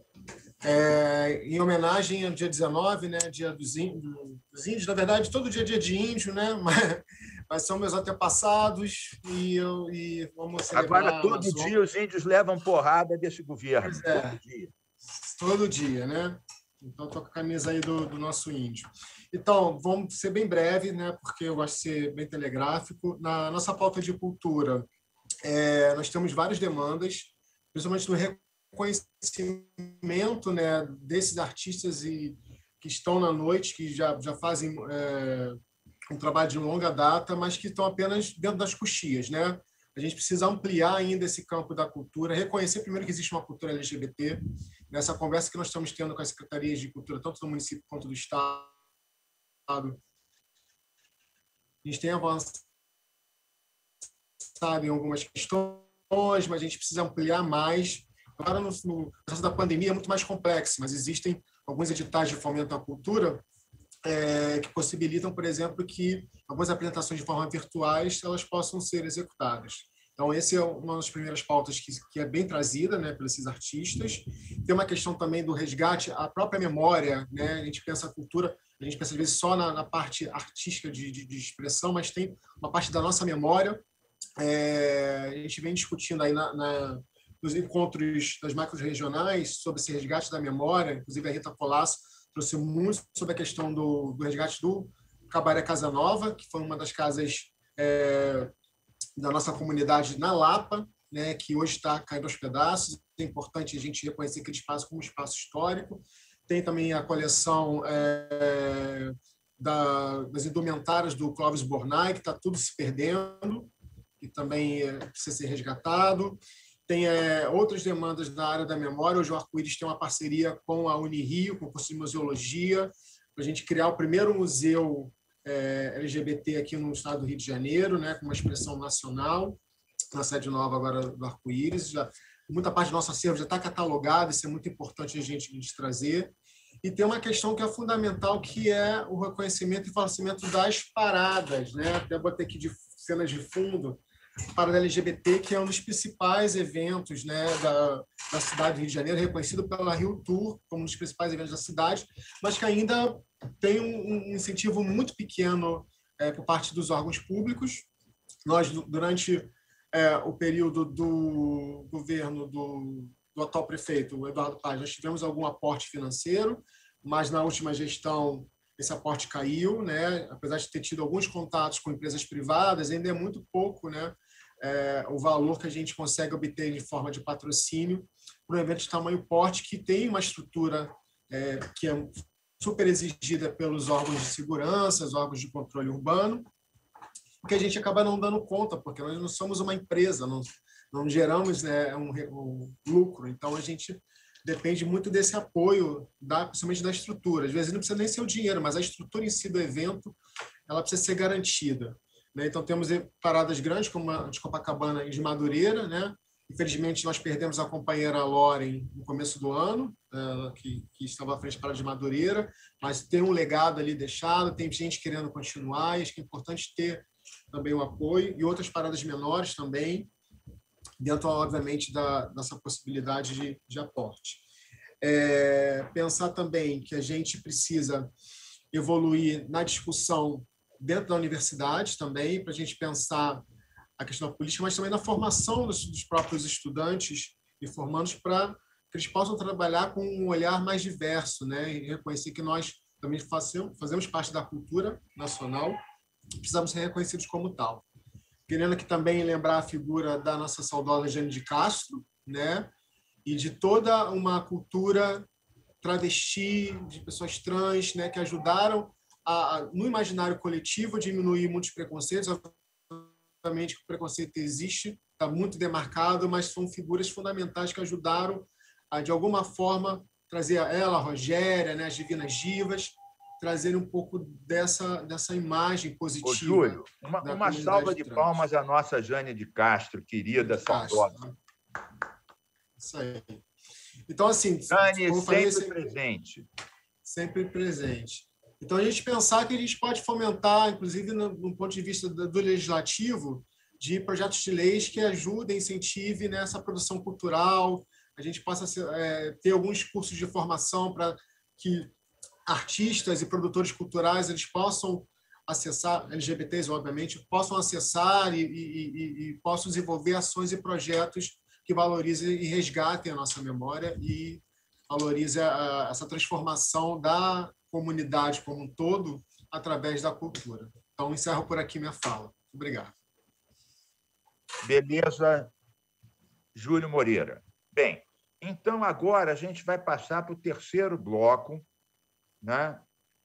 É, em homenagem ao dia dezenove, né, dia dos índios, dos índios, na verdade, todo dia é dia de índio, né, mas, mas são meus antepassados e, eu, e vamos celebrar... Agora, todo dia os índios levam porrada desse governo. É, todo dia. Todo dia, né? Então, estou com a camisa aí do, do nosso índio. Então, vamos ser bem breve, né, porque eu gosto de ser bem telegráfico. Na nossa pauta de cultura, é, nós temos várias demandas, principalmente no reconhecimento, né, desses artistas e, que estão na noite, que já, já fazem é, um trabalho de longa data, mas que estão apenas dentro das coxias, né? A gente precisa ampliar ainda esse campo da cultura, reconhecer primeiro que existe uma cultura L G B T. Nessa conversa que nós estamos tendo com as secretarias de cultura, tanto do município quanto do Estado, a gente tem avançado em algumas questões, mas a gente precisa ampliar mais. Agora, no, no processo da pandemia, é muito mais complexo, mas existem alguns editais de fomento à cultura é, que possibilitam, por exemplo, que algumas apresentações de forma virtuais elas possam ser executadas. Então, esse é uma das primeiras pautas que, que é bem trazida, né, por esses artistas. Tem uma questão também do resgate, a própria memória, né? A gente pensa a cultura, a gente pensa às vezes só na, na parte artística de, de, de expressão, mas tem uma parte da nossa memória. É, a gente vem discutindo aí na, na, nos encontros das macro-regionais sobre esse resgate da memória. Inclusive, a Rita Colasso trouxe muito sobre a questão do, do resgate do Cabaré Casa Nova, que foi uma das casas é, da nossa comunidade na Lapa, né, que hoje está caindo aos pedaços. É importante a gente reconhecer aquele espaço como um espaço histórico. Tem também a coleção é, da, das indumentárias do Clóvis Bornai, que está tudo se perdendo, e também é, precisa ser resgatado. Tem é, outras demandas na área da memória. Hoje o Arco-Íris tem uma parceria com a Unirio, com o curso de museologia, para a gente criar o primeiro museu é, L G B T aqui no estado do Rio de Janeiro, né, com uma expressão nacional, na sede nova agora do Arco-Íris. Já, muita parte do nosso acervo já está catalogada, isso é muito importante a gente, a gente trazer. E tem uma questão que é fundamental, que é o reconhecimento e fortalecimento das paradas, né? Até botei aqui de cenas de fundo, Parada L G B T, que é um dos principais eventos, né, da, da cidade do Rio de Janeiro, reconhecido pela Rio Tour como um dos principais eventos da cidade, mas que ainda tem um, um incentivo muito pequeno é, por parte dos órgãos públicos. Nós, durante é, o período do governo do, do atual prefeito, o Eduardo Paz, nós tivemos algum aporte financeiro, mas na última gestão esse aporte caiu, né? Apesar de ter tido alguns contatos com empresas privadas, ainda é muito pouco, né? É, o valor que a gente consegue obter de forma de patrocínio para um evento de tamanho porte que tem uma estrutura é, que é super exigida pelos órgãos de segurança, os órgãos de controle urbano, que a gente acaba não dando conta, porque nós não somos uma empresa, não, não geramos, né, um, um lucro, então a gente depende muito desse apoio, da, principalmente da estrutura. Às vezes não precisa nem ser o dinheiro, mas a estrutura em si do evento ela precisa ser garantida, né? Então temos paradas grandes, como a de Copacabana e de Madureira, né? Infelizmente, nós perdemos a companheira Loren no começo do ano, que, que estava à frente para a de Madureira, mas tem um legado ali deixado, tem gente querendo continuar, e acho que é importante ter também o apoio, e outras paradas menores também. dentro, obviamente, da, dessa possibilidade de, de aporte. É, pensar também que a gente precisa evoluir na discussão dentro da universidade também, para a gente pensar a questão da política, mas também na formação dos, dos próprios estudantes e formandos para que eles possam trabalhar com um olhar mais diverso, né? E reconhecer que nós também fazemos, fazemos parte da cultura nacional, precisamos ser reconhecidos como tal. Querendo aqui também lembrar a figura da nossa saudosa Jane de Castro, né? E de toda uma cultura travesti, de pessoas trans, né? Que ajudaram a, a, no imaginário coletivo, diminuir muitos preconceitos. Obviamente que o preconceito existe, está muito demarcado, mas são figuras fundamentais que ajudaram a, de alguma forma, trazer ela, a Rogéria, né? As Divinas Divas, trazer um pouco dessa, dessa imagem positiva. Ô, Júlio, uma, uma salva de trans. Palmas à nossa Jane de Castro, querida, saudosa. Isso aí. Então, assim... Jane, sempre falei, sempre presente. Sempre presente. Então, a gente pensar que a gente pode fomentar, inclusive, no, no ponto de vista do, do legislativo, de projetos de leis que ajudem, incentivem nessa produção cultural, a gente possa é, ter alguns cursos de formação para que artistas e produtores culturais eles possam acessar, L G B Ts, obviamente, possam acessar e, e, e, e possam desenvolver ações e projetos que valorizem e resgatem a nossa memória e valorizem a, essa transformação da comunidade como um todo através da cultura. Então, encerro por aqui minha fala. Obrigado. Beleza, Júlio Moreira. Bem, então agora a gente vai passar para o terceiro bloco, né?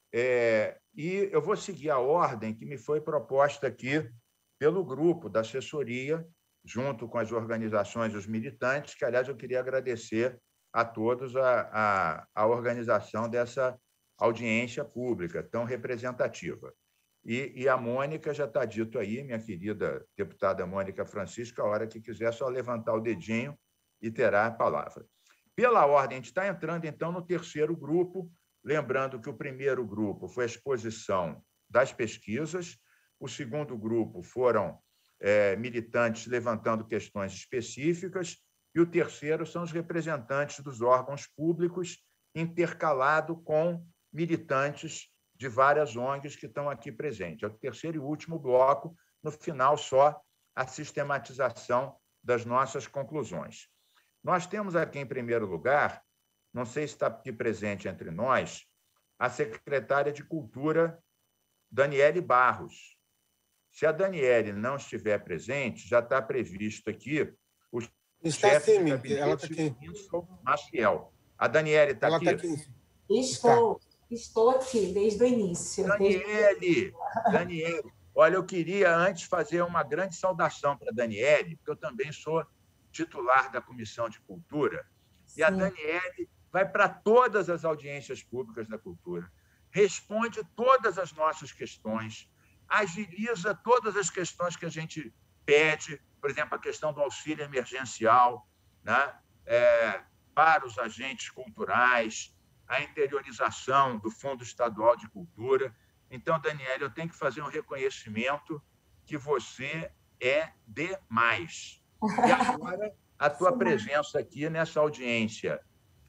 É, e eu vou seguir a ordem que me foi proposta aqui pelo grupo da assessoria, junto com as organizações dos militantes, que, aliás, eu queria agradecer a todos a, a, a organização dessa audiência pública tão representativa. E, e a Mônica já está dito aí, minha querida deputada Mônica Francisco, a hora que quiser, só levantar o dedinho e terá a palavra. Pela ordem, a gente está entrando, então, no terceiro grupo, lembrando que o primeiro grupo foi a exposição das pesquisas, o segundo grupo foram é, militantes levantando questões específicas, e o terceiro são os representantes dos órgãos públicos, intercalado com militantes de várias O N Gs que estão aqui presentes. É o terceiro e último bloco, no final, só a sistematização das nossas conclusões. Nós temos aqui, em primeiro lugar, não sei se está aqui presente entre nós, a secretária de Cultura, Daniele Barros. Se a Daniele não estiver presente, já está previsto aqui o está chefe sim, de gabinete, ela está aqui. Maciel. A Daniele está aqui? Tá aqui? Estou, estou aqui desde o início. Daniele, desde... Daniele, olha, eu queria antes fazer uma grande saudação para a Daniele, porque eu também sou titular da Comissão de Cultura, Sim. E a Daniele vai para todas as audiências públicas da cultura, responde todas as nossas questões, agiliza todas as questões que a gente pede, por exemplo, a questão do auxílio emergencial, né? É, para os agentes culturais, a interiorização do Fundo Estadual de Cultura. Então, Daniele, eu tenho que fazer um reconhecimento que você é demais. E agora, a tua presença aqui nessa audiência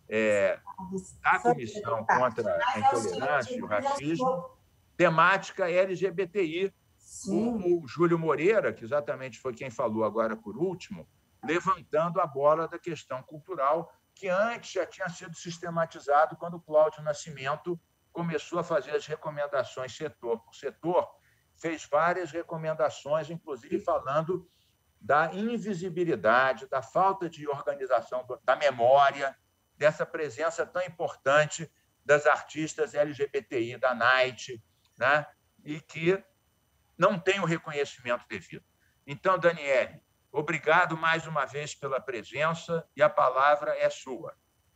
é, da Comissão contra a Intolerância e o Racismo, temática L G B T I. O, o Júlio Moreira, que exatamente foi quem falou agora por último, levantando a bola da questão cultural, que antes já tinha sido sistematizado quando o Cláudio Nascimento começou a fazer as recomendações setor por setor, fez várias recomendações, inclusive falando da invisibilidade, da falta de organização da memória, dessa presença tão importante das artistas L G B T I, da Night, né? E que não tem o reconhecimento devido. Então, Daniele, obrigado mais uma vez pela presença e a palavra é sua.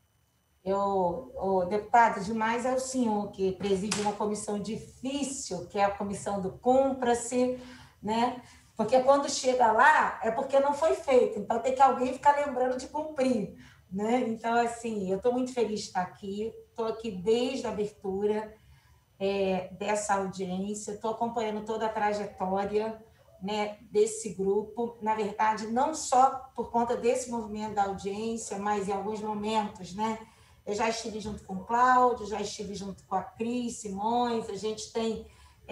Eu, o deputado, demais é o senhor que preside uma comissão difícil, que é a comissão do Cumpra-se, né? Porque quando chega lá, é porque não foi feito, então tem que alguém ficar lembrando de cumprir, né? Então, assim, eu estou muito feliz de estar aqui, estou aqui desde a abertura é, dessa audiência, estou acompanhando toda a trajetória, né, desse grupo, na verdade, não só por conta desse movimento da audiência, mas em alguns momentos, né, eu já estive junto com o Cláudio, já estive junto com a Cris Simões, a gente tem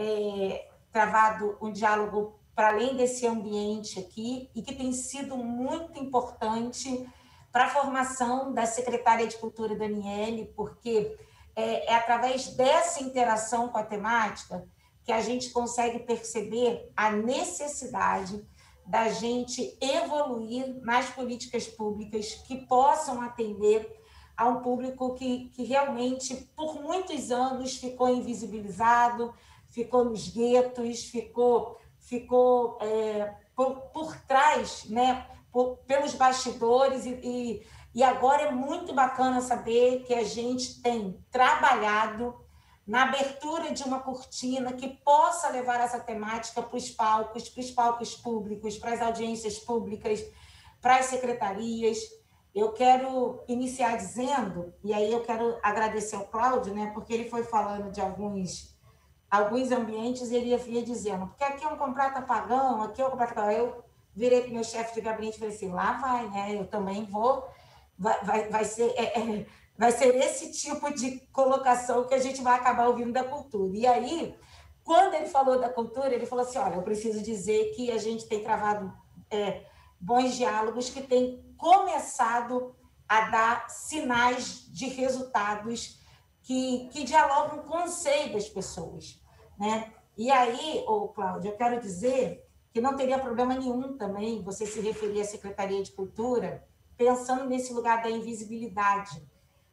é, travado um diálogo para além desse ambiente aqui, e que tem sido muito importante para a formação da secretária de Cultura, Daniele, porque é, é através dessa interação com a temática que a gente consegue perceber a necessidade da gente evoluir nas políticas públicas que possam atender a um público que, que realmente, por muitos anos, ficou invisibilizado, ficou nos guetos, ficou, ficou é, por, por trás, né, por, pelos bastidores, e, e, e agora é muito bacana saber que a gente tem trabalhado na abertura de uma cortina que possa levar essa temática para os palcos, para os palcos públicos, para as audiências públicas, para as secretarias. Eu quero iniciar dizendo, e aí eu quero agradecer ao Cláudio, né, porque ele foi falando de alguns, alguns ambientes e ele ia dizendo, porque aqui é um completa apagão, aqui é um completa apagão. Eu virei para o meu chefe de gabinete e falei assim, lá vai, né, eu também vou, vai, vai, vai ser... É, é, vai ser esse tipo de colocação que a gente vai acabar ouvindo da cultura. E aí, quando ele falou da cultura, ele falou assim, olha, eu preciso dizer que a gente tem travado é, bons diálogos que têm começado a dar sinais de resultados que, que dialogam com o anseio das pessoas, né? E aí, ô, Cláudio, eu quero dizer que não teria problema nenhum também você se referir à Secretaria de Cultura pensando nesse lugar da invisibilidade.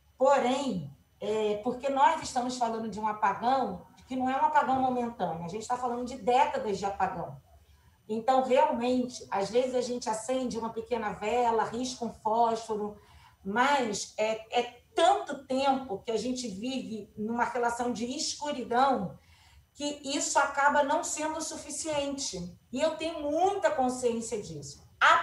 Porém, é, porque nós estamos falando de um apagão que não é um apagão momentâneo, a gente está falando de décadas de apagão. Então, realmente, às vezes a gente acende uma pequena vela, risca um fósforo, mas é, é tanto tempo que a gente vive numa relação de escuridão que isso acaba não sendo suficiente. E eu tenho muita consciência disso.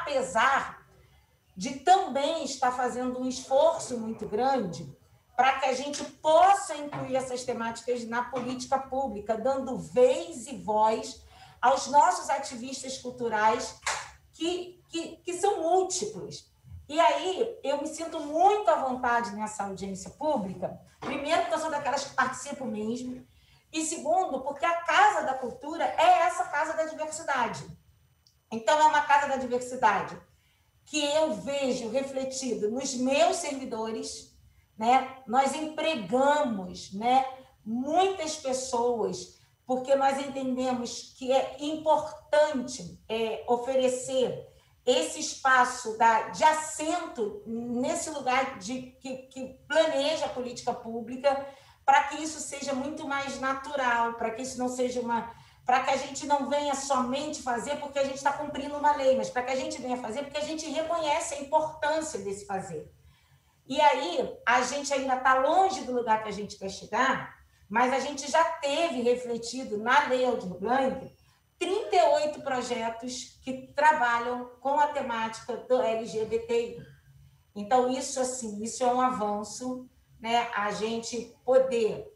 Apesar de também estar fazendo um esforço muito grande para que a gente possa incluir essas temáticas na política pública, dando vez e voz aos nossos ativistas culturais, que, que, que são múltiplos. E aí, eu me sinto muito à vontade nessa audiência pública, primeiro, porque eu sou daquelas que participam mesmo, e segundo, porque a Casa da Cultura é essa Casa da Diversidade. Então, é uma Casa da Diversidade que eu vejo refletido nos meus servidores, né? Nós empregamos, né, muitas pessoas, porque nós entendemos que é importante é, oferecer esse espaço da, de assento nesse lugar de, que, que planeja a política pública, para que isso seja muito mais natural, para que isso não seja uma... para que a gente não venha somente fazer porque a gente está cumprindo uma lei, mas para que a gente venha fazer porque a gente reconhece a importância desse fazer. E aí, a gente ainda está longe do lugar que a gente quer chegar, mas a gente já teve refletido na Lei Aldir Blanc trinta e oito projetos que trabalham com a temática do L G B T I. Então, isso, assim, isso é um avanço, né? A gente poder...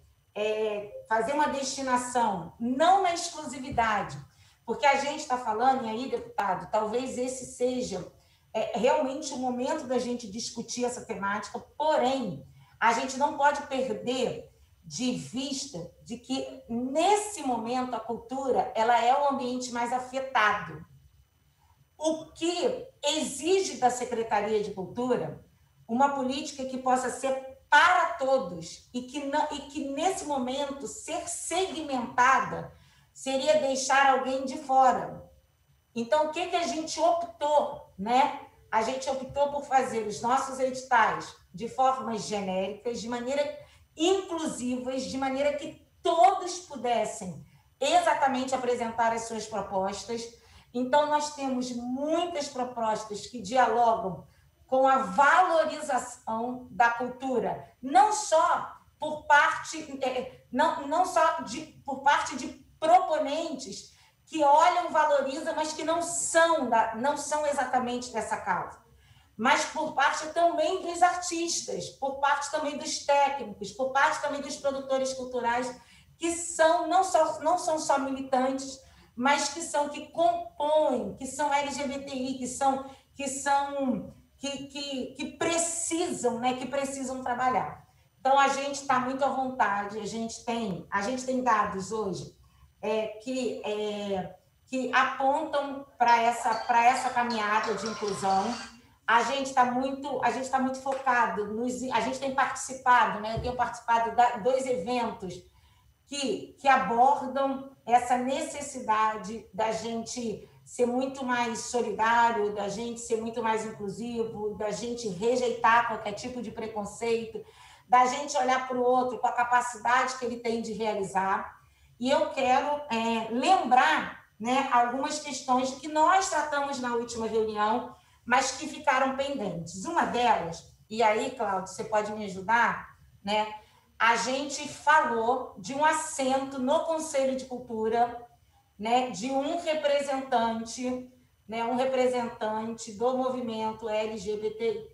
É, fazer uma destinação, não na exclusividade, porque a gente está falando, e aí, deputado, talvez esse seja é, realmente o momento da gente discutir essa temática, porém, a gente não pode perder de vista de que, nesse momento, a cultura ela é o ambiente mais afetado. O que exige da Secretaria de Cultura uma política que possa ser para todos, e que, não, e que nesse momento ser segmentada seria deixar alguém de fora. Então, o que, que a gente optou, né? A gente optou por fazer os nossos editais de formas genéricas, de maneira inclusivas, de maneira que todos pudessem exatamente apresentar as suas propostas. Então, nós temos muitas propostas que dialogam com a valorização da cultura, não só por parte, não, não só de, por parte de proponentes que olham, valorizam, mas que não são, da, não são exatamente dessa causa, mas por parte também dos artistas, por parte também dos técnicos, por parte também dos produtores culturais, que são, não, só, não são só militantes, mas que são, que compõem, que são L G B T I, que são, que são, que, que, que precisam, né, que precisam trabalhar. Então, a gente está muito à vontade, a gente tem, a gente tem dados hoje é, que, é, que apontam para essa, para essa caminhada de inclusão. A gente está muito, a gente está muito focado, nos, a gente tem participado, né? Eu tenho participado de dois eventos que, que abordam essa necessidade da gente ser muito mais solidário, da gente ser muito mais inclusivo, da gente rejeitar qualquer tipo de preconceito, da gente olhar para o outro com a capacidade que ele tem de realizar. E eu quero é, lembrar, né, algumas questões que nós tratamos na última reunião, mas que ficaram pendentes. Uma delas, e aí, Cláudio, você pode me ajudar, né? A gente falou de um assento no Conselho de Cultura, né, de um representante, né, um representante do movimento L G B T I.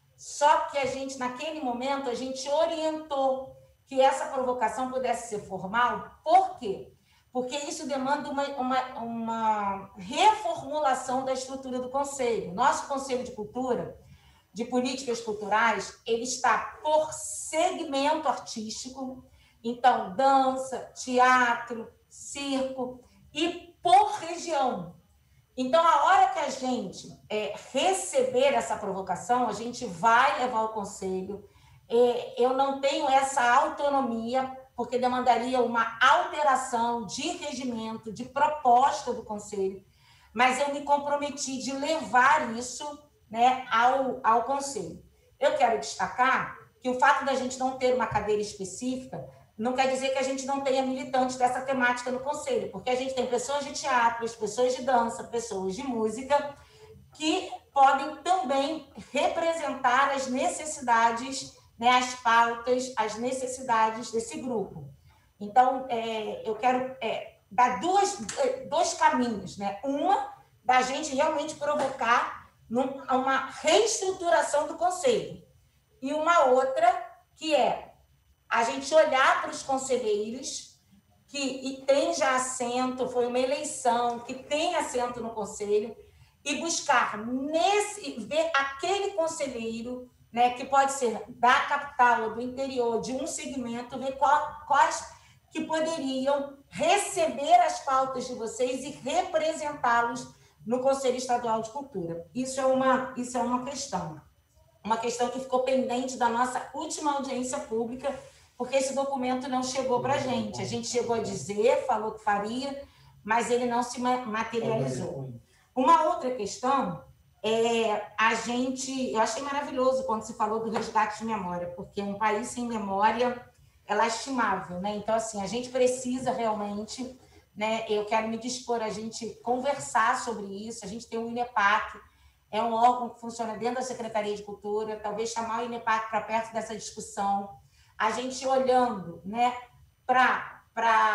Só que a gente, naquele momento, a gente orientou que essa provocação pudesse ser formal. Por quê? Porque isso demanda uma, uma, uma reformulação da estrutura do Conselho. Nosso Conselho de Cultura, de Políticas Culturais, ele está por segmento artístico, então, dança, teatro, circo, e por região. Então, a hora que a gente é, receber essa provocação, a gente vai levar ao Conselho. É, eu não tenho essa autonomia, porque demandaria uma alteração de regimento, de proposta do Conselho, mas eu me comprometi de levar isso, né, ao, ao Conselho. Eu quero destacar que o fato da gente não ter uma cadeira específica não quer dizer que a gente não tenha militantes dessa temática no Conselho, porque a gente tem pessoas de teatro, pessoas de dança, pessoas de música, que podem também representar as necessidades, né, as pautas, as necessidades desse grupo. Então, é, eu quero é, dar duas, dois caminhos, né? Uma, da gente realmente provocar num, uma reestruturação do Conselho, e uma outra, que é a gente olhar para os conselheiros que e tem já assento, foi uma eleição, que tem assento no Conselho, e buscar nesse, ver aquele conselheiro, né, que pode ser da capital ou do interior, de um segmento, ver qual, quais que poderiam receber as pautas de vocês e representá-los no Conselho Estadual de Cultura. Isso é uma, isso é uma questão. Uma questão que ficou pendente da nossa última audiência pública, porque esse documento não chegou para a gente. A gente chegou a dizer, falou que faria, mas ele não se materializou. Uma outra questão é a gente... Eu achei maravilhoso quando se falou do resgate de memória, porque um país sem memória é lastimável, né? Então, assim, a gente precisa realmente, né? Eu quero me dispor a gente conversar sobre isso. A gente tem o INEPAC, é um órgão que funciona dentro da Secretaria de Cultura, talvez chamar o INEPAC para perto dessa discussão. A gente olhando, né, para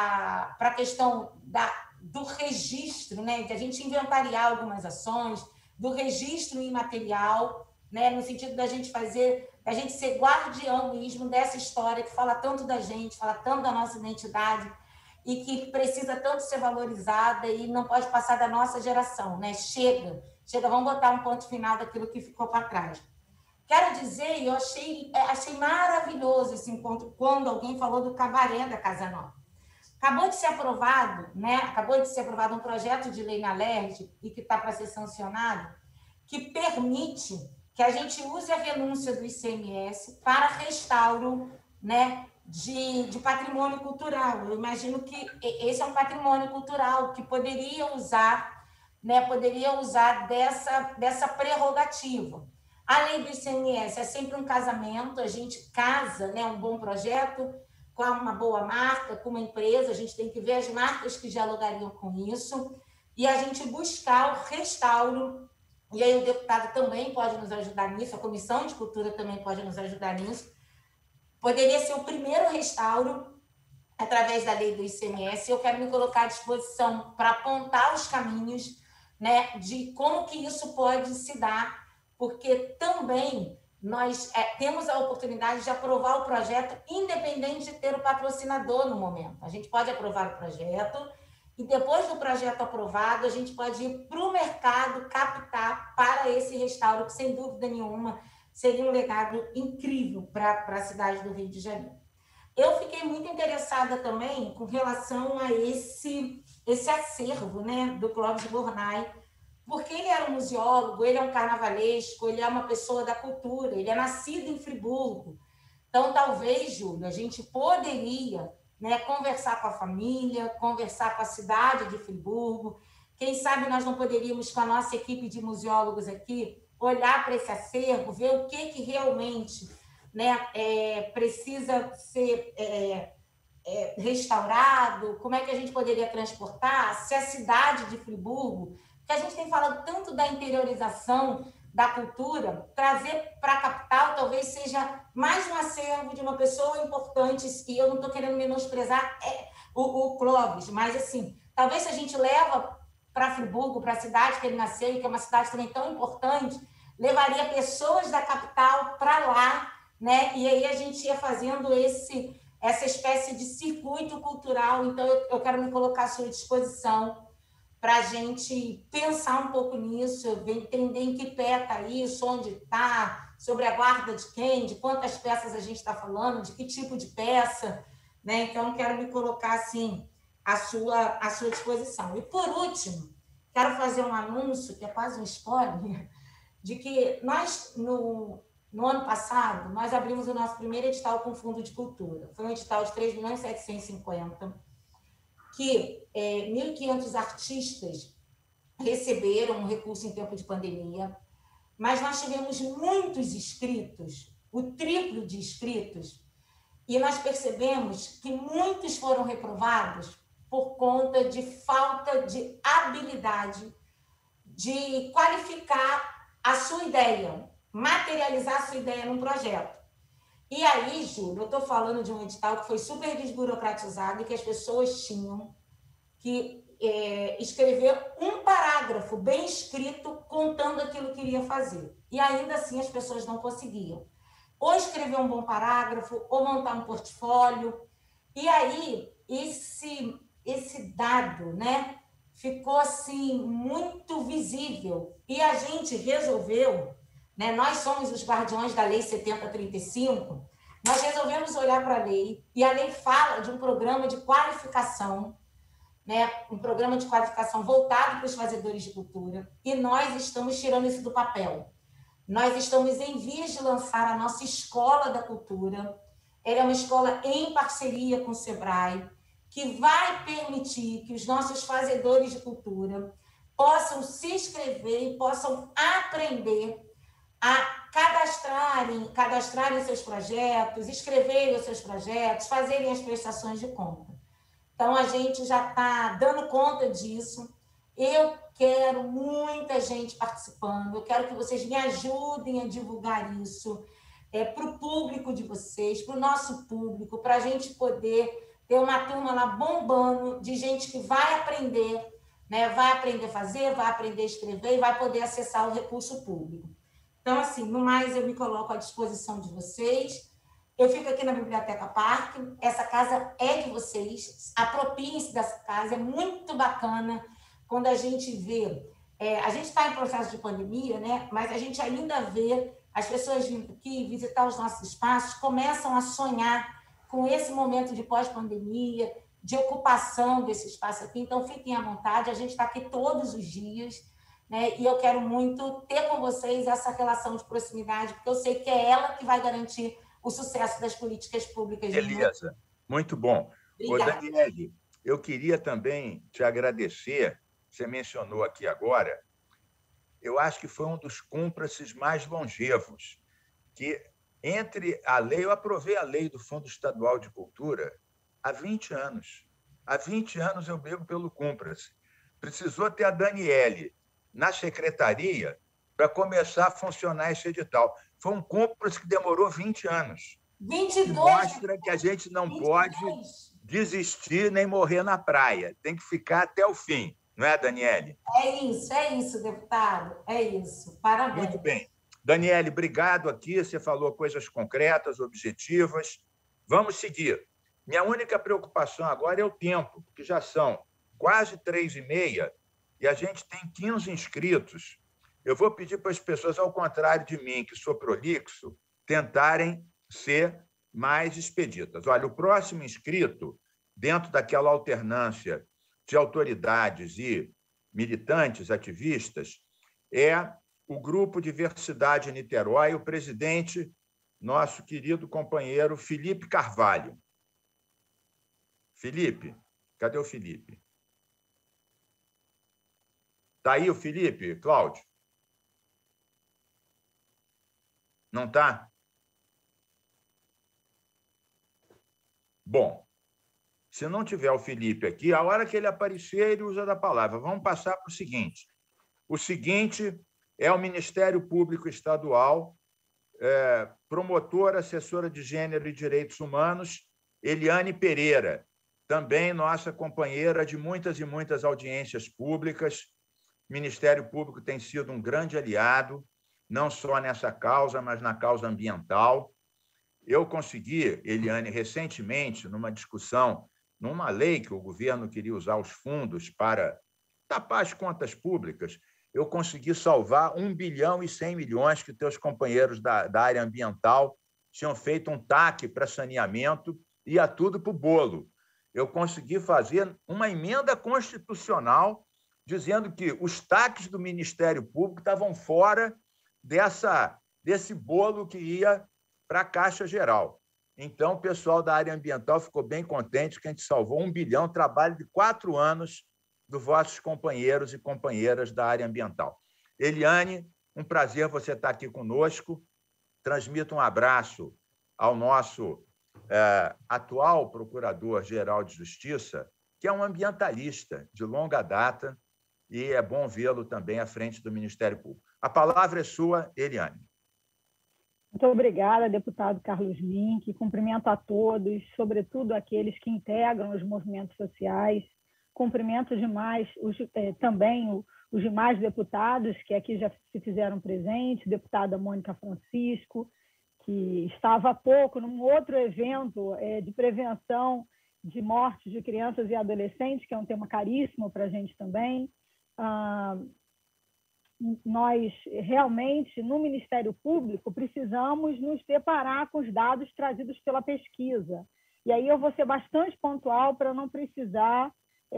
a questão da, do registro, né, de a gente inventariar algumas ações, do registro imaterial, né, no sentido da gente fazer, da gente ser guardião mesmo dessa história que fala tanto da gente, fala tanto da nossa identidade e que precisa tanto ser valorizada e não pode passar da nossa geração, né? Chega, chega, vamos botar um ponto final daquilo que ficou para trás. Quero dizer, eu achei, achei maravilhoso esse encontro quando alguém falou do cabaré da Casa Nova. Acabou de ser aprovado, né? Acabou de ser aprovado um projeto de lei na L E R J e que está para ser sancionado, que permite que a gente use a renúncia do I C M S para restauro, né, de, de patrimônio cultural. Eu imagino que esse é um patrimônio cultural que poderia usar, né, poderia usar dessa, dessa prerrogativa. A lei do I C M S é sempre um casamento, a gente casa, né, um bom projeto com uma boa marca, com uma empresa, a gente tem que ver as marcas que dialogariam com isso, e a gente buscar o restauro, e aí o deputado também pode nos ajudar nisso, a Comissão de Cultura também pode nos ajudar nisso. Poderia ser o primeiro restauro através da lei do I C M S, eu quero me colocar à disposição para apontar os caminhos, né, de como que isso pode se dar, porque também nós é, temos a oportunidade de aprovar o projeto independente de ter o patrocinador no momento. A gente pode aprovar o projeto e depois do projeto aprovado, a gente pode ir para o mercado captar para esse restauro, que, sem dúvida nenhuma, seria um legado incrível para a cidade do Rio de Janeiro. Eu fiquei muito interessada também com relação a esse, esse acervo, né, do Clóvis Bornai, porque ele era um museólogo, ele é um carnavalesco, ele é uma pessoa da cultura, ele é nascido em Friburgo. Então, talvez, Júlio, a gente poderia, né, conversar com a família, conversar com a cidade de Friburgo. Quem sabe nós não poderíamos, com a nossa equipe de museólogos aqui, olhar para esse acervo, ver o que, que realmente, né, é, precisa ser é, é, restaurado, como é que a gente poderia transportar, se a cidade de Friburgo, que a gente tem falado tanto da interiorização da cultura, trazer para a capital talvez seja mais um acervo de uma pessoa importante, e eu não estou querendo menosprezar é, o, o Clóvis, mas assim, talvez se a gente leva para Friburgo, para a cidade que ele nasceu, e que é uma cidade também tão importante, levaria pessoas da capital para lá, né? E aí a gente ia fazendo esse, essa espécie de circuito cultural. Então, eu, eu quero me colocar à sua disposição para a gente pensar um pouco nisso, entender em que pé está isso, onde está, sobre a guarda de quem, de quantas peças a gente está falando, de que tipo de peça, né? Então, quero me colocar, assim, à sua, à sua disposição. E, por último, quero fazer um anúncio, que é quase um spoiler, de que nós, no, no ano passado, nós abrimos o nosso primeiro edital com Fundo de Cultura. Foi um edital de três milhões setecentos e cinquenta, que é, mil e quinhentos artistas receberam um recurso em tempo de pandemia, mas nós tivemos muitos inscritos, o triplo de inscritos, e nós percebemos que muitos foram reprovados por conta de falta de habilidade de qualificar a sua ideia, materializar a sua ideia num projeto. E aí, Júlio, eu estou falando de um edital que foi super desburocratizado e que as pessoas tinham que é, escrever um parágrafo bem escrito contando aquilo que iria fazer. E ainda assim as pessoas não conseguiam. Ou escrever um bom parágrafo, ou montar um portfólio. E aí, esse, esse dado, né, ficou assim muito visível. E a gente resolveu, né, nós somos os guardiões da Lei setenta trinta e cinco, nós resolvemos olhar para a lei, e a lei fala de um programa de qualificação, né, um programa de qualificação voltado para os fazedores de cultura, e nós estamos tirando isso do papel. Nós estamos em vias de lançar a nossa Escola da Cultura. Ela é uma escola em parceria com o Sebrae, que vai permitir que os nossos fazedores de cultura possam se inscrever e possam aprender a cadastrarem, cadastrarem seus projetos, escreverem os seus projetos, fazerem as prestações de conta. Então, a gente já está dando conta disso. Eu quero muita gente participando, eu quero que vocês me ajudem a divulgar isso é, para o público de vocês, para o nosso público, para a gente poder ter uma turma lá bombando de gente que vai aprender, né? Vai aprender a fazer, vai aprender a escrever e vai poder acessar o recurso público. Então, assim, no mais, eu me coloco à disposição de vocês. Eu fico aqui na Biblioteca Parque, essa casa é de vocês, apropiem-se dessa casa, é muito bacana quando a gente vê, é, a gente está em processo de pandemia, né? Mas a gente ainda vê as pessoas vindo aqui visitar os nossos espaços, começam a sonhar com esse momento de pós-pandemia, de ocupação desse espaço aqui. Então, fiquem à vontade, a gente está aqui todos os dias, né? E eu quero muito ter com vocês essa relação de proximidade, porque eu sei que é ela que vai garantir o sucesso das políticas públicas. Beleza, muito bom. Obrigada. Ô, Daniele, eu queria também te agradecer. Você mencionou aqui agora, eu acho que foi um dos cúmplices mais longevos, que entre a lei, eu aprovei a lei do Fundo Estadual de Cultura há vinte anos. Há vinte anos eu brigo pelo cúmplice. Precisou ter a Daniele na secretaria para começar a funcionar esse edital. Foi um cúmplice que demorou vinte anos. vinte e dois. Mostra que a gente não vinte e dois. Pode desistir nem morrer na praia. Tem que ficar até o fim. Não é, Daniele? É isso, é isso, deputado. É isso. Parabéns. Muito bem. Daniele, obrigado aqui. Você falou coisas concretas, objetivas. Vamos seguir. Minha única preocupação agora é o tempo, porque já são quase três e meia, e a gente tem quinze inscritos. Eu vou pedir para as pessoas, ao contrário de mim, que sou prolixo, tentarem ser mais expeditas. Olha, o próximo inscrito, dentro daquela alternância de autoridades e militantes, ativistas, é o Grupo Diversidade Niterói, o presidente, nosso querido companheiro Felipe Carvalho. Felipe, cadê o Felipe? Está aí o Felipe, Cláudio? Não está? Bom, se não tiver o Felipe aqui, a hora que ele aparecer, ele usa da palavra. Vamos passar para o seguinte. O seguinte é o Ministério Público Estadual, é, promotora, assessora de Gênero e Direitos Humanos, Eliane Pereira, também nossa companheira de muitas e muitas audiências públicas. O Ministério Público tem sido um grande aliado, não só nessa causa, mas na causa ambiental. Eu consegui, Eliane, recentemente, numa discussão, numa lei que o governo queria usar os fundos para tapar as contas públicas, eu consegui salvar um bilhão e cem milhões que teus companheiros da, da área ambiental tinham feito um T A C para saneamento, ia tudo para o bolo. Eu consegui fazer uma emenda constitucional dizendo que os T A Cs do Ministério Público estavam fora dessa, desse bolo que ia para a Caixa Geral. Então, o pessoal da área ambiental ficou bem contente que a gente salvou um bilhão, trabalho de quatro anos dos vossos companheiros e companheiras da área ambiental. Eliane, um prazer você estar aqui conosco. Transmito um abraço ao nosso é, atual Procurador-Geral de Justiça, que é um ambientalista de longa data, e é bom vê-lo também à frente do Ministério Público. A palavra é sua, Eliane. Muito obrigada, deputado Carlos Mink. Cumprimento a todos, sobretudo aqueles que integram os movimentos sociais. Cumprimento demais os, eh, também o, os demais deputados que aqui já se fizeram presentes, deputada Mônica Francisco, que estava há pouco num outro evento eh, de prevenção de mortes de crianças e adolescentes, que é um tema caríssimo para a gente também. Ah, nós, realmente, no Ministério Público, precisamos nos deparar com os dados trazidos pela pesquisa. E aí eu vou ser bastante pontual para não precisar...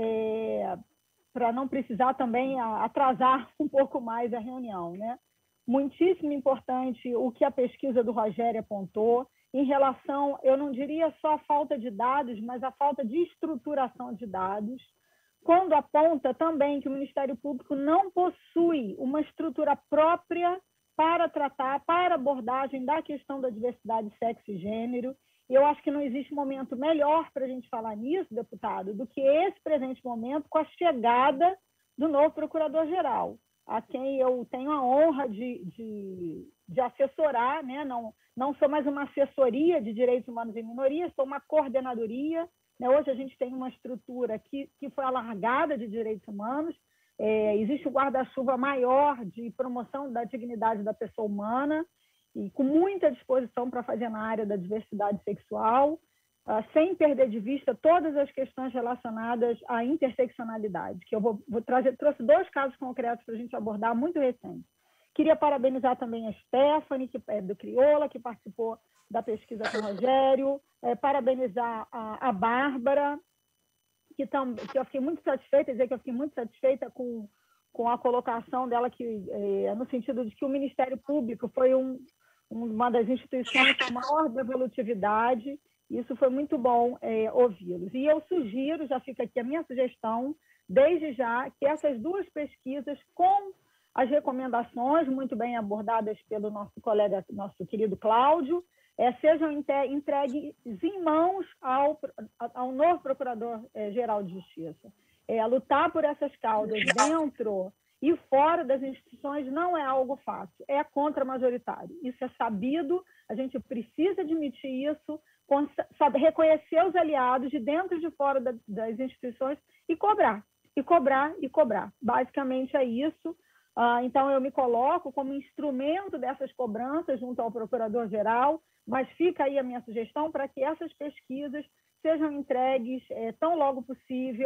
É, para não precisar também atrasar um pouco mais a reunião, né? Muitíssimo importante o que a pesquisa do Rogério apontou em relação, eu não diria só a falta de dados, mas a falta de estruturação de dados, quando aponta também que o Ministério Público não possui uma estrutura própria para tratar, para abordagem da questão da diversidade, sexo e gênero. Eu acho que não existe momento melhor para a gente falar nisso, deputado, do que esse presente momento com a chegada do novo Procurador-Geral, a quem eu tenho a honra de, de, de assessorar, né? não, não sou mais uma assessoria de direitos humanos e minorias, sou uma coordenadoria. Né? Hoje a gente tem uma estrutura que, que foi alargada de direitos humanos, é, existe o guarda-chuva maior de promoção da dignidade da pessoa humana, e com muita disposição para fazer na área da diversidade sexual, uh, sem perder de vista todas as questões relacionadas à interseccionalidade, que eu vou, vou trazer, trouxe dois casos concretos para a gente abordar, muito recentes. Queria parabenizar também a Stephanie, que é do Crioula, que participou da pesquisa com o Rogério, é, parabenizar a, a Bárbara, que, tam, que eu fiquei muito satisfeita, dizer que eu fiquei muito satisfeita com, com a colocação dela, que, é, no sentido de que o Ministério Público foi um uma das instituições com maior devolutividade. Isso foi muito bom é, ouvi-los. E eu sugiro, já fica aqui a minha sugestão, desde já, que essas duas pesquisas, com as recomendações muito bem abordadas pelo nosso colega, nosso querido Cláudio, é, sejam entregues em mãos ao, ao novo Procurador-Geral de Justiça. É, lutar por essas causas dentro e fora das instituições não é algo fácil, é contra-majoritário. Isso é sabido, a gente precisa admitir isso, sabe, reconhecer os aliados de dentro e de fora da, das instituições e cobrar, e cobrar, e cobrar. Basicamente é isso. Ah, então, eu me coloco como instrumento dessas cobranças junto ao Procurador-Geral, mas fica aí a minha sugestão para que essas pesquisas sejam entregues é, tão logo possível,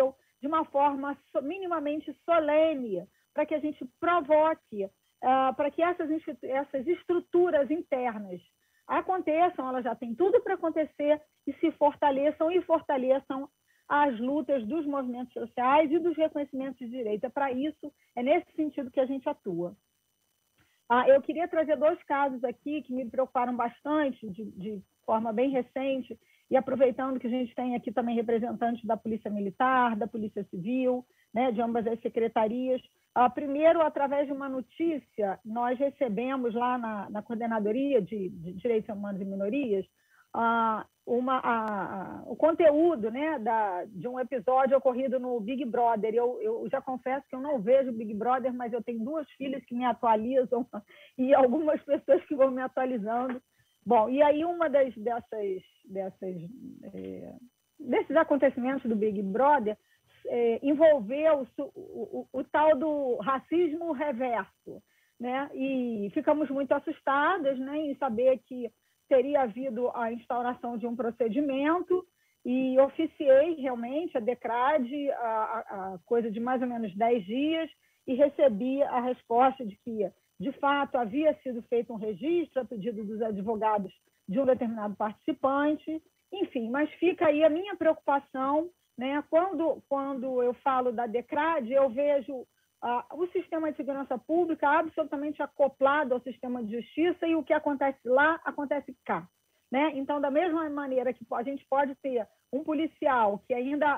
de uma forma minimamente solene, para que a gente provoque, uh, para que essas, essas estruturas internas aconteçam, elas já têm tudo para acontecer, e se fortaleçam e fortaleçam as lutas dos movimentos sociais e dos reconhecimentos de direito. É para isso, é nesse sentido que a gente atua. Ah, eu queria trazer dois casos aqui que me preocuparam bastante, de, de forma bem recente, e aproveitando que a gente tem aqui também representantes da Polícia Militar, da Polícia Civil, né, de ambas as secretarias. Ah, primeiro, através de uma notícia, nós recebemos lá na, na Coordenadoria de, de Direitos Humanos e Minorias ah, uma, a, a, o conteúdo, né, da, de um episódio ocorrido no Big Brother. Eu, eu já confesso que eu não vejo Big Brother, mas eu tenho duas filhas que me atualizam e algumas pessoas que vão me atualizando. Bom, e aí uma das, dessas, dessas, é, desses acontecimentos do Big Brother é, envolveu o, o, o tal do racismo reverso, né? E ficamos muito assustadas, né, em saber que teria havido a instauração de um procedimento, e oficiei realmente a DECRAD a, a, a coisa de mais ou menos dez dias, e recebi a resposta de que, de fato, havia sido feito um registro a pedido dos advogados de um determinado participante, enfim, mas fica aí a minha preocupação, né? Quando, quando eu falo da DECRAD, eu vejo ah, o sistema de segurança pública absolutamente acoplado ao sistema de justiça, e o que acontece lá, acontece cá, né? Então, da mesma maneira que a gente pode ter um policial que ainda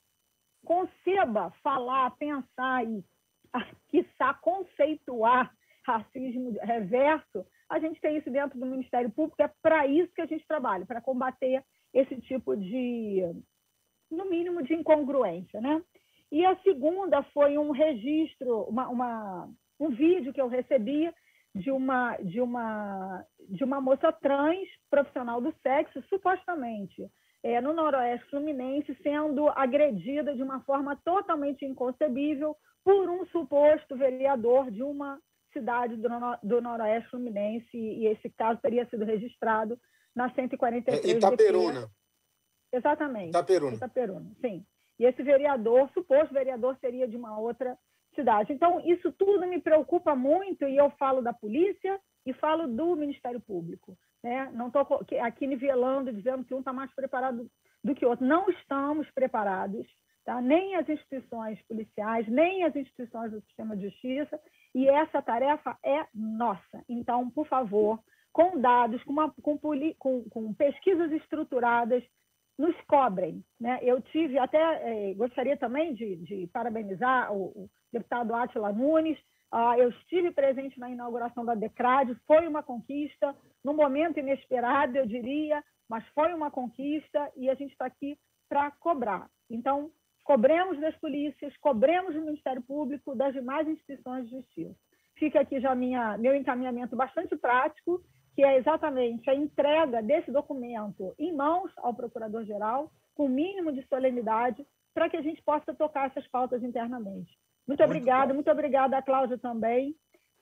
conceba falar, pensar e, quiçá, conceituar racismo reverso, a gente tem isso dentro do Ministério Público. É para isso que a gente trabalha, para combater esse tipo de, no mínimo, de incongruência, né? E a segunda foi um registro, uma, uma, um vídeo que eu recebi de uma, de, uma, de uma moça trans, profissional do sexo, supostamente, é, no Noroeste Fluminense, sendo agredida de uma forma totalmente inconcebível por um suposto vereador de uma cidade do, do Noroeste Fluminense, e esse caso teria sido registrado na cento e quarenta e três. Itaperuna. Exatamente. Itaperuna. Itaperuna, sim. E esse vereador, suposto vereador, seria de uma outra cidade. Então, isso tudo me preocupa muito, e eu falo da polícia e falo do Ministério Público, né? Não estou aqui nivelando, dizendo que um está mais preparado do que o outro. Não estamos preparados, tá? Nem as instituições policiais, nem as instituições do sistema de justiça, e essa tarefa é nossa. Então, por favor, com dados, com, uma, com, com, com pesquisas estruturadas, nos cobrem, né? Eu tive até, eh, gostaria também de, de parabenizar o, o deputado Átila Nunes. Ah, eu estive presente na inauguração da DECRAD, foi uma conquista, num momento inesperado, eu diria, mas foi uma conquista, e a gente está aqui para cobrar. Então, cobremos das polícias, cobremos do Ministério Público, das demais instituições de justiça. Fica aqui já minha, meu encaminhamento bastante prático, que é exatamente a entrega desse documento em mãos ao Procurador-Geral, com o mínimo de solenidade, para que a gente possa tocar essas pautas internamente. Muito, muito obrigada, bom. Muito obrigada a Cláudia também,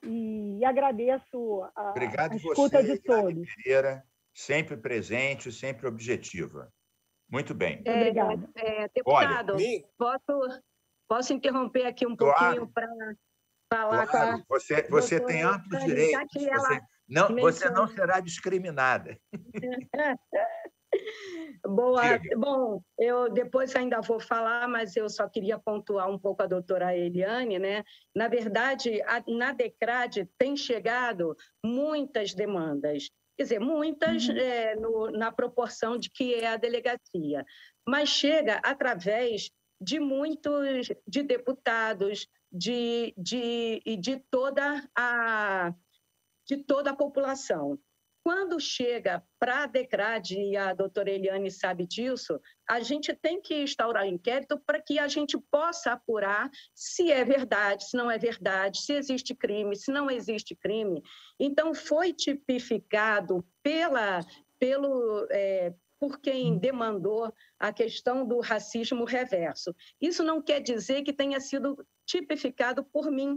e agradeço a, Obrigado a escuta você, de todos. Pereira, sempre presente, sempre objetiva. Muito bem. É, Obrigada. É, deputado, Olha, posso, posso interromper aqui um claro, pouquinho para falar claro, com a... Você, você tem amplos direitos. Que ela você, não, menciona... você não será discriminada. Boa. Bom, eu depois ainda vou falar, mas eu só queria pontuar um pouco a doutora Eliane, né? Na verdade, a, na DECRAD tem chegado muitas demandas, quer dizer, muitas uhum. é, no, na proporção de que é a delegacia, mas chega através de muitos, de deputados, de, de, de, toda a, de toda a população. Quando chega para a DECRAD, e a doutora Eliane sabe disso, a gente tem que instaurar um inquérito para que a gente possa apurar se é verdade, se não é verdade, se existe crime, se não existe crime. Então, foi tipificado pela, pelo, é, por quem demandou a questão do racismo reverso. Isso não quer dizer que tenha sido tipificado por mim.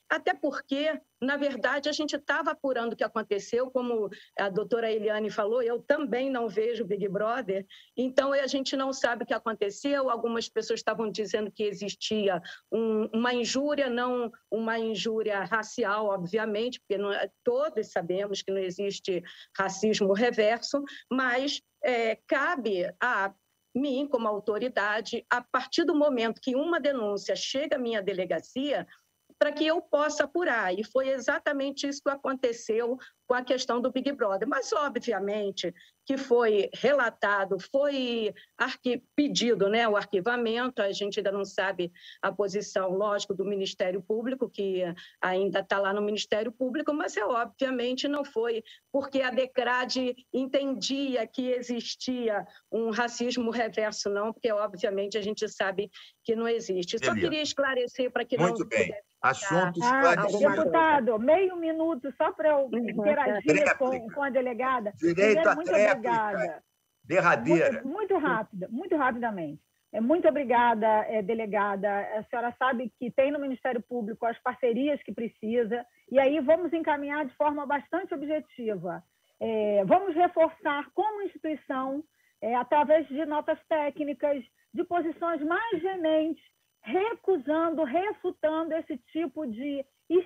até porque, na verdade, a gente estava apurando o que aconteceu, como a doutora Eliane falou, eu também não vejo Big Brother, então a gente não sabe o que aconteceu, algumas pessoas estavam dizendo que existia um, uma injúria, não uma injúria racial, obviamente, porque não, todos sabemos que não existe racismo reverso, mas é, cabe a mim, como autoridade, a partir do momento que uma denúncia chega à minha delegacia, para que eu possa apurar. E foi exatamente isso que aconteceu com a questão do Big Brother. Mas, obviamente, que foi relatado, foi arqui... pedido, né, o arquivamento, a gente ainda não sabe a posição, lógico, do Ministério Público, que ainda está lá no Ministério Público, mas, é, obviamente, não foi porque a Decrade entendia que existia um racismo reverso, não, porque, obviamente, a gente sabe que não existe. Só queria esclarecer para que Muito não... bem. Assunto ah, esclarecido. Deputado, meio minuto só para eu interagir com, com a delegada. Direito Primeiro, à muito tréplica. obrigada. Derradeira. Muito, muito rápida, muito rapidamente. É, muito obrigada, é, delegada. A senhora sabe que tem no Ministério Público as parcerias que precisa, e aí vamos encaminhar de forma bastante objetiva. É, vamos reforçar como instituição, é, através de notas técnicas, de posições mais gementes, recusando, refutando esse tipo de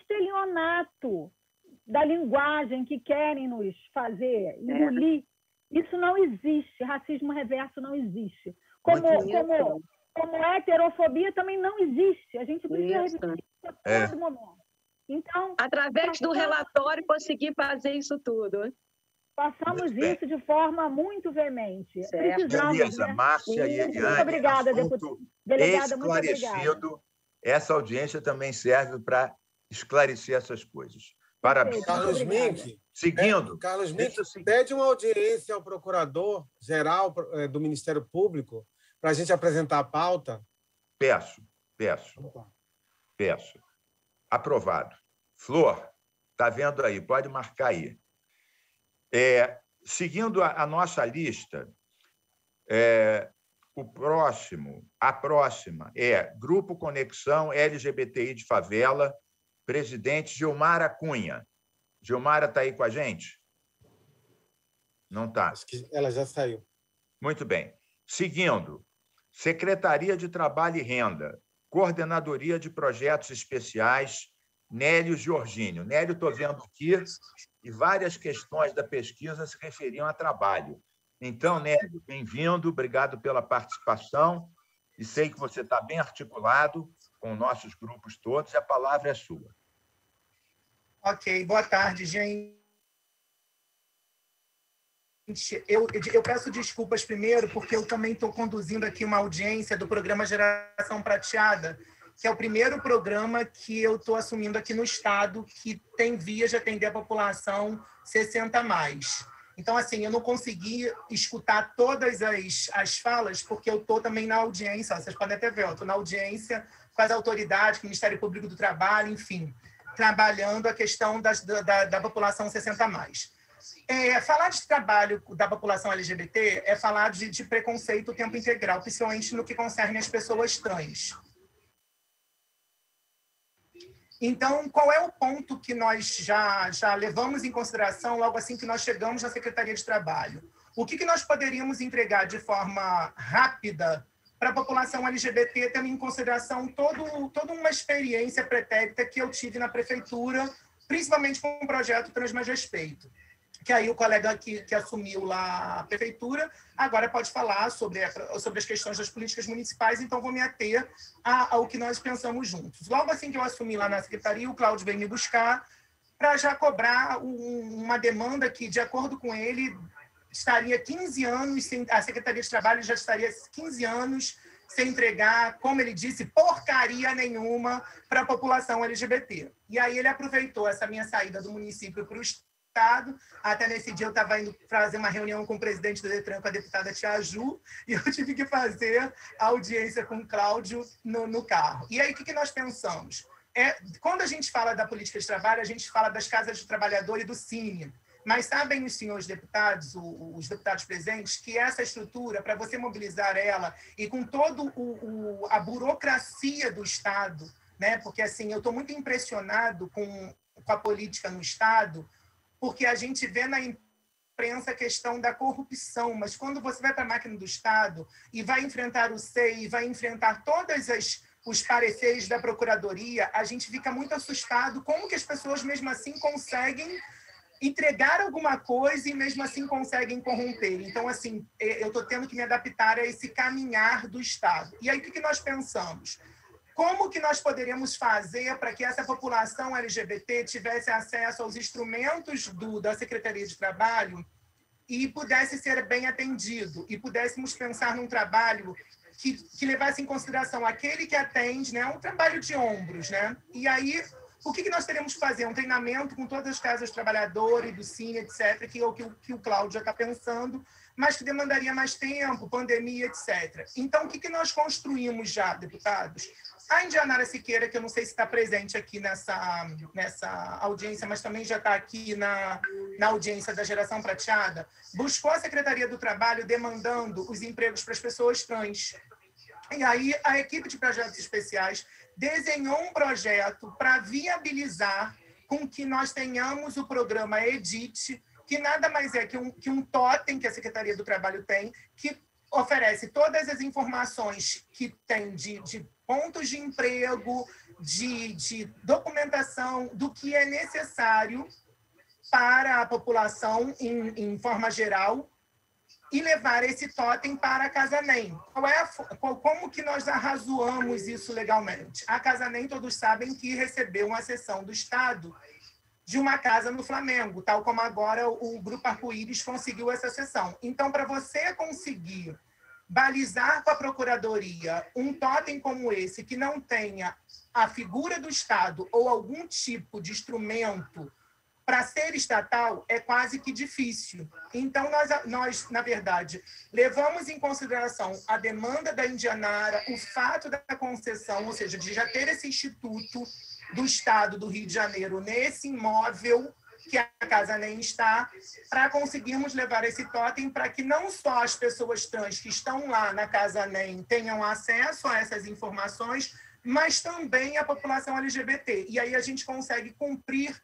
estelionato da linguagem que querem nos fazer engolir. Isso não existe, racismo reverso não existe. Como, como, como heterofobia também não existe. A gente precisa repetir isso a todo é. momento. Então, através do relatório, conseguir fazer isso tudo. Passamos isso de forma muito veemente. Beleza, né? Márcia e Eliane. Muito obrigada, deputada. Delegada, muito obrigada. Essa audiência também serve para esclarecer essas coisas. Parabéns. Carlos Mink. Seguindo. É, Carlos Mink pede uma audiência ao procurador-geral do Ministério Público para a gente apresentar a pauta. Peço, peço. Peço. Aprovado. Flor, está vendo aí, pode marcar aí. É, seguindo a, a nossa lista, é, o próximo, a próxima é Grupo Conexão L G B T I de Favela, presidente Gilmara Cunha. Gilmara está aí com a gente? Não está. Acho que ela já saiu. Muito bem. Seguindo, Secretaria de Trabalho e Renda, Coordenadoria de Projetos Especiais, Nélio Giorgínio. Nélio, estou vendo aqui, e várias questões da pesquisa se referiam a trabalho. Então, Nélio, bem-vindo, obrigado pela participação, e sei que você está bem articulado com nossos grupos todos, e a palavra é sua. Ok, boa tarde, gente. Eu, eu peço desculpas primeiro, porque eu também estou conduzindo aqui uma audiência do programa Geração Prateada, que é o primeiro programa que eu estou assumindo aqui no Estado, que tem vias de atender a população sessenta a mais. Então, assim, eu não consegui escutar todas as, as falas, porque eu estou também na audiência, vocês podem até ver, eu estou na audiência com as autoridades, com o Ministério Público do Trabalho, enfim, trabalhando a questão das, da, da população sessenta a mais. É, falar de trabalho da população L G B T é falar de, de preconceito o tempo integral, principalmente no que concerne as pessoas trans. Então, qual é o ponto que nós já, já levamos em consideração logo assim que nós chegamos na Secretaria de Trabalho? O que, que nós poderíamos entregar de forma rápida para a população L G B T, tendo em consideração todo, toda uma experiência pretérita que eu tive na Prefeitura, principalmente com o projeto Trans Mais Respeito? Que aí o colega que, que assumiu lá a prefeitura agora pode falar sobre, a, sobre as questões das políticas municipais, então vou me ater a, ao que nós pensamos juntos. Logo assim que eu assumi lá na secretaria, o Cláudio veio me buscar para já cobrar um, uma demanda que, de acordo com ele, estaria quinze anos, sem, a Secretaria de Trabalho já estaria quinze anos sem entregar, como ele disse, porcaria nenhuma para a população L G B T. E aí ele aproveitou essa minha saída do município para o Estado. Até nesse dia eu estava indo fazer uma reunião com o presidente do Detran, com a deputada Tia Ju, e eu tive que fazer a audiência com o Cláudio no, no carro. E aí, o que, que nós pensamos? É, quando a gente fala da política de trabalho, a gente fala das casas de trabalhador e do Cine. Mas sabem os senhores deputados, os deputados presentes, que essa estrutura, para você mobilizar ela, e com toda a burocracia do Estado, né? Porque assim, eu estou muito impressionado com, com a política no Estado, porque a gente vê na imprensa a questão da corrupção, mas quando você vai para a máquina do Estado e vai enfrentar o S E I, vai enfrentar todas as os pareceres da Procuradoria, a gente fica muito assustado como que as pessoas, mesmo assim, conseguem entregar alguma coisa e, mesmo assim, conseguem corromper. Então, assim, eu estou tendo que me adaptar a esse caminhar do Estado. E aí, o que nós pensamos? Como que nós poderíamos fazer para que essa população L G B T tivesse acesso aos instrumentos do, da Secretaria de Trabalho e pudesse ser bem atendido, e pudéssemos pensar num trabalho Que, que levasse em consideração aquele que atende, né, um trabalho de ombros, né? E aí, o que, que nós teremos que fazer? Um treinamento com todas as casas trabalhadoras e do Cine, etcétera, que é o que, que o Cláudio já está pensando, mas que demandaria mais tempo, pandemia, etcétera. Então, o que, que nós construímos já, deputados? A Indianara Siqueira, que eu não sei se está presente aqui nessa, nessa audiência, mas também já está aqui na, na audiência da Geração Prateada, buscou a Secretaria do Trabalho demandando os empregos para as pessoas trans. E aí a equipe de projetos especiais desenhou um projeto para viabilizar com que nós tenhamos o programa EDIT, que nada mais é que um, que um totem que a Secretaria do Trabalho tem, que oferece todas as informações que tem de, de pontos de emprego, de, de documentação, do que é necessário para a população em, em forma geral, e levar esse totem para a Casanem. Qual é a, qual, como que nós arrazoamos isso legalmente? A Casanem, todos sabem que recebeu uma cessão do Estado de uma casa no Flamengo, tal como agora o Grupo Arco-Íris conseguiu essa cessão. Então, para você conseguir balizar com a Procuradoria um totem como esse, que não tenha a figura do Estado ou algum tipo de instrumento para ser estatal, é quase que difícil. Então, nós, nós, na verdade, levamos em consideração a demanda da Indianara, o fato da concessão, ou seja, de já ter esse instituto do Estado do Rio de Janeiro nesse imóvel que a Casanem está, para conseguirmos levar esse totem para que não só as pessoas trans que estão lá na Casanem tenham acesso a essas informações, mas também a população L G B T. E aí a gente consegue cumprir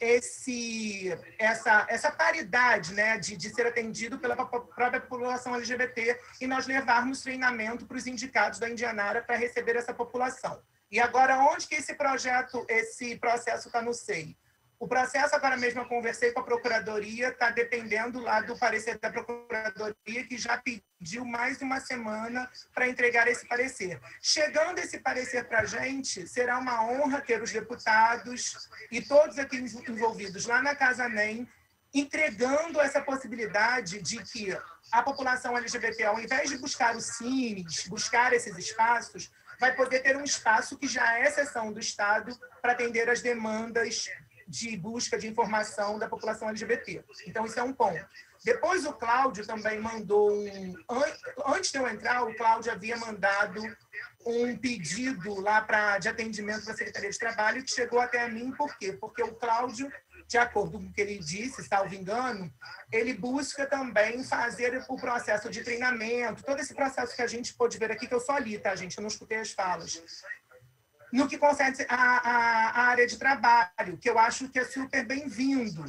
esse, essa, essa paridade, né, de, de ser atendido pela própria população L G B T e nós levarmos treinamento para os indicados da Indianara para receber essa população. E agora, onde que esse projeto, esse processo está no S E I? O processo, agora mesmo, eu conversei com a Procuradoria, está dependendo lá do parecer da Procuradoria, que já pediu mais de uma semana para entregar esse parecer. Chegando esse parecer para a gente, será uma honra ter os deputados e todos aqui envolvidos lá na Casanem, entregando essa possibilidade de que a população L G B T, ao invés de buscar os cines, buscar esses espaços, vai poder ter um espaço que já é exceção do Estado para atender as demandas de busca de informação da população L G B T. Então, isso é um ponto. Depois, o Cláudio também mandou um... Antes de eu entrar, o Cláudio havia mandado um pedido lá pra, de atendimento para a Secretaria de Trabalho, que chegou até a mim. Por quê? Porque o Cláudio, de acordo com o que ele disse, salvo engano, ele busca também fazer o processo de treinamento, todo esse processo que a gente pôde ver aqui, que eu só li, tá, gente? Eu não escutei as falas. No que concerne a, a, a área de trabalho, que eu acho que é super bem-vindo.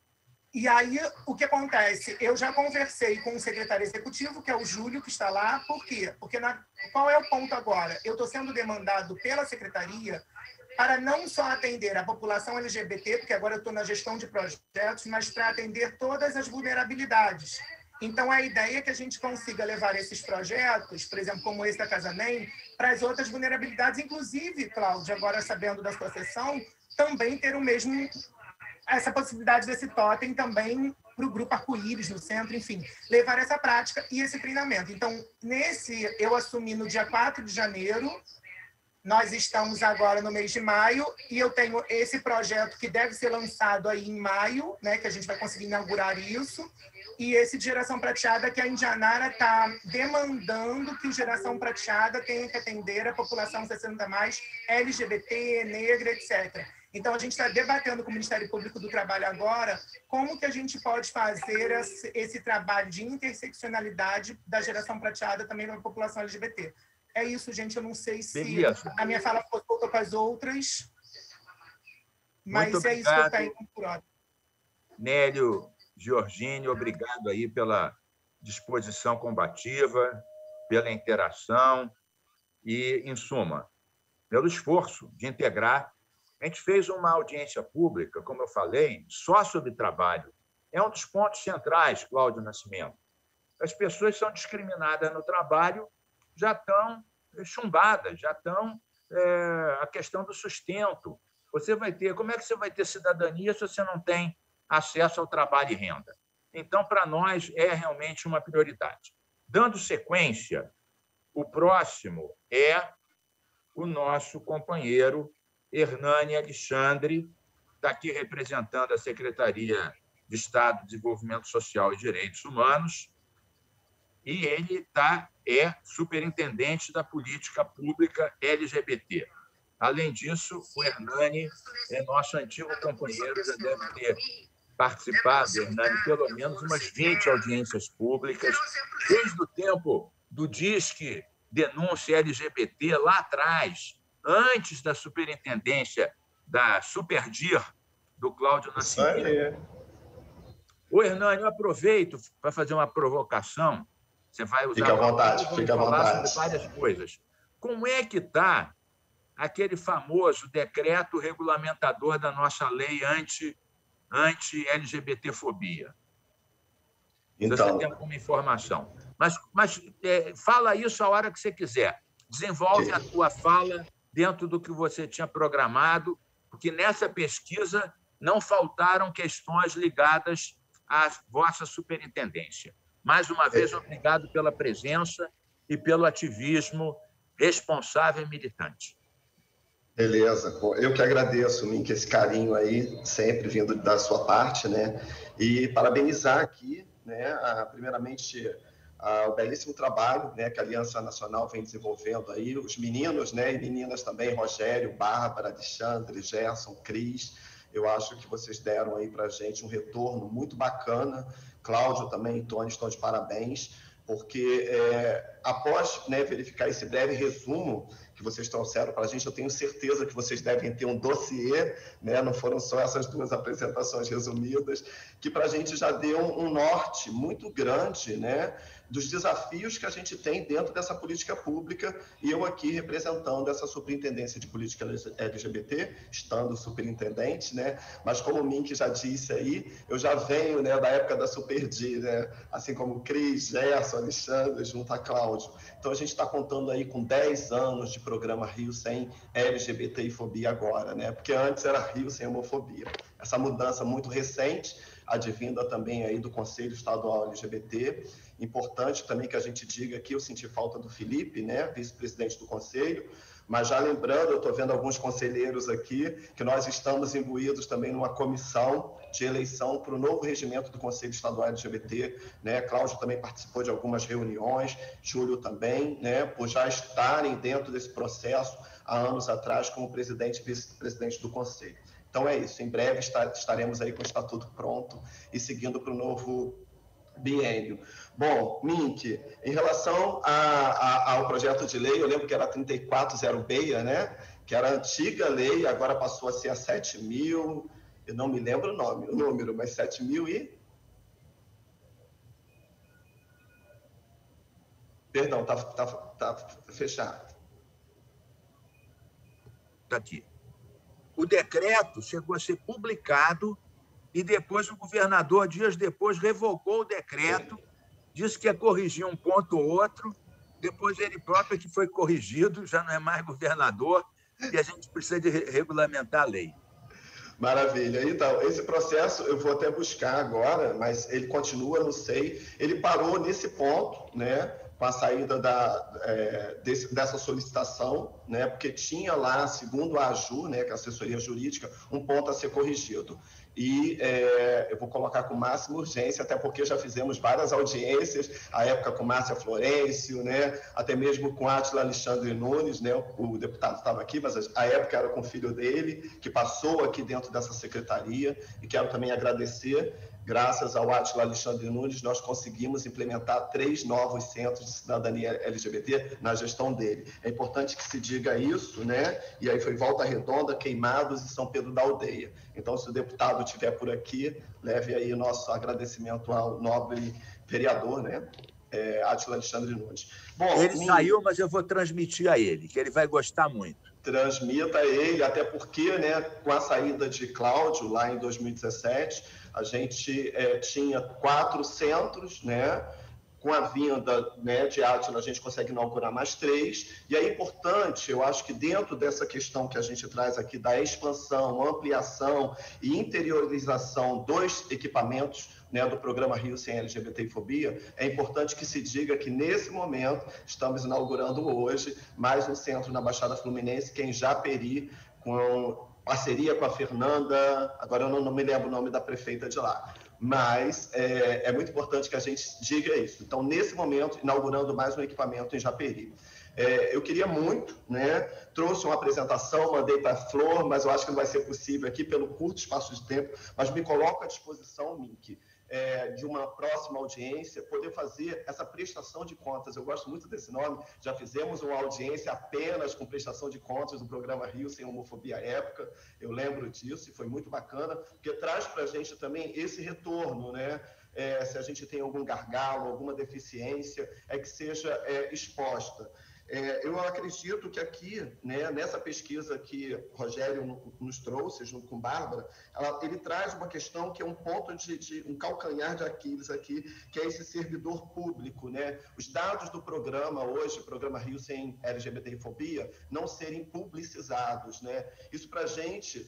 E aí, o que acontece? Eu já conversei com o secretário executivo, que é o Júlio, que está lá. Por quê? Porque na, qual é o ponto agora? Eu estou sendo demandado pela secretaria para não só atender a população L G B T, porque agora eu estou na gestão de projetos, mas para atender todas as vulnerabilidades. Então, a ideia é que a gente consiga levar esses projetos, por exemplo, como esse da Casanem, para as outras vulnerabilidades, inclusive, Cláudia, agora sabendo da sua sessão, também ter o mesmo, essa possibilidade desse totem também para o Grupo Arco-Íris no centro, enfim, levar essa prática e esse treinamento. Então, nesse, eu assumi no dia quatro de janeiro, nós estamos agora no mês de maio, e eu tenho esse projeto que deve ser lançado aí em maio, né, que a gente vai conseguir inaugurar isso, e esse de Geração Prateada, que a Indianara está demandando que o Geração Prateada tenha que atender a população sessenta mais, L G B T, negra, etcétera. Então, a gente está debatendo com o Ministério Público do Trabalho agora como que a gente pode fazer esse, esse trabalho de interseccionalidade da Geração Prateada também na população L G B T. É isso, gente. Eu não sei se Beleza. a minha fala voltou para as outras, mas Muito é isso que eu obrigado. tenho por hora. Nélio, Giorgini, obrigado aí pela disposição combativa, pela interação e, em suma, pelo esforço de integrar. A gente fez uma audiência pública, como eu falei, só sobre trabalho. É um dos pontos centrais, Cláudio Nascimento. As pessoas são discriminadas no trabalho, já estão chumbadas, já estão é, a questão do sustento. Você vai ter, como é que você vai ter cidadania se você não tem acesso ao trabalho e renda? Então, para nós, é realmente uma prioridade. Dando sequência, o próximo é o nosso companheiro Hernani Alexandre, está aqui representando a Secretaria de Estado de Desenvolvimento Social e Direitos Humanos, e ele tá, é superintendente da política pública L G B T. Além disso, o Hernani é nosso antigo companheiro, já deve ter participado, Hernani, pelo menos umas vinte audiências públicas, desde o tempo do Disque Denúncia L G B T, lá atrás, antes da superintendência da Superdir, do Cláudio Nascimento. O Hernani, eu aproveito para fazer uma provocação. Você vai usar... Fica à vontade, fica à vontade. Sobre várias coisas. Como é que está aquele famoso decreto regulamentador da nossa lei anti, anti-L G B T-fobia? Então... Se você tem alguma informação. Mas, mas é, fala isso a hora que você quiser. Desenvolve a tua fala dentro do que você tinha programado, porque nessa pesquisa não faltaram questões ligadas à vossa superintendência. Mais uma vez, obrigado pela presença e pelo ativismo responsável e militante. Beleza. Eu que agradeço, Mink, esse carinho aí, sempre vindo da sua parte, né? E parabenizar aqui, né, a, primeiramente, a, o belíssimo trabalho, né, que a Aliança Nacional vem desenvolvendo aí, os meninos, né, e meninas também, Rogério, Bárbara, Alexandre, Gerson, Cris. Eu acho que vocês deram aí para a gente um retorno muito bacana. Cláudio também e Tony estão de parabéns, porque é, após, né, verificar esse breve resumo que vocês trouxeram para a gente, eu tenho certeza que vocês devem ter um dossiê, né, não foram só essas duas apresentações resumidas, que para a gente já deu um, um norte muito grande, né, dos desafios que a gente tem dentro dessa política pública, e eu aqui representando essa superintendência de política L G B T, estando superintendente, né, mas como o Mink já disse aí, eu já venho, né, da época da Superdi, né, assim como Cris, Gerson, Alexandre, junto a Cláudio. Então a gente está contando aí com dez anos de programa Rio Sem L G B T e Fobia agora, né, porque antes era Rio Sem Homofobia. Essa mudança muito recente, advinda também aí do Conselho Estadual L G B T. Importante também que a gente diga aqui, eu senti falta do Felipe, né, vice-presidente do Conselho, mas já lembrando, eu estou vendo alguns conselheiros aqui, que nós estamos imbuídos também numa comissão de eleição para o novo regimento do Conselho Estadual L G B T, né, Cláudio também participou de algumas reuniões, Júlio também, né, por já estarem dentro desse processo há anos atrás como presidente e vice-presidente do Conselho. Então é isso, em breve estaremos aí com o estatuto pronto e seguindo para o novo biênio. Bom, Mink, em relação a, a, ao projeto de lei, eu lembro que era trinta e quatro zero seis, né? Que era a antiga lei, agora passou a ser a sete mil, eu não me lembro o nome, o número, mas sete mil e... Perdão, tá, tá, tá fechado. Está aqui. O decreto chegou a ser publicado e depois o governador, dias depois, revogou o decreto, disse que ia corrigir um ponto ou outro, depois ele próprio que foi corrigido, já não é mais governador, e a gente precisa de regulamentar a lei. Maravilha. Então, esse processo eu vou até buscar agora, mas ele continua, não sei. Ele parou nesse ponto, né, com a saída da, é, desse, dessa solicitação, né, porque tinha lá, segundo a AJU, né, que é a assessoria jurídica, um ponto a ser corrigido. E é, eu vou colocar com máxima urgência, até porque já fizemos várias audiências, à época com Márcia Florencio, né, até mesmo com Átila Alexandre Nunes, né, o, o deputado estava aqui, mas a época era com o filho dele, que passou aqui dentro dessa secretaria, e quero também agradecer. Graças ao Átila Alexandre Nunes, nós conseguimos implementar três novos centros de cidadania L G B T na gestão dele. É importante que se diga isso, né? E aí foi Volta Redonda, Queimados e São Pedro da Aldeia. Então, se o deputado estiver por aqui, leve aí o nosso agradecimento ao nobre vereador, né? É, Átila Alexandre Nunes. Bom, ele minha... saiu, mas eu vou transmitir a ele, que ele vai gostar muito. Transmita a ele, até porque, né, com a saída de Cláudio, lá em dois mil e dezessete, a gente é, tinha quatro centros, né? Com a vinda, né, de Átila, a gente consegue inaugurar mais três. E é importante, eu acho que dentro dessa questão que a gente traz aqui da expansão, ampliação e interiorização dos equipamentos, né, do programa Rio Sem L G B T Fobia, é importante que se diga que, nesse momento, estamos inaugurando hoje mais um centro na Baixada Fluminense, que é em Japeri, com parceria com a Fernanda, agora eu não, não me lembro o nome da prefeita de lá, mas é, é muito importante que a gente diga isso. Então, nesse momento, inaugurando mais um equipamento em Japeri. É, eu queria muito, né? Trouxe uma apresentação, mandei para a Flor, mas eu acho que não vai ser possível aqui pelo curto espaço de tempo, mas me coloco à disposição, Mink, é, de uma próxima audiência, poder fazer essa prestação de contas. Eu gosto muito desse nome, já fizemos uma audiência apenas com prestação de contas do programa Rio Sem Homofobia à época, eu lembro disso e foi muito bacana, porque traz para a gente também esse retorno, né? É, se a gente tem algum gargalo, alguma deficiência, é que seja é, exposta. É, eu acredito que aqui, né, nessa pesquisa que Rogério nos trouxe, junto com Bárbara, ela, ele traz uma questão que é um ponto de, de um calcanhar de Aquiles aqui, que é esse servidor público, né? Os dados do programa hoje, programa Rio Sem L G B T Fobia, não serem publicizados, né? Isso para a gente,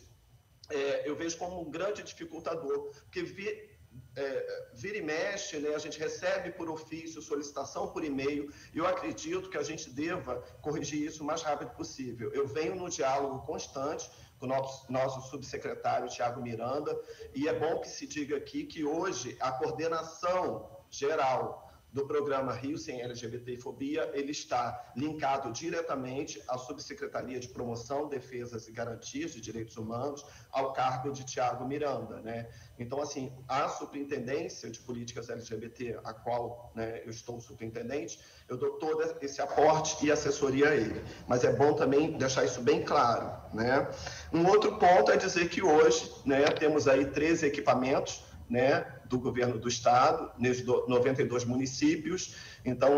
é, eu vejo como um grande dificultador, porque vi, É, vira e mexe, né? A gente recebe por ofício, solicitação por e-mail, e eu acredito que a gente deva corrigir isso o mais rápido possível. Eu venho no diálogo constante com o nosso, nosso subsecretário, Tiago Miranda, e é bom que se diga aqui que hoje a coordenação geral do programa Rio Sem L G B T Fobia, ele está linkado diretamente à Subsecretaria de Promoção, Defesas e Garantias de Direitos Humanos, ao cargo de Tiago Miranda, né? Então, assim, a Superintendência de Políticas L G B T, a qual, né, eu estou superintendente, eu dou todo esse aporte e assessoria a ele. Mas é bom também deixar isso bem claro, né? Um outro ponto é dizer que hoje, né, temos aí treze equipamentos, né, do governo do estado, nesses noventa e dois municípios. Então,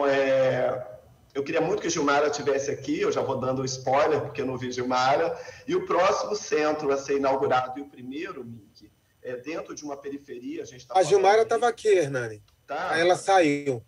é, eu queria muito que Gilmara estivesse aqui, eu já vou dando spoiler, porque eu não vi Gilmara, e o próximo centro a ser inaugurado, e o primeiro, Mink, é dentro de uma periferia. A, gente tá a Gilmara estava aqui, Hernani. Tá. Aí ela saiu.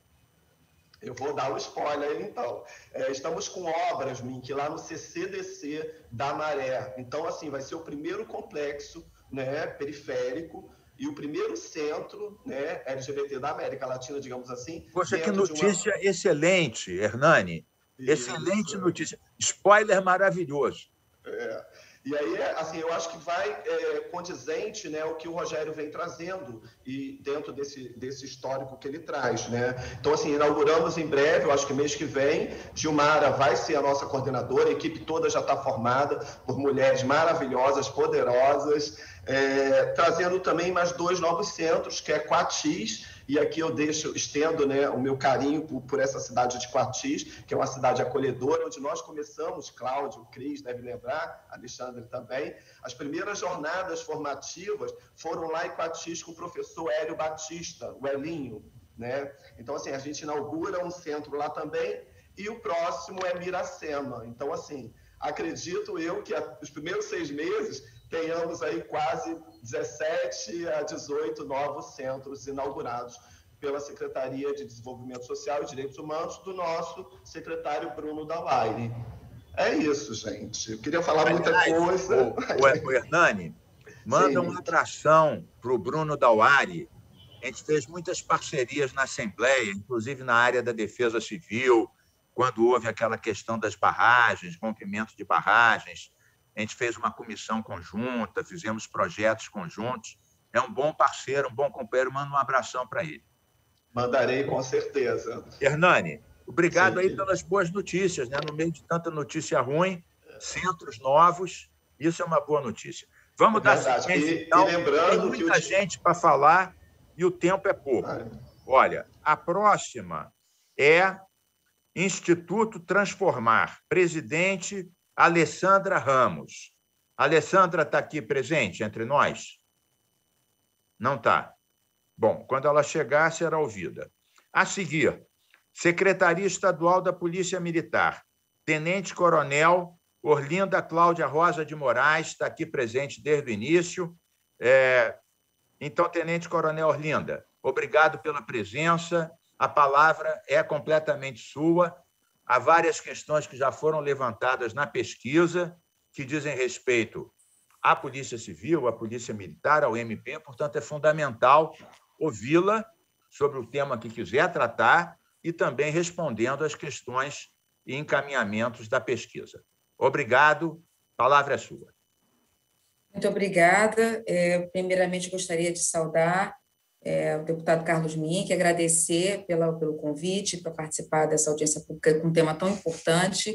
Eu vou dar o spoiler, então. É, estamos com obras, Mink, lá no C C D C da Maré. Então, assim, vai ser o primeiro complexo, né, periférico, e o primeiro centro, né, L G B T da América Latina, digamos assim. Poxa, que notícia uma... excelente, Hernani. Isso. Excelente notícia. Spoiler maravilhoso. É. E aí, assim, eu acho que vai é, condizente, né, o que o Rogério vem trazendo e dentro desse, desse histórico que ele traz, né? Então, assim, inauguramos em breve, eu acho que mês que vem, Gilmara vai ser a nossa coordenadora, a equipe toda já está formada por mulheres maravilhosas, poderosas, é, trazendo também mais dois novos centros, que é Coatis, e aqui eu deixo, estendo, né, o meu carinho por, por essa cidade de Coatis, que é uma cidade acolhedora, onde nós começamos, Cláudio, Cris, deve lembrar, Alexandre também, as primeiras jornadas formativas foram lá em Coatis com o professor Hélio Batista, o Elinho, né? Então, assim, a gente inaugura um centro lá também, e o próximo é Miracema. Então, assim, acredito eu que a, os primeiros seis meses tenhamos aí quase dezessete a dezoito novos centros inaugurados pela Secretaria de Desenvolvimento Social e Direitos Humanos do nosso secretário Bruno Dauaire. É isso, gente. Eu queria falar muita coisa. O, o Hernani, manda Sim. um abração para o Bruno Dauaire. A gente fez muitas parcerias na Assembleia, inclusive na área da defesa civil, quando houve aquela questão das barragens, rompimento de barragens. A gente fez uma comissão conjunta, fizemos projetos conjuntos. É um bom parceiro, um bom companheiro. Manda um abração para ele. Mandarei, com certeza. Hernani, obrigado Sim. aí pelas boas notícias, né? No meio de tanta notícia ruim, centros novos, isso é uma boa notícia. Vamos É dar verdade. sequência, E- então. e lembrando Tem que muita o- gente para falar e o tempo é pouco. Olha, a próxima é Instituto Transformar, presidente Alessandra Ramos. Alessandra está aqui presente entre nós? Não está. Bom, quando ela chegar, será ouvida. A seguir, Secretaria Estadual da Polícia Militar, Tenente Coronel Orlinda Cláudia Rosa de Moraes, está aqui presente desde o início. É... Então, Tenente Coronel Orlinda, obrigado pela presença. A palavra é completamente sua. Há várias questões que já foram levantadas na pesquisa que dizem respeito à Polícia Civil, à Polícia Militar, ao M P, portanto, é fundamental ouvi-la sobre o tema que quiser tratar e também respondendo às questões e encaminhamentos da pesquisa. Obrigado, a palavra é sua. Muito obrigada. É, primeiramente, gostaria de saudar é, o deputado Carlos Mink, agradecer pela, pelo convite para participar dessa audiência pública com um tema tão importante.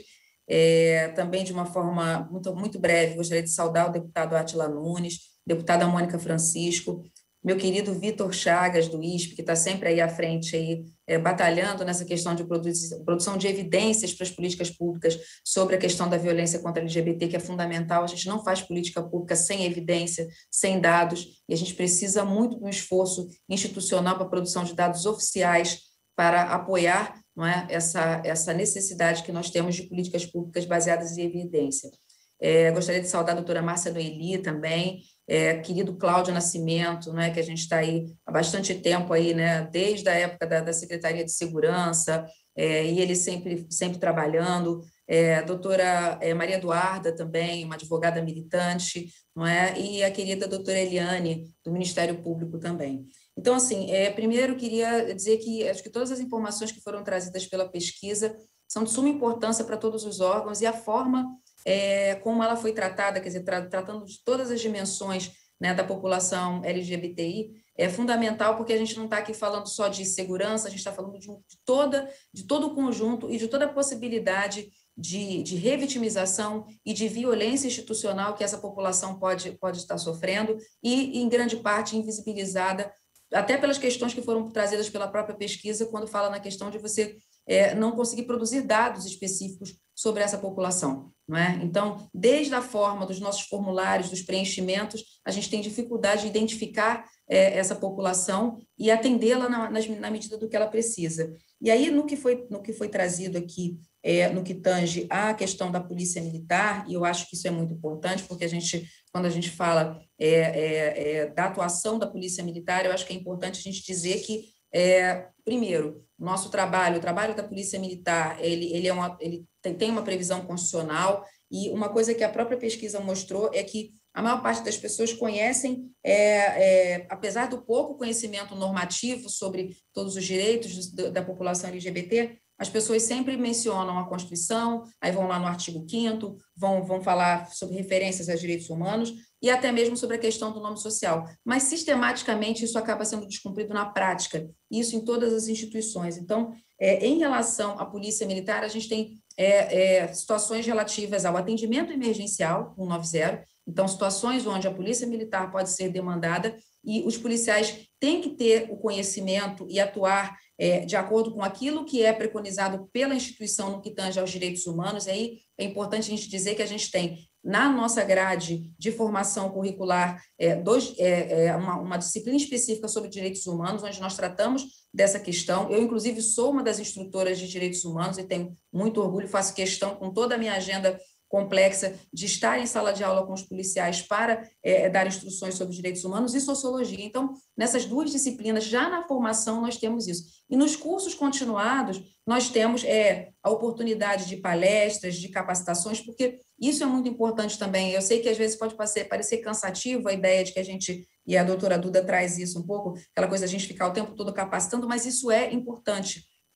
É, também, de uma forma muito, muito breve, gostaria de saudar o deputado Átila Nunes, deputada Mônica Francisco, meu querido Vitor Chagas, do I S P, que está sempre aí à frente, aí, é, batalhando nessa questão de produ produção de evidências para as políticas públicas sobre a questão da violência contra L G B T, que é fundamental. A gente não faz política pública sem evidência, sem dados, e a gente precisa muito de um esforço institucional para a produção de dados oficiais para apoiar, não é, essa, essa necessidade que nós temos de políticas públicas baseadas em evidência. É, gostaria de saudar a doutora Márcia Noeli também, é, querido Cláudio Nascimento, né, que a gente está aí há bastante tempo, aí, né, desde a época da, da Secretaria de Segurança, é, e ele sempre, sempre trabalhando, é, a doutora é, Maria Eduarda também, uma advogada militante, não é? E a querida doutora Eliane, do Ministério Público também. Então, assim, é, primeiro queria dizer que acho que todas as informações que foram trazidas pela pesquisa são de suma importância para todos os órgãos e a forma é, como ela foi tratada, quer dizer, tra tratando de todas as dimensões, né, da população L G B T I, é fundamental porque a gente não está aqui falando só de segurança, a gente está falando de, um, de, toda, de todo o conjunto e de toda a possibilidade de, de revitimização e de violência institucional que essa população pode, pode estar sofrendo e, em grande parte, invisibilizada, até pelas questões que foram trazidas pela própria pesquisa, quando fala na questão de você é, não conseguir produzir dados específicos sobre essa população, não é? Então, desde a forma dos nossos formulários, dos preenchimentos, a gente tem dificuldade de identificar é, essa população e atendê-la na, na medida do que ela precisa. E aí, no que foi, no que foi trazido aqui, é, no que tange à questão da polícia militar, e eu acho que isso é muito importante, porque a gente, quando a gente fala é, é, é, da atuação da polícia militar, eu acho que é importante a gente dizer que, é, primeiro, o nosso trabalho, o trabalho da polícia militar, ele, ele, é uma, ele tem, tem uma previsão constitucional, e uma coisa que a própria pesquisa mostrou é que a maior parte das pessoas conhecem, é, é, apesar do pouco conhecimento normativo sobre todos os direitos da, da população L G B T, as pessoas sempre mencionam a Constituição, aí vão lá no artigo quinto, vão, vão falar sobre referências aos direitos humanos e até mesmo sobre a questão do nome social. Mas, sistematicamente, isso acaba sendo descumprido na prática, isso em todas as instituições. Então, é, em relação à Polícia Militar, a gente tem é, é, situações relativas ao atendimento emergencial, cento e noventa, então, situações onde a Polícia Militar pode ser demandada e os policiais têm que ter o conhecimento e atuar é, de acordo com aquilo que é preconizado pela instituição no que tange aos direitos humanos. E aí é importante a gente dizer que a gente tem, na nossa grade de formação curricular, é, dois, é, é, uma, uma disciplina específica sobre direitos humanos, onde nós tratamos dessa questão. Eu, inclusive, sou uma das instrutoras de direitos humanos e tenho muito orgulho, faço questão com toda a minha agenda complexa de estar em sala de aula com os policiais para é, dar instruções sobre direitos humanos e sociologia. Então, nessas duas disciplinas, já na formação, nós temos isso. E nos cursos continuados, nós temos é, a oportunidade de palestras, de capacitações, porque isso é muito importante também. Eu sei que, às vezes, pode parecer, parecer cansativo a ideia de que a gente, e a doutora Duda traz isso um pouco, aquela coisa de a gente ficar o tempo todo capacitando, mas isso é importante.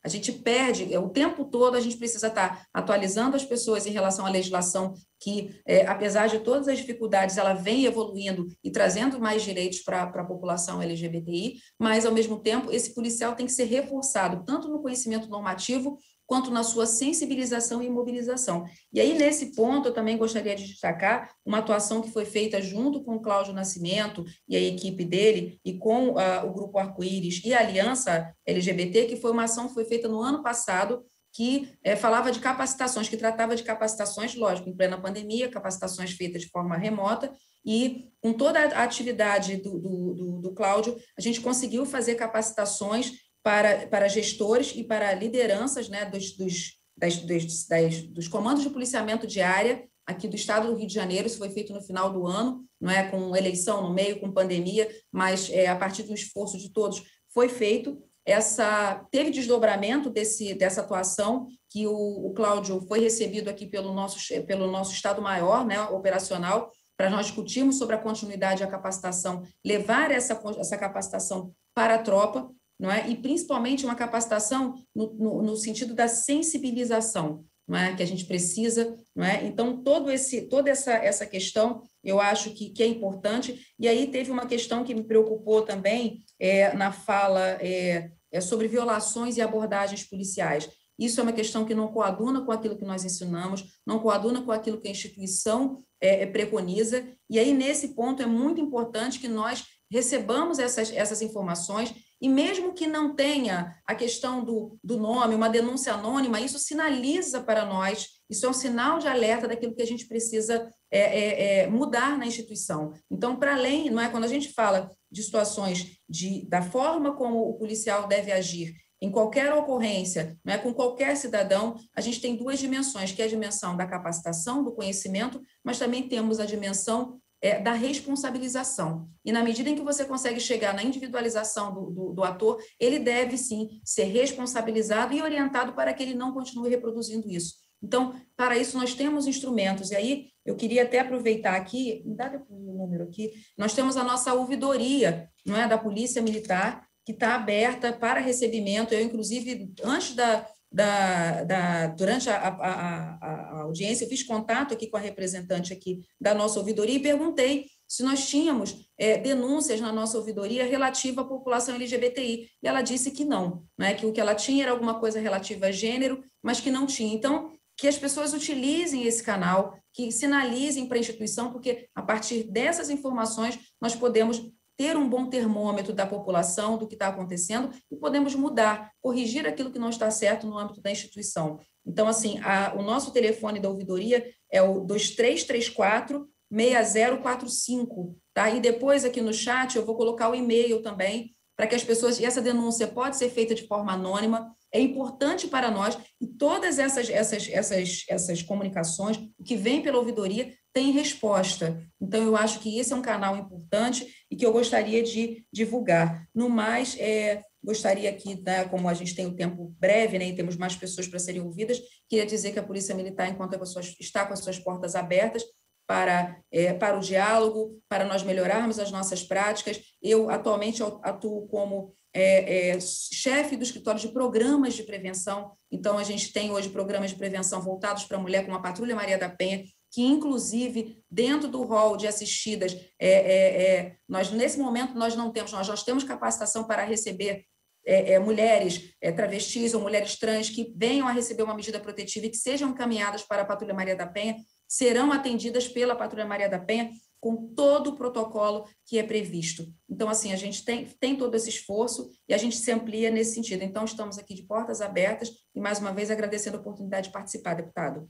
A gente perde, o tempo todo a gente precisa estar atualizando as pessoas em relação à legislação que, é, apesar de todas as dificuldades, ela vem evoluindo e trazendo mais direitos para a população L G B T I, mas, ao mesmo tempo, esse policial tem que ser reforçado, tanto no conhecimento normativo, quanto na sua sensibilização e mobilização. E aí, nesse ponto, eu também gostaria de destacar uma atuação que foi feita junto com o Cláudio Nascimento e a equipe dele, e com uh, o Grupo Arco-Íris e a Aliança L G B T, que foi uma ação que foi feita no ano passado, que é, falava de capacitações, que tratava de capacitações, lógico, em plena pandemia, capacitações feitas de forma remota, e com toda a atividade do, do, do, do Cláudio, a gente conseguiu fazer capacitações para, para gestores e para lideranças, né, dos, dos, das, dos, das, dos comandos de policiamento de área aqui do estado do Rio de Janeiro. Isso foi feito no final do ano, não é, com eleição no meio, com pandemia, mas é, a partir do esforço de todos foi feito. Essa, teve desdobramento desse, dessa atuação, que o, o Cláudio foi recebido aqui pelo nosso, pelo nosso Estado-Maior, né, operacional, para nós discutirmos sobre a continuidade e a capacitação, levar essa, essa capacitação para a tropa, não é? E principalmente uma capacitação no, no, no sentido da sensibilização, não é? Que a gente precisa, não é? Então, todo esse, toda essa, essa questão, eu acho que, que é importante. E aí teve uma questão que me preocupou também é, na fala é, é sobre violações e abordagens policiais. Isso é uma questão que não coaduna com aquilo que nós ensinamos, não coaduna com aquilo que a instituição é, preconiza, e aí, nesse ponto, é muito importante que nós recebamos essas, essas informações, e mesmo que não tenha a questão do, do nome, uma denúncia anônima, isso sinaliza para nós, isso é um sinal de alerta daquilo que a gente precisa é, é, é, mudar na instituição. Então, para além, não é, quando a gente fala de situações de, da forma como o policial deve agir, em qualquer ocorrência, não é, com qualquer cidadão, a gente tem duas dimensões, que é a dimensão da capacitação, do conhecimento, mas também temos a dimensão é, da responsabilização. E na medida em que você consegue chegar na individualização do, do, do ator, ele deve, sim, ser responsabilizado e orientado para que ele não continue reproduzindo isso. Então, para isso, nós temos instrumentos. E aí, eu queria até aproveitar aqui, me dá o número aqui, nós temos a nossa ouvidoria, não é, da Polícia Militar, que está aberta para recebimento. Eu, inclusive, antes da, da, da durante a, a, a, a audiência, eu fiz contato aqui com a representante aqui da nossa ouvidoria e perguntei se nós tínhamos é, denúncias na nossa ouvidoria relativa à população L G B T I, e ela disse que não, né, que o que ela tinha era alguma coisa relativa a gênero, mas que não tinha. Então, que as pessoas utilizem esse canal, que sinalizem para a instituição, porque, a partir dessas informações, nós podemos ter um bom termômetro da população, do que está acontecendo, e podemos mudar, corrigir aquilo que não está certo no âmbito da instituição. Então, assim, a, o nosso telefone da ouvidoria é o dois três três quatro, seis zero quatro cinco, tá? E depois, aqui no chat, eu vou colocar o e-mail também, para que as pessoas... E essa denúncia pode ser feita de forma anônima, é importante para nós, e todas essas, essas, essas, essas comunicações, o que vem pela ouvidoria, tem resposta. Então, eu acho que esse é um canal importante e que eu gostaria de divulgar. No mais, é, gostaria aqui, né, como a gente tem o tempo breve, né, e temos mais pessoas para serem ouvidas, queria dizer que a Polícia Militar, enquanto é com suas, está com as suas portas abertas para, é, para o diálogo, para nós melhorarmos as nossas práticas. Eu, atualmente, atuo como é, é, chefe do escritório de programas de prevenção. Então, a gente tem hoje programas de prevenção voltados para a mulher, como a Patrulha Maria da Penha, que, inclusive, dentro do rol de assistidas, é, é, é, nós, nesse momento, nós não temos, nós, nós temos capacitação para receber é, é, mulheres é, travestis ou mulheres trans que venham a receber uma medida protetiva e que sejam encaminhadas para a Patrulha Maria da Penha, serão atendidas pela Patrulha Maria da Penha com todo o protocolo que é previsto. Então, assim, a gente tem, tem todo esse esforço e a gente se amplia nesse sentido. Então, estamos aqui de portas abertas e, mais uma vez, agradecendo a oportunidade de participar, deputado.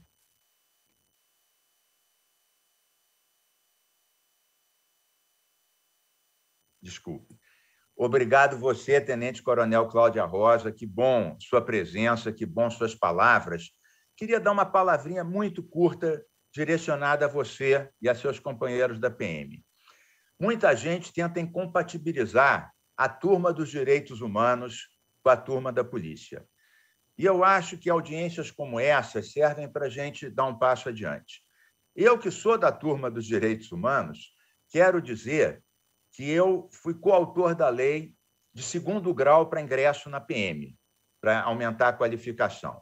Desculpe. Obrigado você, Tenente Coronel Cláudia Rosa, que bom sua presença, que bom suas palavras. Queria dar uma palavrinha muito curta direcionada a você e a seus companheiros da P M. Muita gente tenta incompatibilizar a turma dos direitos humanos com a turma da polícia. E eu acho que audiências como essas servem para a gente dar um passo adiante. Eu, que sou da turma dos direitos humanos, quero dizer que eu fui coautor da lei de segundo grau para ingresso na P M. para aumentar a qualificação.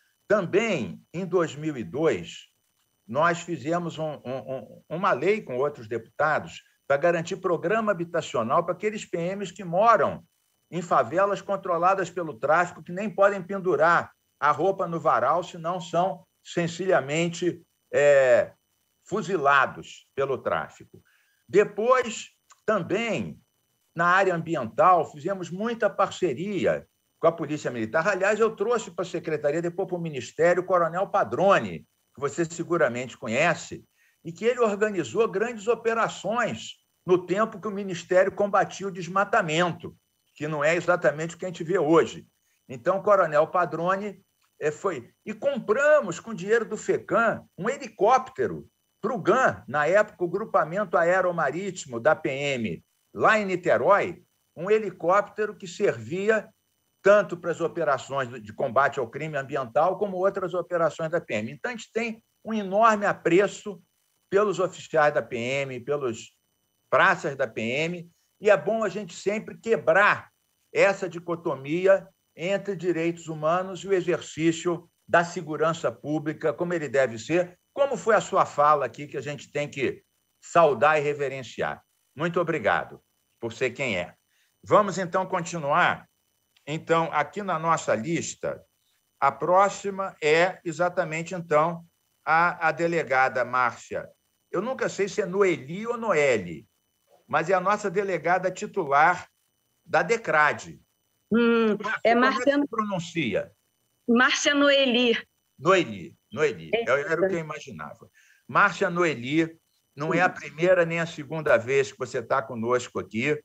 Também, em dois mil e dois, nós fizemos um, um, uma lei com outros deputados para garantir programa habitacional para aqueles P Ms que moram em favelas controladas pelo tráfico, que nem podem pendurar a roupa no varal, senão são sencillamente é, fuzilados pelo tráfico. Depois, também, na área ambiental, fizemos muita parceria com a Polícia Militar. Aliás, eu trouxe para a Secretaria, depois para o Ministério, o Coronel Padrone, que você seguramente conhece, e que ele organizou grandes operações no tempo que o Ministério combatia o desmatamento, que não é exatamente o que a gente vê hoje. Então, o Coronel Padrone foi... E compramos, com dinheiro do FECAM, um helicóptero para o GAM, na época, o Grupamento Aeromarítimo da P M, lá em Niterói, um helicóptero que servia tanto para as operações de combate ao crime ambiental como outras operações da P M. Então, a gente tem um enorme apreço pelos oficiais da P M, pelos praças da P M, e é bom a gente sempre quebrar essa dicotomia entre direitos humanos e o exercício da segurança pública, como ele deve ser, como foi a sua fala aqui, que a gente tem que saudar e reverenciar. Muito obrigado por ser quem é. Vamos, então, continuar. Então, aqui na nossa lista, a próxima é exatamente, então, a, a delegada Márcia. Eu nunca sei se é Noeli ou Noeli, mas é a nossa delegada titular da DECRAD. Hum, é Márcia... Como é que se pronuncia? Márcia Noeli. Noeli, Noeli. É. Era o que eu imaginava. Márcia Noeli, não é a primeira nem a segunda vez que você está conosco aqui.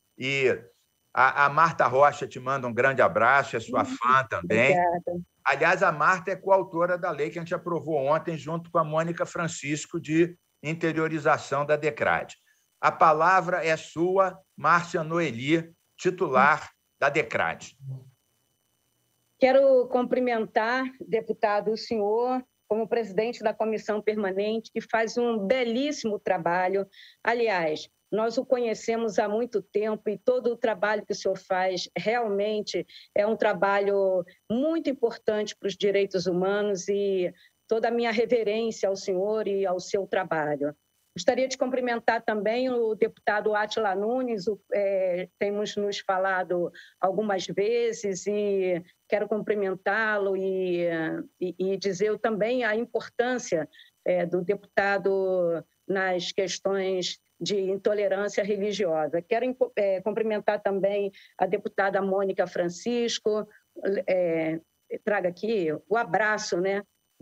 E a, a Marta Rocha te manda um grande abraço, é sua fã também. Obrigada. Aliás, a Marta é coautora da lei que a gente aprovou ontem, junto com a Mônica Francisco, de interiorização da DECRAD. A palavra é sua, Márcia Noeli, titular da DECRAD. Quero cumprimentar, deputado, o senhor, como presidente da comissão permanente, que faz um belíssimo trabalho. Aliás, nós o conhecemos há muito tempo e todo o trabalho que o senhor faz realmente é um trabalho muito importante para os direitos humanos e toda a minha reverência ao senhor e ao seu trabalho. Gostaria de cumprimentar também o deputado Átila Nunes, o, é, temos nos falado algumas vezes e quero cumprimentá-lo e, e, e dizer também a importância é, do deputado nas questões de intolerância religiosa. Quero é, cumprimentar também a deputada Mônica Francisco, é, traga aqui o abraço, né,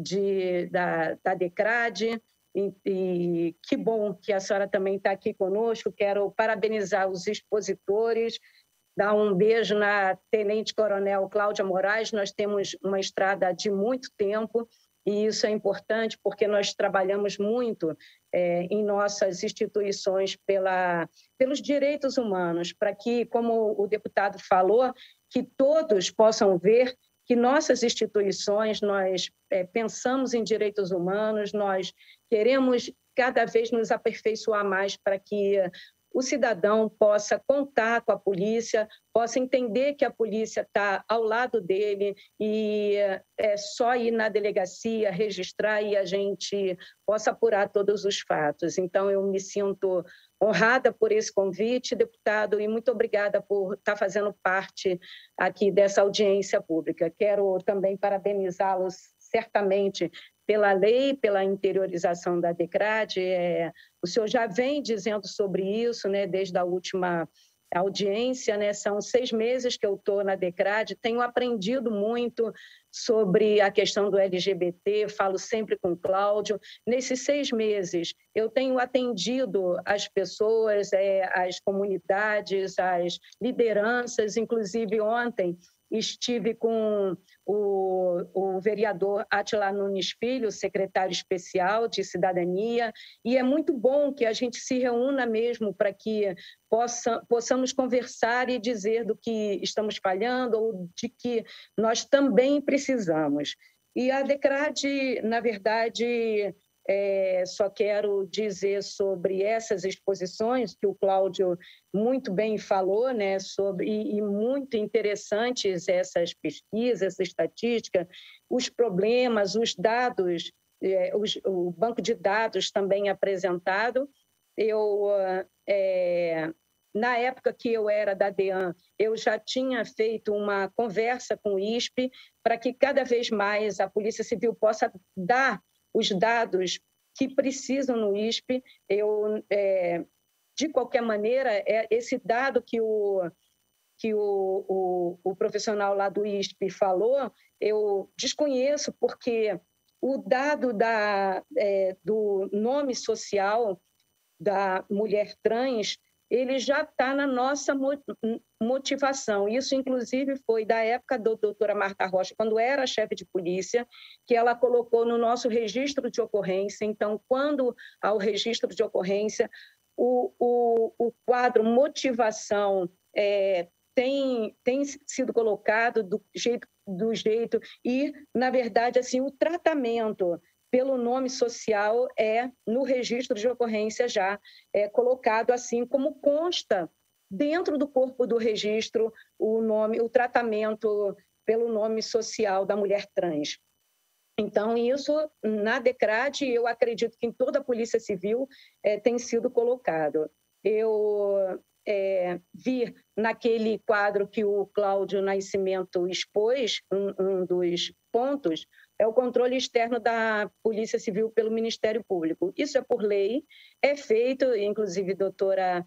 de, da, da DECRAD. E, e que bom que a senhora também está aqui conosco. Quero parabenizar os expositores, dar um beijo na Tenente-Coronel Cláudia Moraes. Nós temos uma estrada de muito tempo e isso é importante porque nós trabalhamos muito é, em nossas instituições pela, pelos direitos humanos, para que, como o deputado falou, que todos possam ver que nossas instituições, nós é, pensamos em direitos humanos, nós queremos cada vez nos aperfeiçoar mais para que o cidadão possa contar com a polícia, possa entender que a polícia está ao lado dele e é só ir na delegacia, registrar e a gente possa apurar todos os fatos. Então, eu me sinto honrada por esse convite, deputado, e muito obrigada por estar fazendo parte aqui dessa audiência pública. Quero também parabenizá-los certamente pela lei, pela interiorização da DECRAD. É, o senhor já vem dizendo sobre isso, né, desde a última audiência, né? São seis meses que eu estou na DECRAD, tenho aprendido muito sobre a questão do L G B T, falo sempre com o Cláudio. Nesses seis meses, eu tenho atendido as pessoas, é, as comunidades, as lideranças, inclusive ontem estive com o, o vereador Átila Nunes Filho, secretário especial de Cidadania, e é muito bom que a gente se reúna mesmo para que possa, possamos conversar e dizer do que estamos falhando ou de que nós também precisamos. E a DECRAD, na verdade, é, só quero dizer sobre essas exposições, que o Cláudio muito bem falou, né, sobre, e, e muito interessantes essas pesquisas, essa estatística, os problemas, os dados, é, os, o banco de dados também apresentado. Eu, é, na época que eu era da DEAN, eu já tinha feito uma conversa com o I S P para que cada vez mais a Polícia Civil possa dar os dados que precisam no I S P. Eu, é, de qualquer maneira, é esse dado que o, que o, o, o profissional lá do I S P falou, eu desconheço, porque o dado da, é, do nome social da mulher trans, ele já está na nossa motivação. Isso, inclusive, foi da época da doutora Marta Rocha, quando era chefe de polícia, que ela colocou no nosso registro de ocorrência. Então, quando há o registro de ocorrência, o, o, o quadro motivação é, tem, tem sido colocado do jeito, do jeito... E, na verdade, assim, o tratamento pelo nome social é, no registro de ocorrência já, é colocado assim como consta dentro do corpo do registro o nome, o tratamento pelo nome social da mulher trans. Então, isso, na DECRAD, eu acredito que em toda a Polícia Civil é, tem sido colocado. Eu é, vi naquele quadro que o Cláudio Nascimento expôs, um, um dos pontos, é o controle externo da Polícia Civil pelo Ministério Público. Isso é por lei, é feito, inclusive a doutora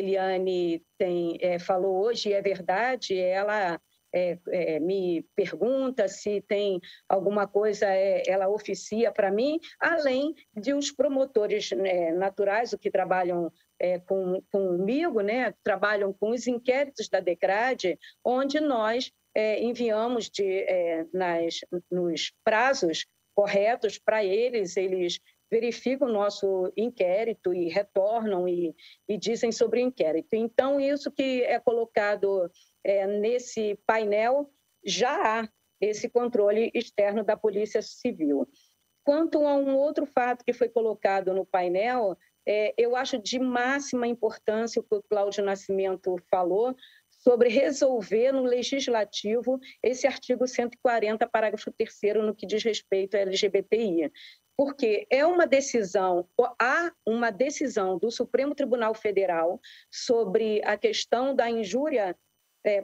Eliane tem, é, falou hoje, é verdade, ela é, é, me pergunta se tem alguma coisa, é, ela oficia para mim, além de os promotores, né, naturais, o que trabalham é, com, comigo, né, trabalham com os inquéritos da DECRAD, onde nós É, enviamos de, é, nas, nos prazos corretos para eles, eles verificam o nosso inquérito e retornam e, e dizem sobre o inquérito. Então, isso que é colocado é, nesse painel, já há esse controle externo da Polícia Civil. Quanto a um outro fato que foi colocado no painel, é, eu acho de máxima importância o que o Cláudio Nascimento falou, sobre resolver no legislativo esse artigo cento e quarenta, parágrafo terceiro, no que diz respeito à L G B T I. Porque é uma decisão, há uma decisão do Supremo Tribunal Federal sobre a questão da injúria é,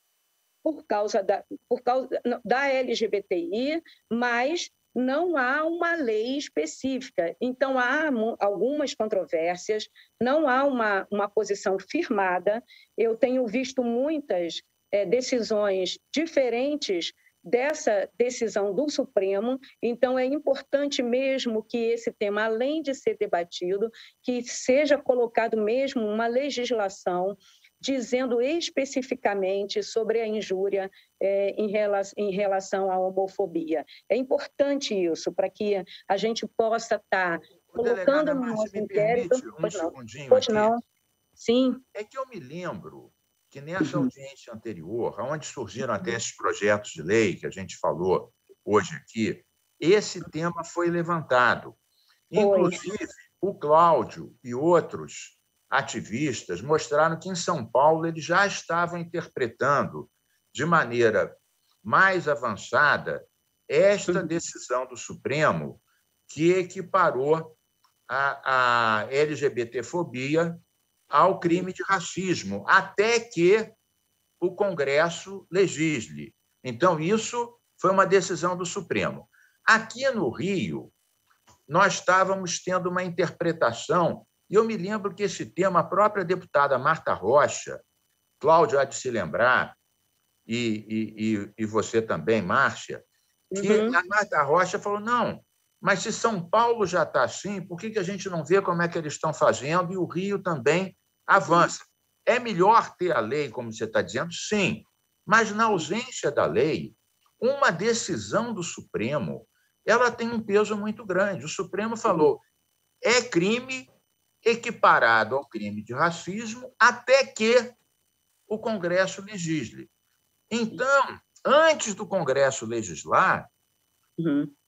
por causa da, por causa da L G B T I, mas não há uma lei específica. Então, há algumas controvérsias, não há uma, uma posição firmada. Eu tenho visto muitas é, decisões diferentes dessa decisão do Supremo, então é importante mesmo que esse tema, além de ser debatido, que seja colocado mesmo uma legislação dizendo especificamente sobre a injúria é, em, relação, em relação à homofobia. É importante isso, para que a gente possa estar colocando no nosso inquérito... Um pois não, segundinho pois aqui. não. Sim. É que eu me lembro que nessa audiência anterior, onde surgiram até esses projetos de lei que a gente falou hoje aqui, esse tema foi levantado. Inclusive, o Cláudio e outros ativistas mostraram que em São Paulo eles já estavam interpretando de maneira mais avançada esta decisão do Supremo que equiparou a, a LGBTfobia ao crime de racismo, até que o Congresso legisle. Então, isso foi uma decisão do Supremo. Aqui no Rio, nós estávamos tendo uma interpretação. E eu me lembro que esse tema, a própria deputada Marta Rocha, Cláudio há de se lembrar, e, e, e você também, Márcia, que uhum. a Marta Rocha falou, não, mas se São Paulo já está assim, por que, que a gente não vê como é que eles estão fazendo e o Rio também avança? É melhor ter a lei, como você está dizendo? Sim, mas na ausência da lei, uma decisão do Supremo ela tem um peso muito grande. O Supremo falou, é crime equiparado ao crime de racismo até que o Congresso legisle. Então, antes do Congresso legislar, uhum.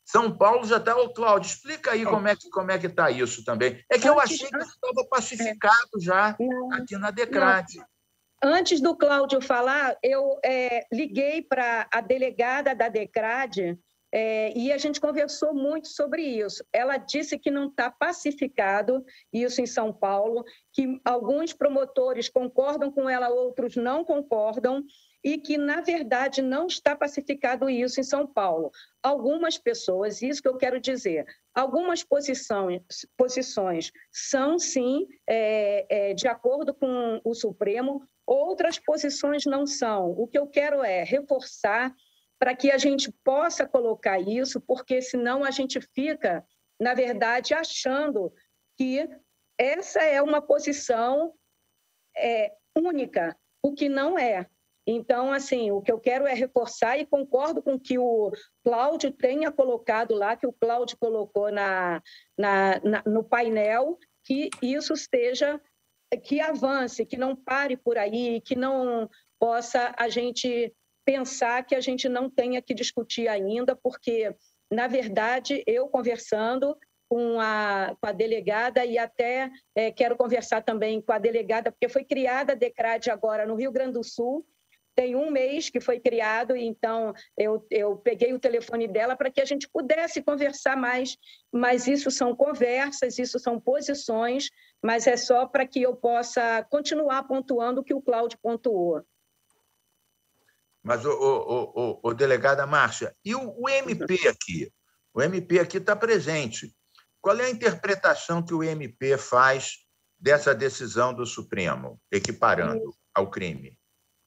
São Paulo já está... Ô, Cláudio, explica aí como é que como é que está isso também. É que eu achei que estava pacificado já aqui na DECRAD. Antes do Cláudio falar, eu é, liguei para a delegada da DECRAD é, e a gente conversou muito sobre isso. Ela disse que não está pacificado isso em São Paulo, que alguns promotores concordam com ela, outros não concordam, e que, na verdade, não está pacificado isso em São Paulo. Algumas pessoas, isso que eu quero dizer, algumas posições, posições são, sim, é, é, de acordo com o Supremo, outras posições não são. O que eu quero é reforçar para que a gente possa colocar isso, porque senão a gente fica, na verdade, achando que essa é uma posição é, única, o que não é. Então, assim, o que eu quero é reforçar e concordo com o que o Cláudio tenha colocado lá, que o Cláudio colocou na, na, na, no painel, que isso esteja, que avance, que não pare por aí, que não possa a gente pensar que a gente não tenha que discutir ainda, porque, na verdade, eu conversando com a, com a delegada e até é, quero conversar também com a delegada, porque foi criada a DECRAD agora no Rio Grande do Sul, tem um mês que foi criado, então eu, eu peguei o telefone dela para que a gente pudesse conversar mais, mas isso são conversas, isso são posições, mas é só para que eu possa continuar pontuando o que o Cláudio pontuou. Mas, o, o, o, o delegada Márcia, e o, o M P aqui? O M P aqui está presente. Qual é a interpretação que o M P faz dessa decisão do Supremo, equiparando ao crime?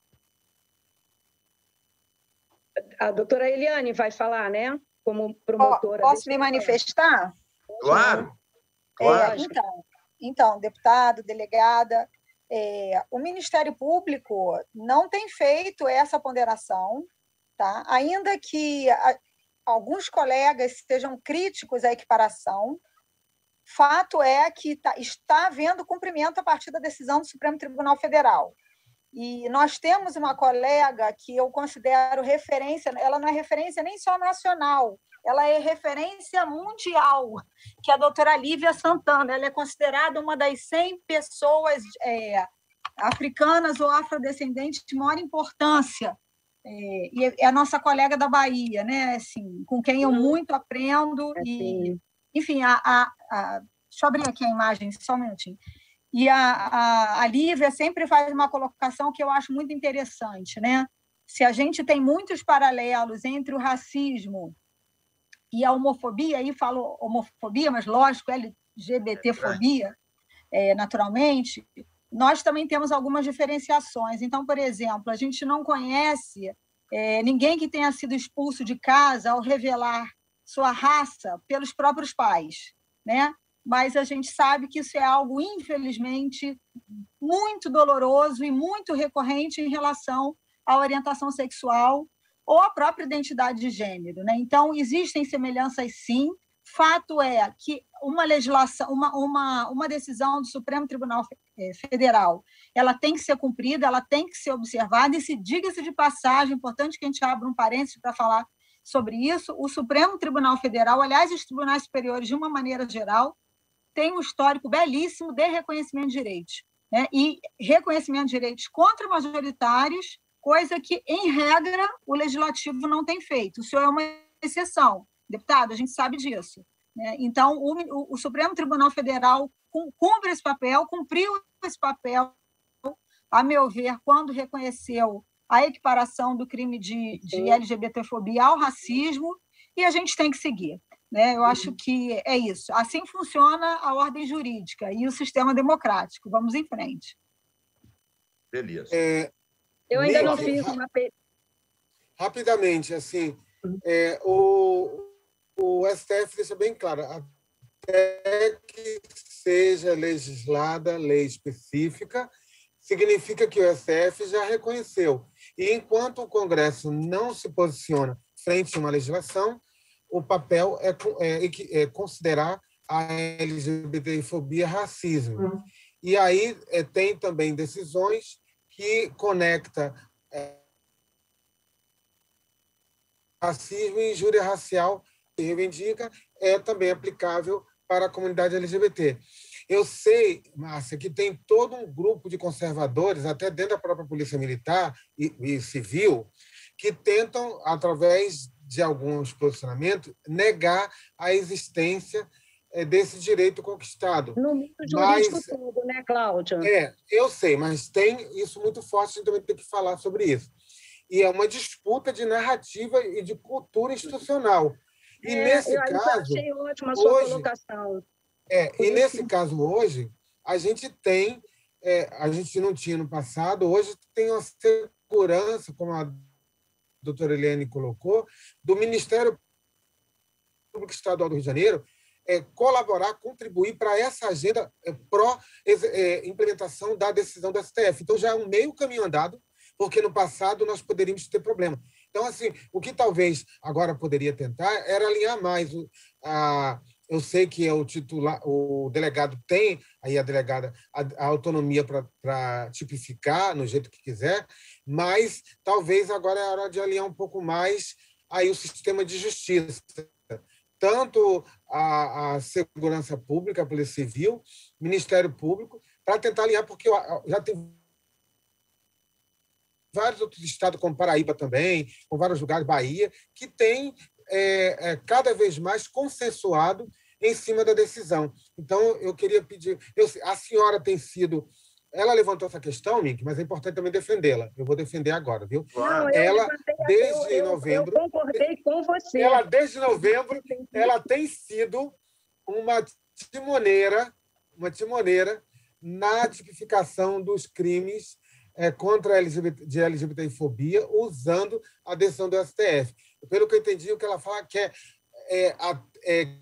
A doutora Eliane vai falar, né? Como promotora. Posso me manifestar? Claro. claro. É, então, então, deputado, delegada, é, o Ministério Público não tem feito essa ponderação, tá? Ainda que a, alguns colegas sejam críticos à equiparação, fato é que tá, está havendo cumprimento a partir da decisão do Supremo Tribunal Federal. E nós temos uma colega que eu considero referência, ela não é referência nem só nacional, ela é referência mundial, que é a doutora Lívia Santana. Ela é considerada uma das cem pessoas é, africanas ou afrodescendentes de maior importância. É, e é a nossa colega da Bahia, né? Assim, com quem eu muito aprendo. E, enfim, a, a, a, deixa eu abrir aqui a imagem, só um minutinho. E a, a, a Lívia sempre faz uma colocação que eu acho muito interessante, né? Se a gente tem muitos paralelos entre o racismo e a homofobia, aí falo homofobia, mas lógico, LGBTfobia, é, naturalmente, nós também temos algumas diferenciações. Então, por exemplo, a gente não conhece é, ninguém que tenha sido expulso de casa ao revelar sua raça pelos próprios pais, né? Mas a gente sabe que isso é algo, infelizmente, muito doloroso e muito recorrente em relação à orientação sexual ou à própria identidade de gênero, né? Então, existem semelhanças, sim. Fato é que uma legislação, uma, uma, uma decisão do Supremo Tribunal Federal, ela tem que ser cumprida, ela tem que ser observada, e se diga-se de passagem, é importante que a gente abra um parênteses para falar sobre isso, o Supremo Tribunal Federal, aliás, os tribunais superiores, de uma maneira geral, tem um histórico belíssimo de reconhecimento de direitos, né? E reconhecimento de direitos contra-majoritários, coisa que, em regra, o Legislativo não tem feito. O senhor é uma exceção, deputado, a gente sabe disso, né? Então, o, o Supremo Tribunal Federal cumpre esse papel, cumpriu esse papel, a meu ver, quando reconheceu a equiparação do crime de, de LGBTfobia ao racismo, e a gente tem que seguir. Né? Eu acho que é isso. Assim funciona a ordem jurídica e o sistema democrático. Vamos em frente. Beleza. É, Eu ainda não Nick, fiz uma... Rapidamente, assim, é, o, o S T F deixa bem claro, até que seja legislada lei específica, significa que o S T F já reconheceu. E enquanto o Congresso não se posiciona frente a uma legislação, o papel é, é, é considerar a LGBTfobia racismo. Uhum. E aí é, tem também decisões que conecta é, racismo e injúria racial reivindica é também aplicável para a comunidade L G B T. Eu sei, Márcia, que tem todo um grupo de conservadores, até dentro da própria Polícia Militar e, e Civil, que tentam, através de alguns posicionamentos, negar a existência desse direito conquistado. No mundo jurídico mas, todo, né, Cláudia? É, eu sei, mas tem isso muito forte, a gente também tem que falar sobre isso. E é uma disputa de narrativa e de cultura institucional. E é, nesse eu caso... achei ótima a sua hoje, colocação. É, e nesse caso, hoje, a gente tem, é, a gente não tinha no passado, hoje tem uma segurança, como a doutora Eliane colocou, do Ministério Público Estadual do Rio de Janeiro, é, colaborar, contribuir para essa agenda é, pró-implementação da decisão do S T F. Então, já é um meio caminho andado, porque no passado nós poderíamos ter problema. Então, assim, o que talvez agora poderia tentar era alinhar mais. A, eu sei que o titular, o delegado tem, aí a delegada, a, a autonomia para tipificar no jeito que quiser, mas talvez agora é a hora de alinhar um pouco mais aí o sistema de justiça. Tanto a, a Segurança Pública, a Polícia Civil, Ministério Público, para tentar alinhar, porque já tem vários outros estados, como Paraíba também, com vários lugares, Bahia, que têm é, é, cada vez mais consensuado em cima da decisão. Então, eu queria pedir... Eu, a senhora tem sido... Ela levantou essa questão, Mink, mas é importante também defendê-la. Eu vou defender agora, viu? Não, ela, desde eu, novembro... Eu concordei com você. Ela, desde novembro, ela tem sido uma timoneira, uma timoneira na tipificação dos crimes é, contra a L G B T, de LGBTfobia, usando a decisão do S T F. Pelo que eu entendi, o que ela fala que é, é, é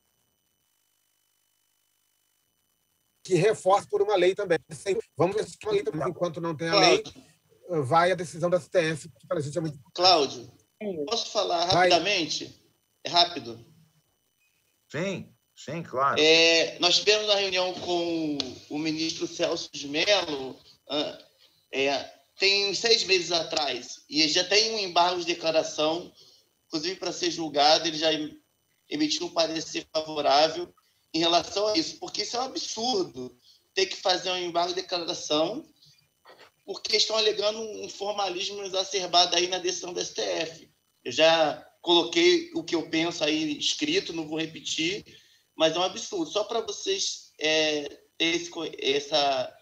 que reforça por uma lei também. Vamos ver se uma lei também. Enquanto não tem a lei, vai a decisão da S T F, que para a gente é muito... Cláudio, posso falar rapidamente? É rápido? Sim, sim, claro. É, nós tivemos uma reunião com o ministro Celso de Mello, é, tem uns seis meses atrás, e já tem um embargo de declaração, inclusive para ser julgado, ele já emitiu um parecer favorável em relação a isso, porque isso é um absurdo ter que fazer um embargo de declaração, porque estão alegando um formalismo exacerbado aí na decisão do S T F. Eu já coloquei o que eu penso aí escrito, não vou repetir, mas é um absurdo. Só para vocês é, terem esse, essa,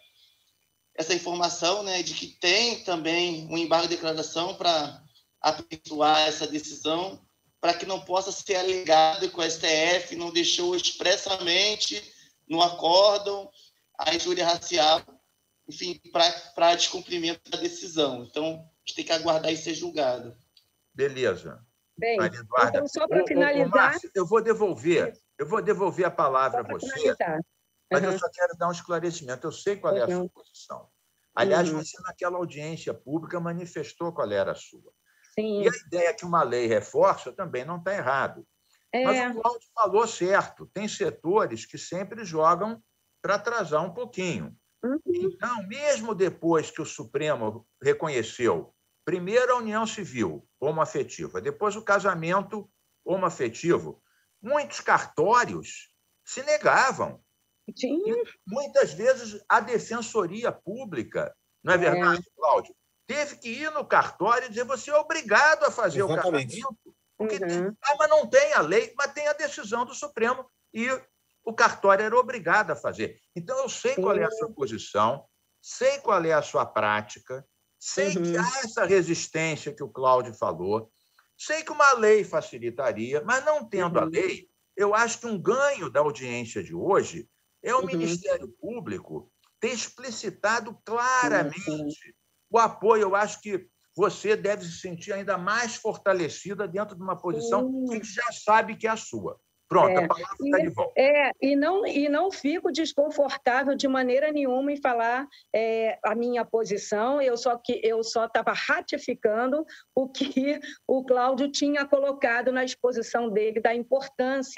essa informação, né, de que tem também um embargo de declaração para aperfeiçoar essa decisão, para que não possa ser alegado que o S T F não deixou expressamente no acórdão a injúria racial, enfim, para descumprimento da decisão. Então, a gente tem que aguardar isso ser julgado. Beleza. Bem, então, só para finalizar... Ô, ô, Márcio, eu vou devolver, eu vou devolver a palavra a você, finalizar. Mas uhum. eu só quero dar um esclarecimento. Eu sei qual é a uhum. sua posição. Aliás, uhum. você, naquela audiência pública, manifestou qual era a sua. Sim. E a ideia que uma lei reforça também não está errado. É. Mas o Cláudio falou certo. Tem setores que sempre jogam para atrasar um pouquinho. Uhum. Então, mesmo depois que o Supremo reconheceu, primeiro a união civil homoafetiva, depois o casamento homoafetivo, muitos cartórios se negavam. Sim. E, muitas vezes, a Defensoria Pública, não é, é. verdade, Cláudio? Teve que ir no cartório e dizer você é obrigado a fazer Exatamente. o casamento. Porque uhum. tem, ah, mas não tem a lei, mas tem a decisão do Supremo e o cartório era obrigado a fazer. Então, eu sei qual é a sua posição, sei qual é a sua prática, sei uhum. que há essa resistência que o Cláudio falou, sei que uma lei facilitaria, mas não tendo uhum. a lei, eu acho que um ganho da audiência de hoje é o uhum. Ministério Público ter explicitado claramente uhum. o apoio. Eu acho que você deve se sentir ainda mais fortalecida dentro de uma posição uhum. que já sabe que é a sua. Pronto, é, a palavra está de volta. É, e não, e não fico desconfortável de maneira nenhuma em falar é, a minha posição, eu só que eu só estava ratificando o que o Cláudio tinha colocado na exposição dele, da importância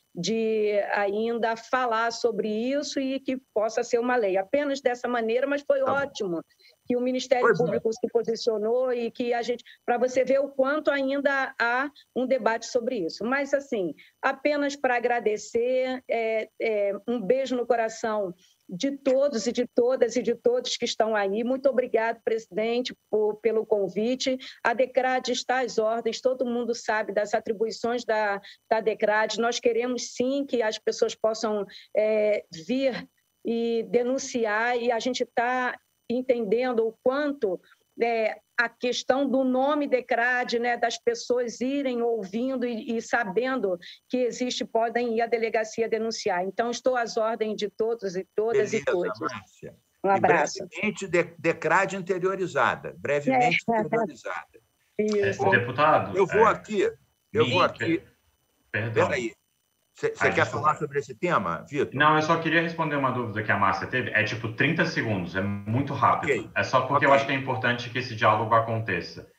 de ainda falar sobre isso e que possa ser uma lei. Apenas dessa maneira, mas foi tá ótimo que o Ministério pois Público é. se posicionou e que a gente, para você ver o quanto ainda há um debate sobre isso. Mas, assim, apenas para agradecer, é, é, um beijo no coração de todos e de todas e de todos que estão aí. Muito obrigado, presidente, por, pelo convite. A DECRAD está às ordens, todo mundo sabe das atribuições da, da DECRAD. Nós queremos, sim, que as pessoas possam é, vir e denunciar, e a gente está entendendo o quanto é, a questão do nome DECRAD, né, das pessoas irem ouvindo e, e sabendo que existe, podem ir à delegacia denunciar. Então, estou às ordens de todos e todas. Beleza, e todos. Márcia. Um abraço. E brevemente, de, DECRAD interiorizada. Brevemente é. interiorizada. Isso. É, deputado... Eu vou é... aqui... Eu vou aqui... Perdão. Espera aí. Você quer desculpa. falar sobre esse tema, Vitor? Não, eu só queria responder uma dúvida que a Márcia teve. É tipo trinta segundos, é muito rápido. Okay. É só porque okay. eu acho que é importante que esse diálogo aconteça.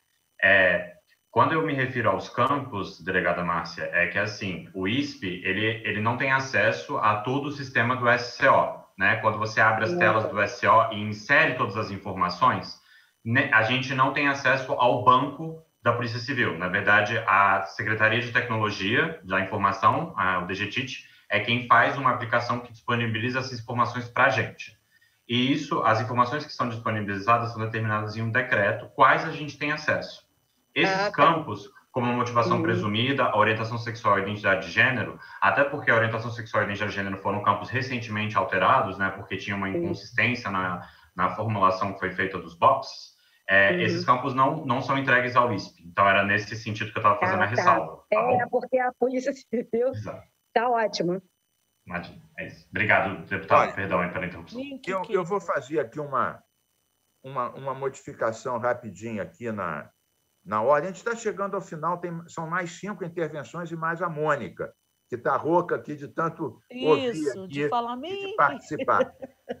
É, quando eu me refiro aos campos, delegada Márcia, é que assim, o I S P ele, ele não tem acesso a todo o sistema do S C O. Né? Quando você abre as telas do S C O e insere todas as informações, né, a gente não tem acesso ao banco da Polícia Civil. Na verdade, a Secretaria de Tecnologia da Informação, a, o D G T I T, é quem faz uma aplicação que disponibiliza essas informações para a gente. E isso, as informações que são disponibilizadas são determinadas em um decreto, quais a gente tem acesso. Esses ah, tá. campos, como a motivação uhum. presumida, a orientação sexual e identidade de gênero, até porque a orientação sexual e identidade de gênero foram campos recentemente alterados, né, porque tinha uma inconsistência na, na formulação que foi feita dos boxes, É, uhum. esses campos não, não são entregues ao I S P. Então, era nesse sentido que eu estava fazendo ah, a ressalva. Tá. Tá é, bom? Porque a Polícia Civil está ótimo. Imagina, é isso. Obrigado, deputado. Olha, perdão pela interrupção. Eu, eu vou fazer aqui uma, uma, uma modificação rapidinha aqui na, na ordem. A gente está chegando ao final, tem, são mais cinco intervenções e mais a Mônica, que está rouca aqui de tanto isso, ouvir aqui, de falar e de participar.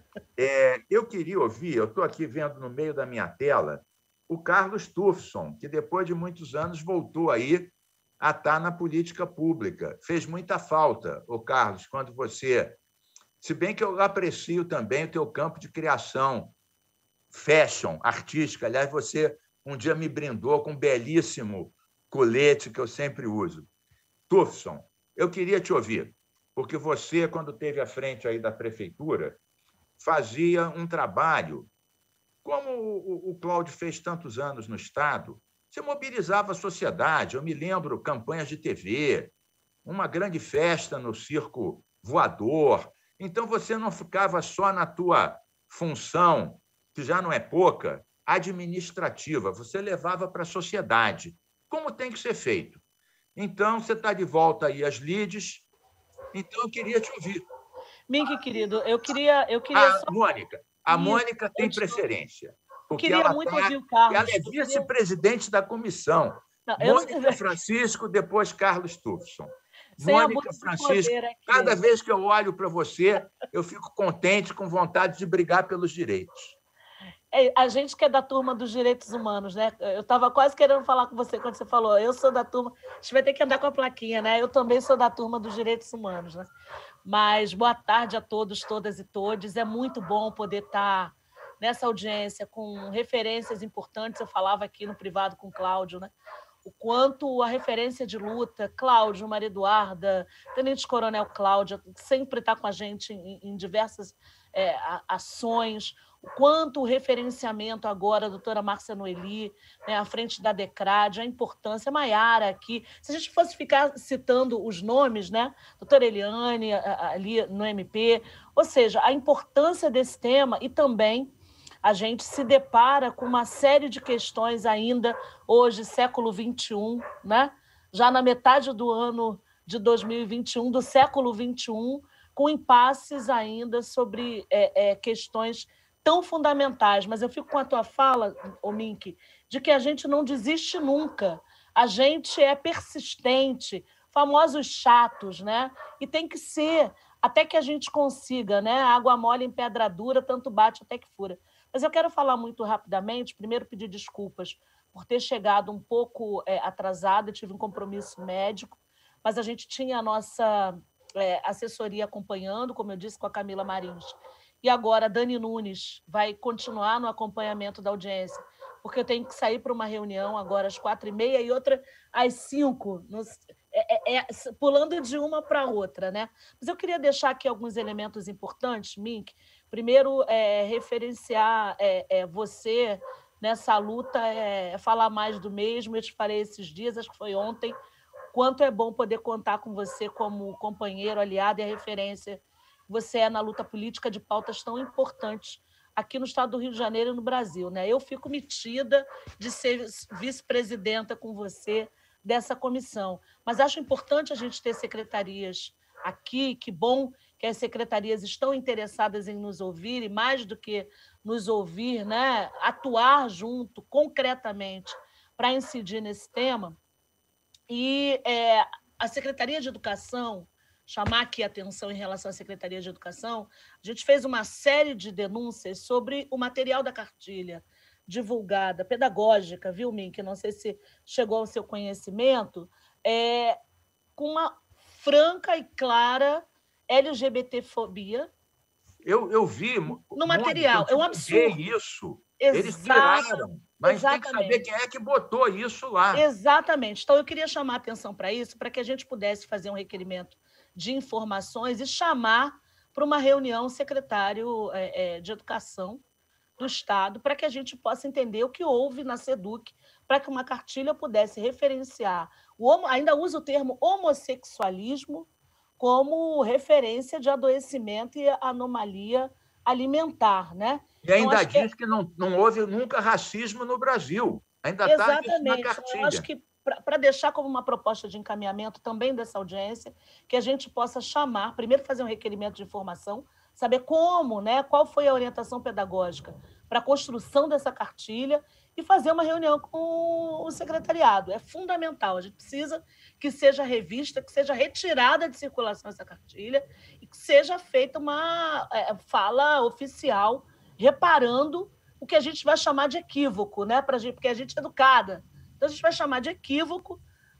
É, eu queria ouvir, eu estou aqui vendo no meio da minha tela, o Carlos Tufson, que depois de muitos anos voltou aí a estar na política pública. Fez muita falta, o Carlos, quando você... Se bem que eu aprecio também o teu campo de criação, fashion, artística. Aliás, você um dia me brindou com um belíssimo colete que eu sempre uso. Tufson, eu queria te ouvir, porque você, quando esteve à frente aí da prefeitura, fazia um trabalho, como o, o Cláudio fez tantos anos no Estado, você mobilizava a sociedade. Eu me lembro campanhas de T V, uma grande festa no Circo Voador. Então, você não ficava só na tua função, que já não é pouca, administrativa, você levava para a sociedade, como tem que ser feito. Então, você está de volta aí às lides, então eu queria te ouvir. Mink, querido, eu queria... Eu queria a só... Mônica, a Mônica tem preferência. Porque queria ela, muito tá, ouvir o Carlos. Ela é vice-presidente da comissão. Não, Mônica não... Francisco, depois Carlos Tufson. Sem Mônica Francisco, cada vez que eu olho para você, eu fico contente, com vontade de brigar pelos direitos. É, a gente que é da turma dos direitos humanos, né? Eu estava quase querendo falar com você quando você falou, eu sou da turma... A gente vai ter que andar com a plaquinha, né? Eu também sou da turma dos direitos humanos, né? Mas boa tarde a todos, todas e todes. É muito bom poder estar nessa audiência com referências importantes. Eu falava aqui no privado com o Cláudio, né? O quanto a referência de luta, Cláudio, Maria Eduarda, Tenente Coronel Cláudia, sempre está com a gente em, em diversas é, ações, o quanto o referenciamento agora, a doutora Márcia Noeli, né, à frente da DECRAD, a importância, a Maiara aqui. Se a gente fosse ficar citando os nomes, né, doutora Eliane ali no M P, ou seja, a importância desse tema e também a gente se depara com uma série de questões ainda hoje, século vinte e um, né? Já na metade do ano de dois mil e vinte e um, do século vinte e um, com impasses ainda sobre é, é, questões tão fundamentais. Mas eu fico com a tua fala, ô Mink, de que a gente não desiste nunca, a gente é persistente, famosos chatos, né? E tem que ser, até que a gente consiga, né? Água mole em pedra dura, tanto bate até que fura. Mas eu quero falar muito rapidamente, primeiro pedir desculpas por ter chegado um pouco é, atrasada, tive um compromisso médico, mas a gente tinha a nossa é, assessoria acompanhando, como eu disse, com a Camila Marins. E agora a Dani Nunes vai continuar no acompanhamento da audiência, porque eu tenho que sair para uma reunião agora às quatro e meia e outra às cinco, no, é, é, pulando de uma para outra, né? Mas eu queria deixar aqui alguns elementos importantes, Mink. Primeiro, é, referenciar é, é, você nessa luta, é, falar mais do mesmo. Eu te falei esses dias, acho que foi ontem, quanto é bom poder contar com você como companheiro, aliado e referência. Você é na luta política de pautas tão importantes aqui no estado do Rio de Janeiro e no Brasil, né? Eu fico metida de ser vice-presidenta com você dessa comissão, mas acho importante a gente ter secretarias aqui, que bom que as secretarias estão interessadas em nos ouvir, e mais do que nos ouvir, né? Atuar junto, concretamente, para incidir nesse tema. E é, a Secretaria de Educação, chamar aqui a atenção em relação à Secretaria de Educação, a gente fez uma série de denúncias sobre o material da cartilha divulgada, pedagógica, viu, Mink? Não sei se chegou ao seu conhecimento, é, com uma franca e clara LGBTfobia. Eu, eu vi no material, é um absurdo. Isso. Exato. Eles tiraram, mas Exatamente. Tem que saber quem é que botou isso lá. Exatamente. Então, eu queria chamar a atenção para isso, para que a gente pudesse fazer um requerimento de informações e chamar para uma reunião o secretário é, é, de Educação do Estado, para que a gente possa entender o que houve na SEDUC, para que uma cartilha pudesse referenciar, o homo, ainda usa o termo homossexualismo como referência de adoecimento e anomalia alimentar, né? E ainda então, diz que, que não, não houve nunca racismo no Brasil. Ainda está isso na cartilha. Eu acho que, para deixar como uma proposta de encaminhamento também dessa audiência, que a gente possa chamar, primeiro fazer um requerimento de informação, saber como, né, qual foi a orientação pedagógica para a construção dessa cartilha e fazer uma reunião com o secretariado. É fundamental, a gente precisa que seja revista, que seja retirada de circulação essa cartilha e que seja feita uma é, fala oficial reparando o que a gente vai chamar de equívoco, né, pra gente, porque a gente é educada. Então, a gente vai chamar de equívoco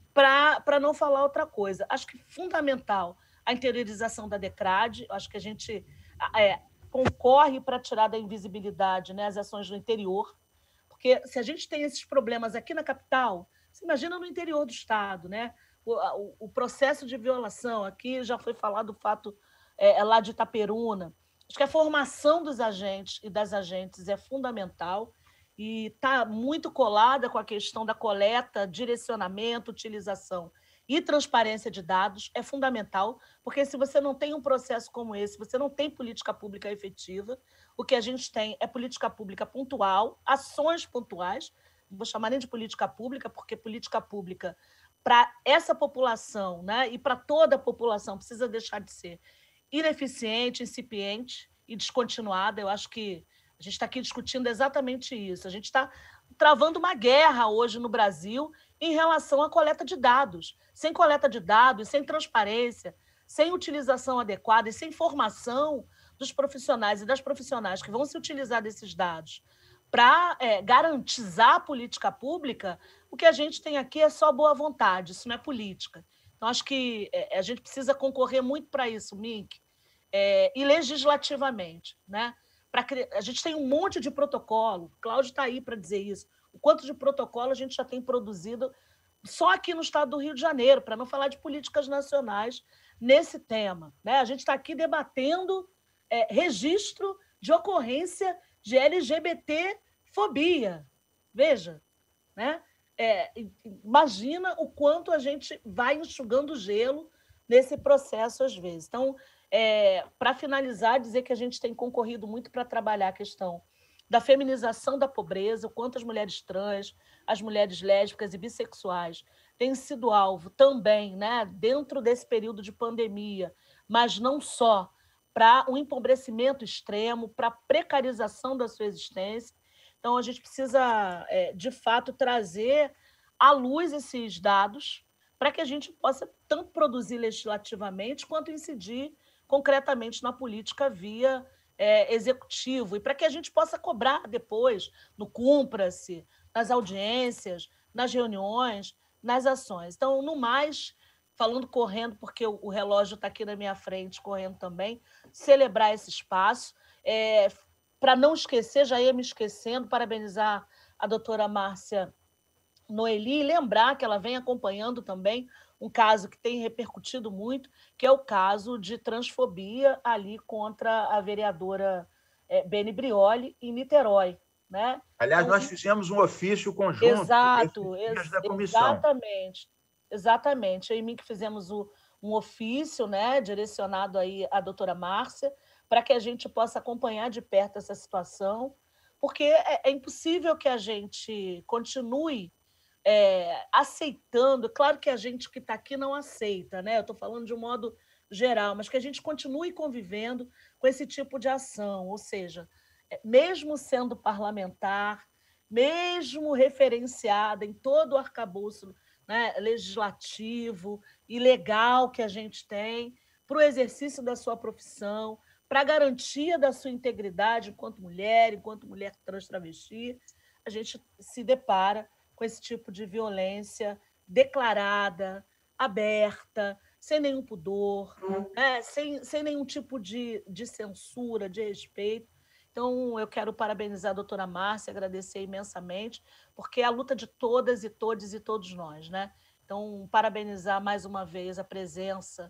para não falar outra coisa. Acho que é fundamental a interiorização da DECRAD, acho que a gente é, concorre para tirar da invisibilidade, né, as ações no interior, porque se a gente tem esses problemas aqui na capital, você imagina no interior do Estado, né? O, o, o processo de violação, aqui já foi falado o fato é, lá de Itaperuna. Acho que a formação dos agentes e das agentes é fundamental, e está muito colada com a questão da coleta, direcionamento, utilização e transparência de dados. É fundamental, porque se você não tem um processo como esse, você não tem política pública efetiva. O que a gente tem é política pública pontual, ações pontuais, não vou chamar nem de política pública, porque política pública para essa população, né, e para toda a população precisa deixar de ser ineficiente, incipiente e descontinuada. Eu acho que a gente está aqui discutindo exatamente isso. A gente está travando uma guerra hoje no Brasil em relação à coleta de dados. Sem coleta de dados, sem transparência, sem utilização adequada e sem formação dos profissionais e das profissionais que vão se utilizar desses dados para é, garantizar a política pública, o que a gente tem aqui é só boa vontade, isso não é política. Então, acho que é, a gente precisa concorrer muito para isso, Mink, é, e legislativamente, né? Pra, a gente tem um monte de protocolo, o Cláudio está aí para dizer isso, o quanto de protocolo a gente já tem produzido só aqui no estado do Rio de Janeiro, para não falar de políticas nacionais nesse tema, né? A gente está aqui debatendo é, registro de ocorrência de LGBTfobia. Veja, né? É, imagina o quanto a gente vai enxugando gelo nesse processo às vezes. Então, É, para finalizar, dizer que a gente tem concorrido muito para trabalhar a questão da feminização da pobreza, o quanto as mulheres trans, as mulheres lésbicas e bissexuais têm sido alvo também, né, dentro desse período de pandemia, mas não só, para um empobrecimento extremo, para a precarização da sua existência. Então, a gente precisa, é, de fato, trazer à luz esses dados para que a gente possa tanto produzir legislativamente quanto incidir concretamente na política via é, executivo, e para que a gente possa cobrar depois no Cumpra-se, nas audiências, nas reuniões, nas ações. Então, no mais, falando correndo, porque o relógio está aqui na minha frente, correndo também, celebrar esse espaço. É, para não esquecer, já ia me esquecendo, parabenizar a doutora Márcia Noeli e lembrar que ela vem acompanhando também um caso que tem repercutido muito, que é o caso de transfobia ali contra a vereadora é, Beni Brioli, em Niterói. Né? Aliás, então, nós fizemos um ofício conjunto exato, ex da comissão. Exatamente, exatamente. Eu e mim que fizemos o, um ofício, né, direcionado aí à doutora Márcia, para que a gente possa acompanhar de perto essa situação, porque é, é impossível que a gente continue é, aceitando, claro que a gente que está aqui não aceita, né? Eu estou falando de um modo geral, mas que a gente continue convivendo com esse tipo de ação, ou seja, mesmo sendo parlamentar, mesmo referenciada em todo o arcabouço, né, legislativo e legal que a gente tem, para o exercício da sua profissão, para a garantia da sua integridade enquanto mulher, enquanto mulher trans travesti, a gente se depara com esse tipo de violência declarada, aberta, sem nenhum pudor, né, sem, sem nenhum tipo de, de censura, de respeito. Então, eu quero parabenizar a doutora Márcia, agradecer imensamente, porque é a luta de todas e todos e todos nós. Né? Então, parabenizar mais uma vez a presença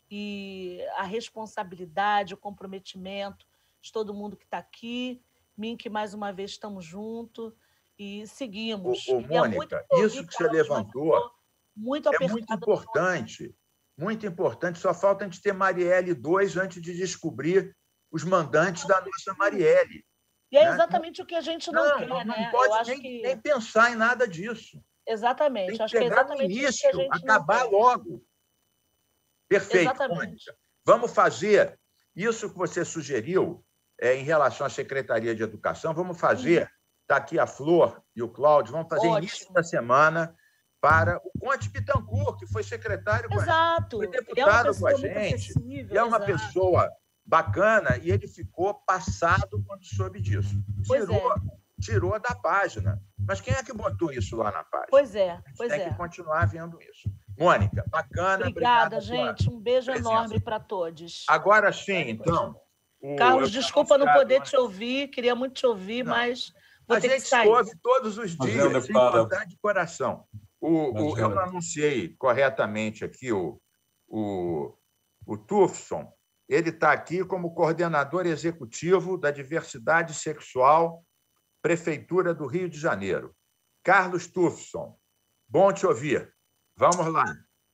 e a responsabilidade, o comprometimento de todo mundo que está aqui. Mink, mais uma vez, estamos juntos e seguimos. Ô, ô, Mônica, é isso que você levantou muito é muito importante, muito importante. Só falta a gente ter Marielle dois antes de descobrir os mandantes da nossa Marielle. E é exatamente né? o que a gente não, não quer, não, né? Não pode Eu acho nem, que... nem pensar em nada disso. Exatamente. Tem que acho que é exatamente no início, isso que a gente acabar não quer. logo. Perfeito, Exatamente. Mônica. Vamos fazer isso que você sugeriu é, em relação à Secretaria de Educação, vamos fazer, está aqui a Flor e o Cláudio, vamos fazer Ótimo. início da semana para o Conte Bittencourt, que foi secretário com Exato. a gente, foi deputado é com a gente, e é uma exato. pessoa bacana, e ele ficou passado quando soube disso. Tirou, é. tirou da página. Mas quem é que botou isso lá na página? Pois é, pois tem é. que continuar vendo isso. Mônica, bacana. Obrigada, gente. Um beijo presença. enorme para todos. Agora sim, então. O, Carlos, desculpa não poder te ouvir, queria muito te ouvir, não. mas vou a ter gente que sair. ouve todos os dias, sem vontade de coração. O, o, eu não anunciei corretamente aqui o, o, o Tufson. Ele está aqui como coordenador executivo da Diversidade Sexual, Prefeitura do Rio de Janeiro. Carlos Tufson, bom te ouvir. Vamos lá.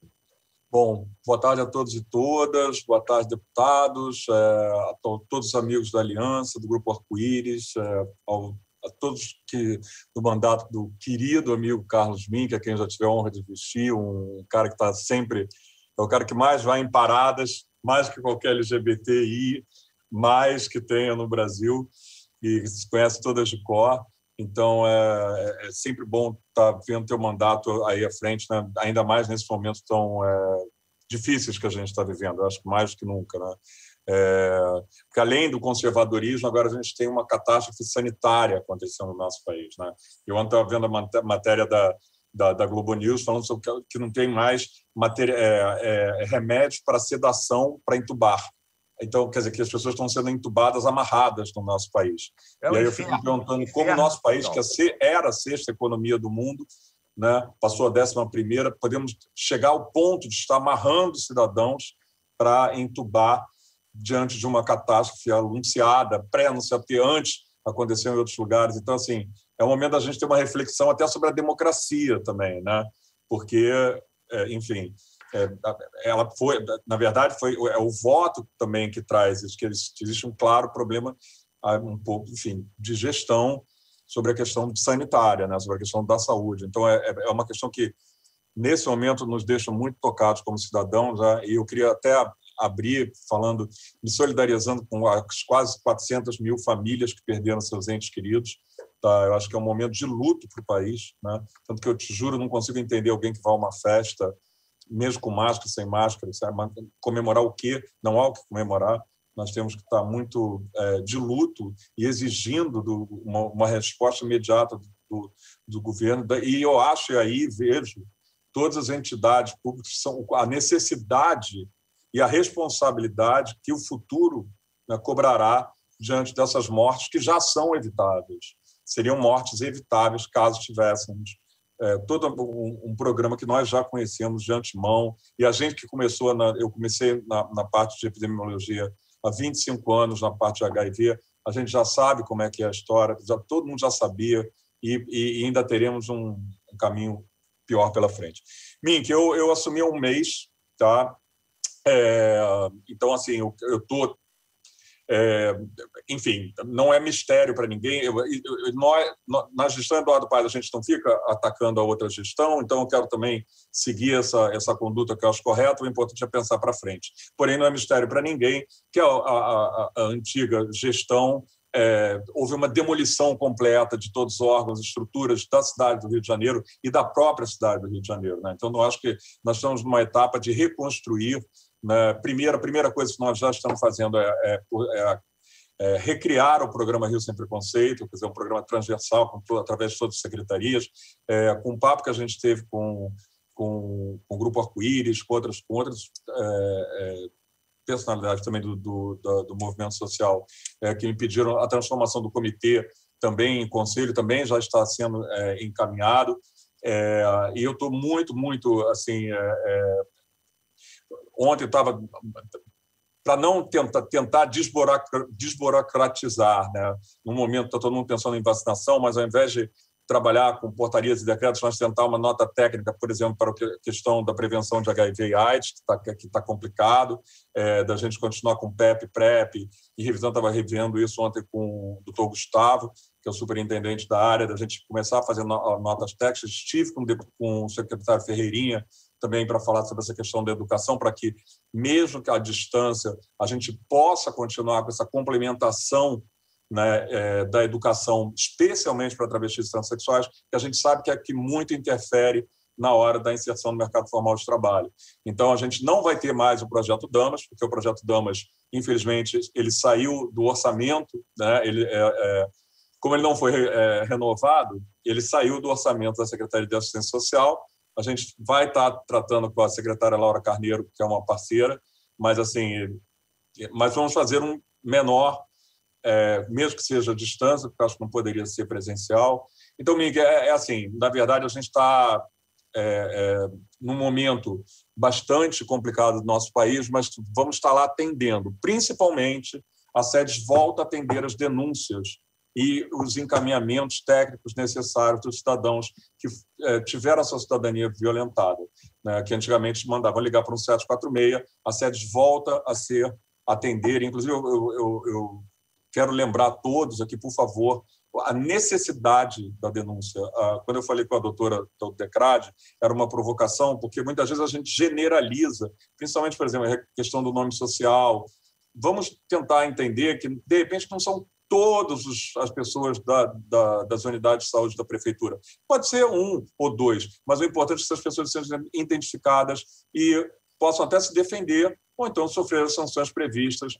Bom, boa tarde a todos e todas, boa tarde, deputados, é, a to todos os amigos da Aliança, do Grupo Arco-Íris, é, a todos que do mandato do querido amigo Carlos Mink, a quem já tive a honra de vestir, um cara que está sempre, é o cara que mais vai em paradas, mais que qualquer L G B T I, mais que tenha no Brasil, e se conhece todas de cor. Então, é, é sempre bom estar vendo teu mandato aí à frente, né? Ainda mais nesses momentos tão é, difíceis que a gente está vivendo, eu acho que mais do que nunca. Né? É, porque, além do conservadorismo, agora a gente tem uma catástrofe sanitária acontecendo no nosso país. Né? Eu ontem estava vendo a matéria da, da, da Globo News falando sobre que não tem mais matéria, é, é, remédio para sedação para entubar. Então, quer dizer, que as pessoas estão sendo entubadas, amarradas no nosso país. É e aí eu fico me perguntando como o nosso país, que era a sexta economia do mundo, né, passou a décima primeira, podemos chegar ao ponto de estar amarrando cidadãos para entubar diante de uma catástrofe anunciada, pré-anunciada, porque antes aconteceu em outros lugares. Então, assim, é o momento da gente ter uma reflexão até sobre a democracia também, né? Porque, enfim... É, ela foi, na verdade, foi é o voto também que traz isso, que existe um claro problema, um pouco, enfim, de gestão sobre a questão sanitária, né, sobre a questão da saúde. Então, é, é uma questão que, nesse momento, nos deixa muito tocados como cidadãos, né, e eu queria até abrir falando, me solidarizando com as quase quatrocentas mil famílias que perderam seus entes queridos. Tá? Eu acho que é um momento de luto para o país, né? Tanto que eu te juro, não consigo entender alguém que vai a uma festa mesmo com máscara, sem máscara, sabe? Comemorar o quê? Não há o que comemorar. Nós temos que estar muito é, de luto e exigindo do, uma, uma resposta imediata do, do governo. E eu acho, e aí vejo todas as entidades públicas, são a necessidade e a responsabilidade que o futuro, né, cobrará diante dessas mortes que já são evitáveis. Seriam mortes evitáveis caso tivéssemos é, todo um, um programa que nós já conhecemos de antemão. E a gente que começou, na, eu comecei na, na parte de epidemiologia há vinte e cinco anos, na parte de H I V, a gente já sabe como é que é a história, já, todo mundo já sabia, e, e ainda teremos um, um caminho pior pela frente. Mink, eu, eu assumi há um mês, tá? É, então, assim, eu estou... É, enfim, não é mistério para ninguém. Eu, eu, nós, na gestão Eduardo Paes, a gente não fica atacando a outra gestão, então eu quero também seguir essa, essa conduta que eu acho correta. O importante é pensar para frente. Porém, não é mistério para ninguém que a, a, a antiga gestão é, houve uma demolição completa de todos os órgãos e estruturas da cidade do Rio de Janeiro e da própria cidade do Rio de Janeiro, né? Então, eu acho que nós estamos numa etapa de reconstruir. Né? Primeira, a primeira coisa que nós já estamos fazendo é, é, é, é recriar o programa Rio Sem Preconceito, quer dizer, um programa transversal com todo, através de todas as secretarias, é, com um papo que a gente teve com, com, com o Grupo Arco-Íris, com outras, com outras é, é, personalidades também do, do, do, do movimento social, é, que me pediram a transformação do comitê também em conselho, também já está sendo é, encaminhado. É, e eu estou muito, muito, assim... É, é, ontem estava... Para não tentar, tentar desburocratizar, né? No momento está todo mundo pensando em vacinação, mas ao invés de trabalhar com portarias e decretos, nós tentar uma nota técnica, por exemplo, para a questão da prevenção de H I V e AIDS, que está que tá complicado, é, da gente continuar com P E P, PrEP, e revisão, estava revendo isso ontem com o doutor Gustavo, que é o superintendente da área, da gente começar a fazer notas técnicas. Estive com, com o secretário Ferreirinha também para falar sobre essa questão da educação, para que, mesmo que à distância, a gente possa continuar com essa complementação, né, é, da educação, especialmente para travestis e transexuais, que a gente sabe que é que muito interfere na hora da inserção no mercado formal de trabalho. Então, a gente não vai ter mais o Projeto Damas, porque o Projeto Damas, infelizmente, ele saiu do orçamento, né, ele, é, é, como ele não foi é, renovado, ele saiu do orçamento da Secretaria de Assistência Social. A gente vai estar tratando com a secretária Laura Carneiro, que é uma parceira, mas, assim, mas vamos fazer um menor, É, mesmo que seja à distância, porque acho que não poderia ser presencial. Então, Miguel, é, é assim, na verdade, a gente está é, é, num momento bastante complicado do nosso país, mas vamos estar lá atendendo. Principalmente, a SEDES volta a atender as denúncias e os encaminhamentos técnicos necessários dos cidadãos que é, tiveram a sua cidadania violentada, né, que antigamente mandavam ligar para um sete quatro seis, a SEDES volta a ser atender. Inclusive, eu, eu, eu, eu quero lembrar a todos aqui, por favor, a necessidade da denúncia. Quando eu falei com a doutora do DECRAD, era uma provocação, porque muitas vezes a gente generaliza, principalmente, por exemplo, a questão do nome social. Vamos tentar entender que, de repente, não são todas as pessoas da, da, das unidades de saúde da prefeitura. Pode ser um ou dois, mas o importante é que essas pessoas sejam identificadas e possam até se defender ou então sofrer as sanções previstas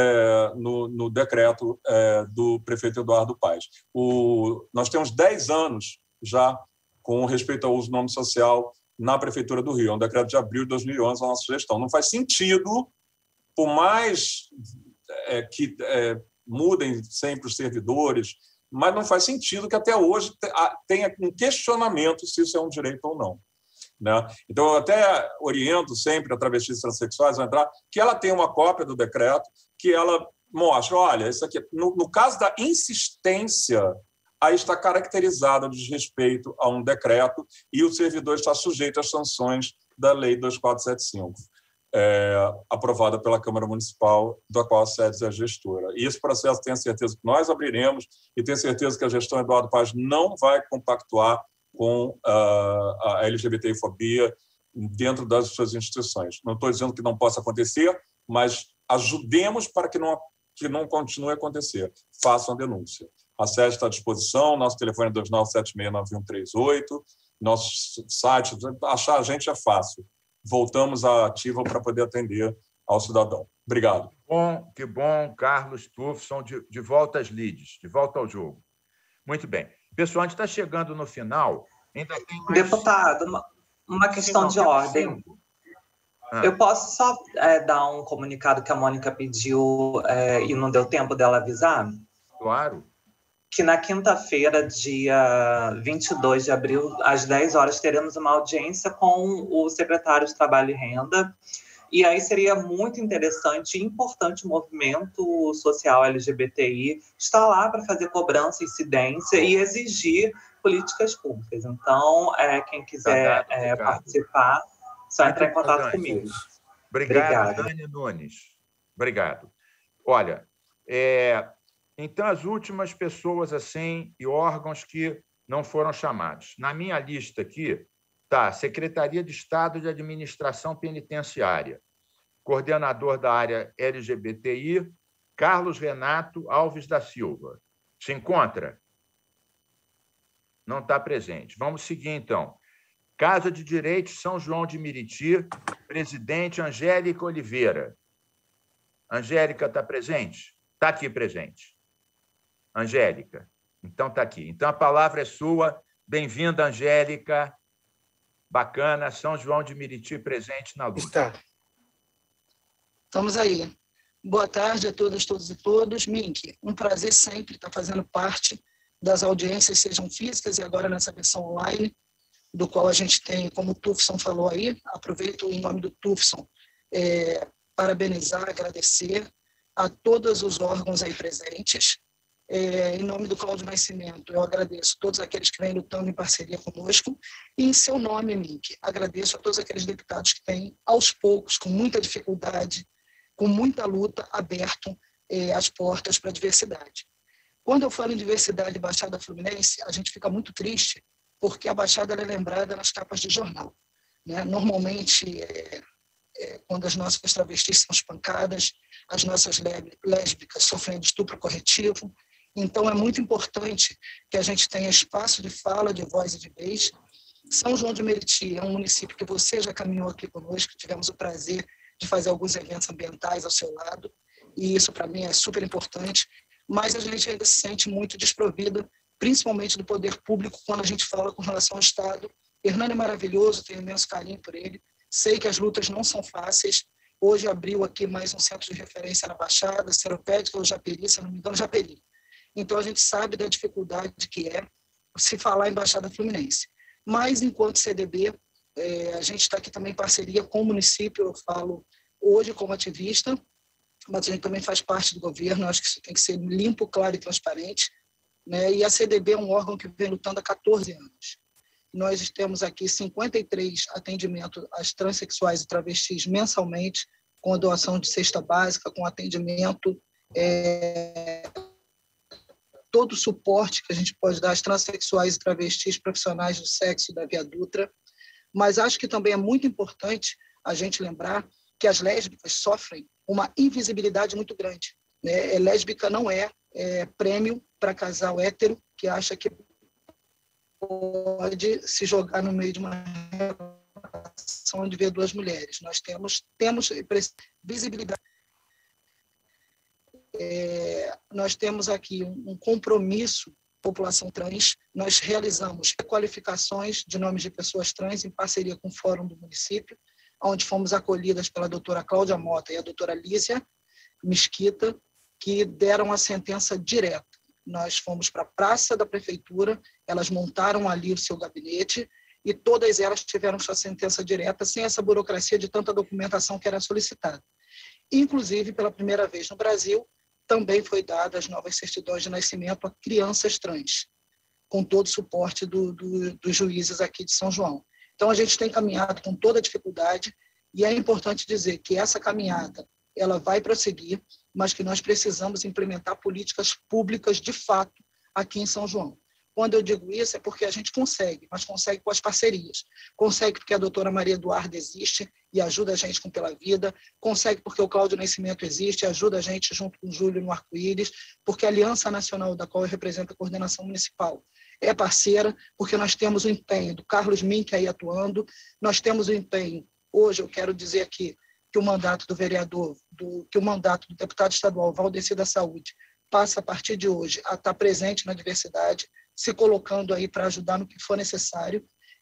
É, no, no decreto é, do prefeito Eduardo Paes. O, nós temos dez anos já com respeito ao uso do nome social na Prefeitura do Rio. É um decreto de abril de dois mil e onze, a nossa gestão. Não faz sentido, por mais é, que é, mudem sempre os servidores, mas não faz sentido que até hoje tenha um questionamento se isso é um direito ou não. Né? Então, eu até oriento sempre a travestis transexuais a entrar, que ela tenha uma cópia do decreto, que ela mostre, olha, isso aqui, no, no caso da insistência, aí está caracterizado de desrespeito a um decreto e o servidor está sujeito às sanções da Lei dois mil quatrocentos e setenta e cinco, é, aprovada pela Câmara Municipal, da qual a SEDES é gestora. E esse processo, tenho certeza que nós abriremos e tenho certeza que a gestão Eduardo Paes não vai compactuar com a, a LGBTfobia dentro das suas instituições. Não estou dizendo que não possa acontecer, mas ajudemos para que não, que não continue a acontecer. Façam a denúncia. A SEDES está à disposição, nosso telefone é dois nove sete seis nove um três oito, nosso site, achar a gente é fácil. Voltamos à ativa para poder atender ao cidadão. Obrigado. Bom, que bom, Carlos Tufson, de, de volta às leads, de volta ao jogo. Muito bem. Pessoal, a gente está chegando no final. Ainda tem mais... Deputado, uma questão de ordem. Ah. Eu posso só é, dar um comunicado que a Mônica pediu é, e não deu tempo dela avisar? Claro. Que na quinta-feira, dia vinte e dois de abril, às dez horas, teremos uma audiência com o secretário de Trabalho e Renda. E aí seria muito interessante e importante o movimento social L G B T I estar lá para fazer cobrança, incidência e exigir políticas públicas. Então, é, quem quiser tá, é, participar, só entrar em contato comigo. Obrigado, Obrigado. Dani Nunes. Obrigado. Olha, é, então as últimas pessoas assim e órgãos que não foram chamados. Na minha lista aqui está Secretaria de Estado de Administração Penitenciária, coordenador da área L G B T I, Carlos Renato Alves da Silva. Se encontra? Não está presente. Vamos seguir, então. Casa de Direitos São João de Meriti, presidente Angélica Oliveira. Angélica está presente? Está aqui presente. Angélica. Então está aqui. Então a palavra é sua. Bem-vinda, Angélica. Bacana. São João de Meriti presente na luta. Está. Estamos aí. Boa tarde a todas, todos e todos. Mink, um prazer sempre estar fazendo parte das audiências, sejam físicas e agora nessa versão online, do qual a gente tem, como o Tufson falou aí, aproveito em nome do Tufson, é, parabenizar, agradecer a todos os órgãos aí presentes. É, em nome do Cláudio Nascimento, eu agradeço a todos aqueles que vêm lutando em parceria conosco e, em seu nome, Mink, agradeço a todos aqueles deputados que têm, aos poucos, com muita dificuldade, com muita luta, aberto é, as portas para a diversidade. Quando eu falo em diversidade e Baixada Fluminense, a gente fica muito triste, porque a Baixada é lembrada nas capas de jornal. Né? Normalmente, é, é, quando as nossas travestis são espancadas, as nossas lésbicas sofrem de estupro corretivo. Então, é muito importante que a gente tenha espaço de fala, de voz e de vez. São João de Meriti é um município que você já caminhou aqui conosco, tivemos o prazer de fazer alguns eventos ambientais ao seu lado, e isso, para mim, é super importante, mas a gente ainda se sente muito desprovido, principalmente do poder público, quando a gente fala com relação ao Estado. Hernani é maravilhoso, tenho imenso carinho por ele, sei que as lutas não são fáceis. Hoje abriu aqui mais um centro de referência na Baixada, Seropédica ou Japeri, se não me engano, Japeri. Então, a gente sabe da dificuldade que é se falar em Baixada Fluminense. Mas, enquanto C D B, é, a gente está aqui também em parceria com o município, eu falo hoje como ativista, mas a gente também faz parte do governo, acho que isso tem que ser limpo, claro e transparente. Né? E a C D B é um órgão que vem lutando há quatorze anos. Nós temos aqui cinquenta e três atendimentos às transexuais e travestis mensalmente, com a doação de cesta básica, com atendimento, é, todo o suporte que a gente pode dar às transexuais e travestis profissionais do sexo da Via Dutra. Mas acho que também é muito importante a gente lembrar que as lésbicas sofrem uma invisibilidade muito grande. Né? Lésbica não é, é prêmio para casal hétero que acha que pode se jogar no meio de uma relação onde vê duas mulheres. Nós temos, temos visibilidade. É, nós temos aqui um, um compromisso população trans. Nós realizamos qualificações de nomes de pessoas trans em parceria com o Fórum do Município, onde fomos acolhidas pela doutora Cláudia Mota e a doutora Lícia Mesquita, que deram a sentença direta. Nós fomos para a praça da prefeitura, elas montaram ali o seu gabinete e todas elas tiveram sua sentença direta, sem essa burocracia de tanta documentação que era solicitada. Inclusive, pela primeira vez no Brasil, também foi dada as novas certidões de nascimento a crianças trans, com todo o suporte do, do, dos juízes aqui de São João. Então, a gente tem caminhado com toda a dificuldade e é importante dizer que essa caminhada ela vai prosseguir, mas que nós precisamos implementar políticas públicas de fato aqui em São João. Quando eu digo isso é porque a gente consegue, mas consegue com as parcerias. Consegue porque a doutora Maria Eduarda existe e ajuda a gente com Pela Vida, consegue porque o Cláudio Nascimento existe e ajuda a gente junto com o Júlio no Arco-Íris, porque a Aliança Nacional, da qual eu represento a coordenação municipal, é parceira, porque nós temos o empenho do Carlos Mink aí atuando, nós temos o empenho, hoje eu quero dizer aqui, que o mandato do vereador, do, que o mandato do deputado estadual Valdeci da Saúde passa a partir de hoje a estar presente na diversidade, se colocando aí para ajudar no que for necessário.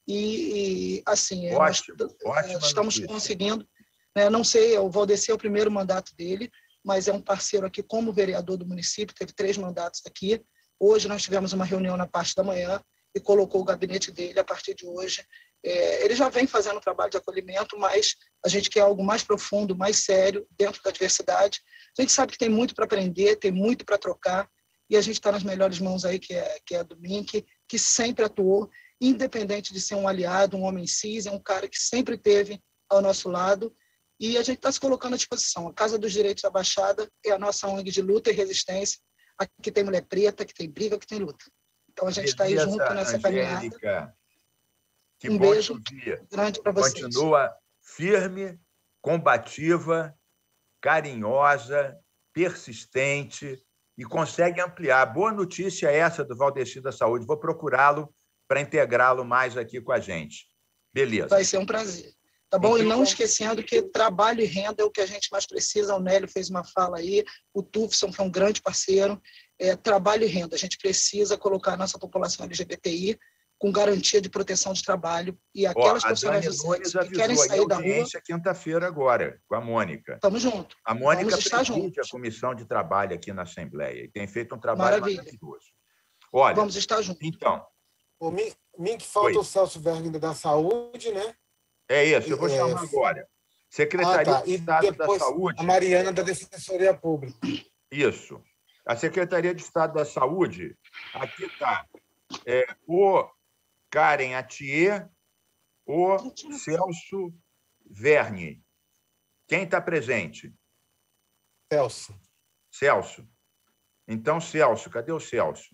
e, e assim, ótimo, nós ótima estamos notícia. conseguindo, né, não sei, o Valdeci é o primeiro mandato dele, mas é um parceiro aqui como vereador do município, teve três mandatos aqui. Hoje nós tivemos uma reunião na parte da manhã e colocou o gabinete dele a partir de hoje. É, ele já vem fazendo um trabalho de acolhimento, mas a gente quer algo mais profundo, mais sério, dentro da diversidade. A gente sabe que tem muito para aprender, tem muito para trocar, e a gente está nas melhores mãos aí, que é, que é a do Mink, que sempre atuou, independente de ser um aliado, um homem cis, é um cara que sempre esteve ao nosso lado, e a gente está se colocando à disposição. A Casa dos Direitos da Baixada é a nossa O N G de luta e resistência. Aqui tem mulher preta, que tem briga, que tem luta. Então a gente está aí junto nessa Angélica, caminhada. que Um bom beijo te ouvir. grande para vocês. Continua firme, combativa, carinhosa, persistente e consegue ampliar. Boa notícia essa do Valdeci da Saúde. Vou procurá-lo para integrá-lo mais aqui com a gente. Beleza. Vai ser um prazer. Tá bom? Então, e não esquecendo que trabalho e renda é o que a gente mais precisa. O Nélio fez uma fala aí, o Tufson, que é um grande parceiro. É, trabalho e renda. A gente precisa colocar a nossa população L G B T I com garantia de proteção de trabalho. E aquelas ó, profissionais docentes que querem sair da rua... audiência quinta-feira agora, com a Mônica. Estamos juntos. A Mônica Vamos estar preside juntos. a comissão de trabalho aqui na Assembleia e tem feito um trabalho Maravilha. maravilhoso. Olha, Vamos estar juntos. Então... O Mink, falta Oi. o Celso Vergne da Saúde, né? É isso, eu vou É, chamar agora. Secretaria ah, tá. de E Estado depois da Saúde. a Mariana da Defensoria Pública. Isso. A Secretaria de Estado da Saúde, aqui está é, o Karen Atier, o Celso Verne. Quem está presente? Celso. Celso. Então, Celso, cadê o Celso?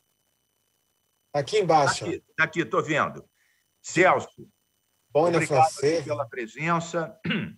Aqui embaixo. Está aqui, tá aqui, estou vendo. Celso, Bom, obrigado francês. pela presença.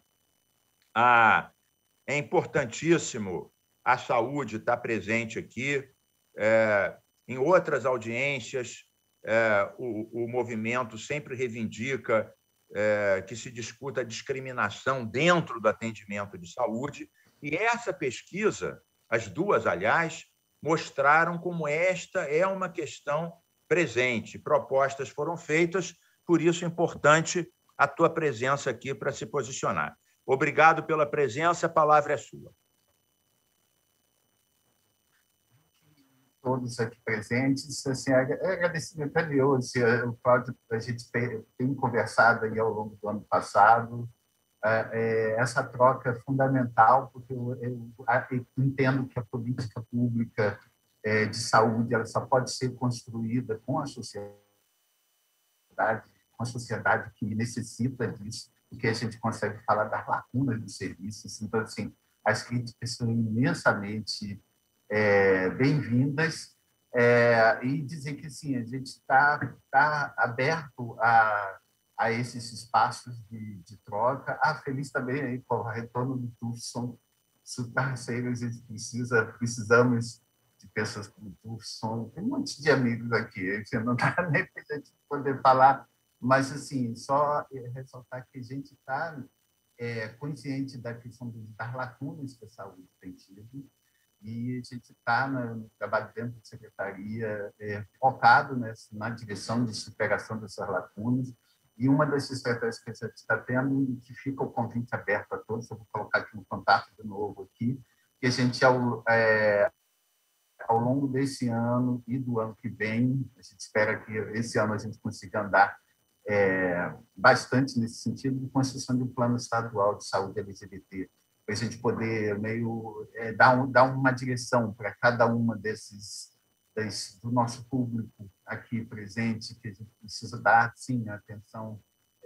Ah, é importantíssimo a saúde estar presente aqui. É, em outras audiências, é, o, o movimento sempre reivindica é, que se discuta a discriminação dentro do atendimento de saúde. E essa pesquisa, as duas, aliás, mostraram como esta é uma questão presente. Propostas foram feitas, por isso é importante a tua presença aqui para se posicionar. Obrigado pela presença, a palavra é sua. Todos aqui presentes, assim, agradecimento a Deus, o Cláudio, a gente tem conversado aí ao longo do ano passado, essa troca é fundamental, porque eu, eu, eu entendo que a política pública de saúde ela só pode ser construída com a sociedade, com a sociedade que necessita disso, porque a gente consegue falar das lacunas dos serviços. Então, assim, as críticas são imensamente é, bem-vindas é, e dizer que, assim, a gente está tá aberto a, a esses espaços de, de troca. Ah, feliz também aí com o retorno do Tufson. Parceiros, a gente precisa, precisamos de pessoas como o Tufson. Tem um monte de amigos aqui, a gente não dá nem para a gente poder falar. Mas, assim, só ressaltar que a gente está é, consciente da questão das lacunas que a saúde tem tido e a gente está no trabalho dentro da secretaria é, focado nessa, na direção de superação dessas lacunas. E uma das estratégias que a gente está tendo, e que fica o convite aberto a todos, eu vou colocar aqui um contato de novo aqui, que a gente, ao, é, ao longo desse ano e do ano que vem, a gente espera que esse ano a gente consiga andar É, bastante nesse sentido de construção de um plano estadual de saúde L G B T, para a gente poder meio é, dar, um, dar uma direção para cada uma desses desse, do nosso público aqui presente, que a gente precisa dar, sim, atenção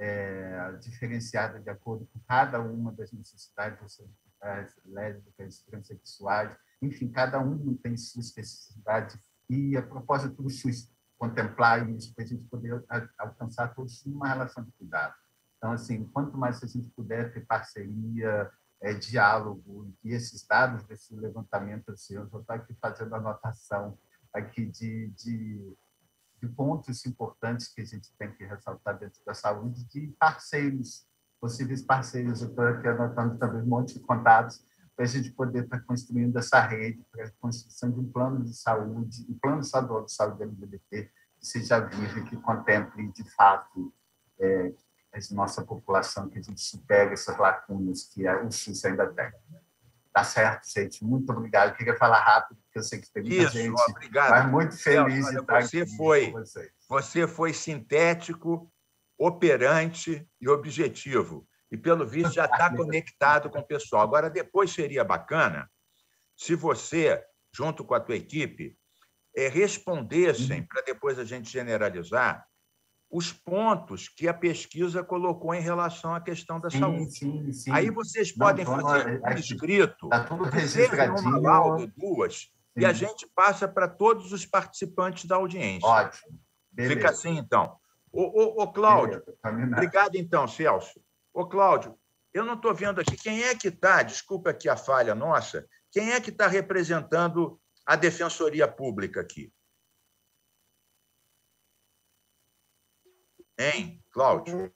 é, diferenciada de acordo com cada uma das necessidades das lésbicas, transexuais, enfim, cada um tem sua especificidade e a propósito do SUS contemplar isso, para a gente poder alcançar todos numa relação de cuidado. Então, assim, quanto mais a gente puder ter parceria, é, diálogo, e esses dados desse levantamento, assim, eu estou aqui fazendo anotação aqui de, de, de pontos importantes que a gente tem que ressaltar dentro da saúde, de parceiros, possíveis parceiros. Eu estou aqui anotando também um monte de contatos, para a gente poder estar construindo essa rede para a construção de um plano de saúde, um plano estadual de saúde L G B T, que seja vivo e que contemple, de fato, é, a nossa população, que a gente se pega essas lacunas que o SUS ainda tem. Tá certo, gente. Muito obrigado. Eu queria falar rápido, porque eu sei que tem muita Isso, gente, obrigado. mas muito feliz Celso, de olha, estar você aqui foi, com vocês. Você foi sintético, operante e objetivo. E, pelo visto, já está conectado com o pessoal. Agora, depois seria bacana se você, junto com a tua equipe, é, respondessem, para depois a gente generalizar, os pontos que a pesquisa colocou em relação à questão da sim, saúde. Sim, sim. Aí vocês Não, podem vamos, fazer um escrito, tá tudo seja uma lauda, duas, sim. E a gente passa para todos os participantes da audiência. Ótimo. Beleza. Fica assim, então. Ô, ô, ô Cláudio, obrigado, então, Celso. Ô, Cláudio, eu não estou vendo aqui. Quem é que está, desculpa aqui a falha nossa, quem é que está representando a Defensoria Pública aqui? Hein, Cláudio?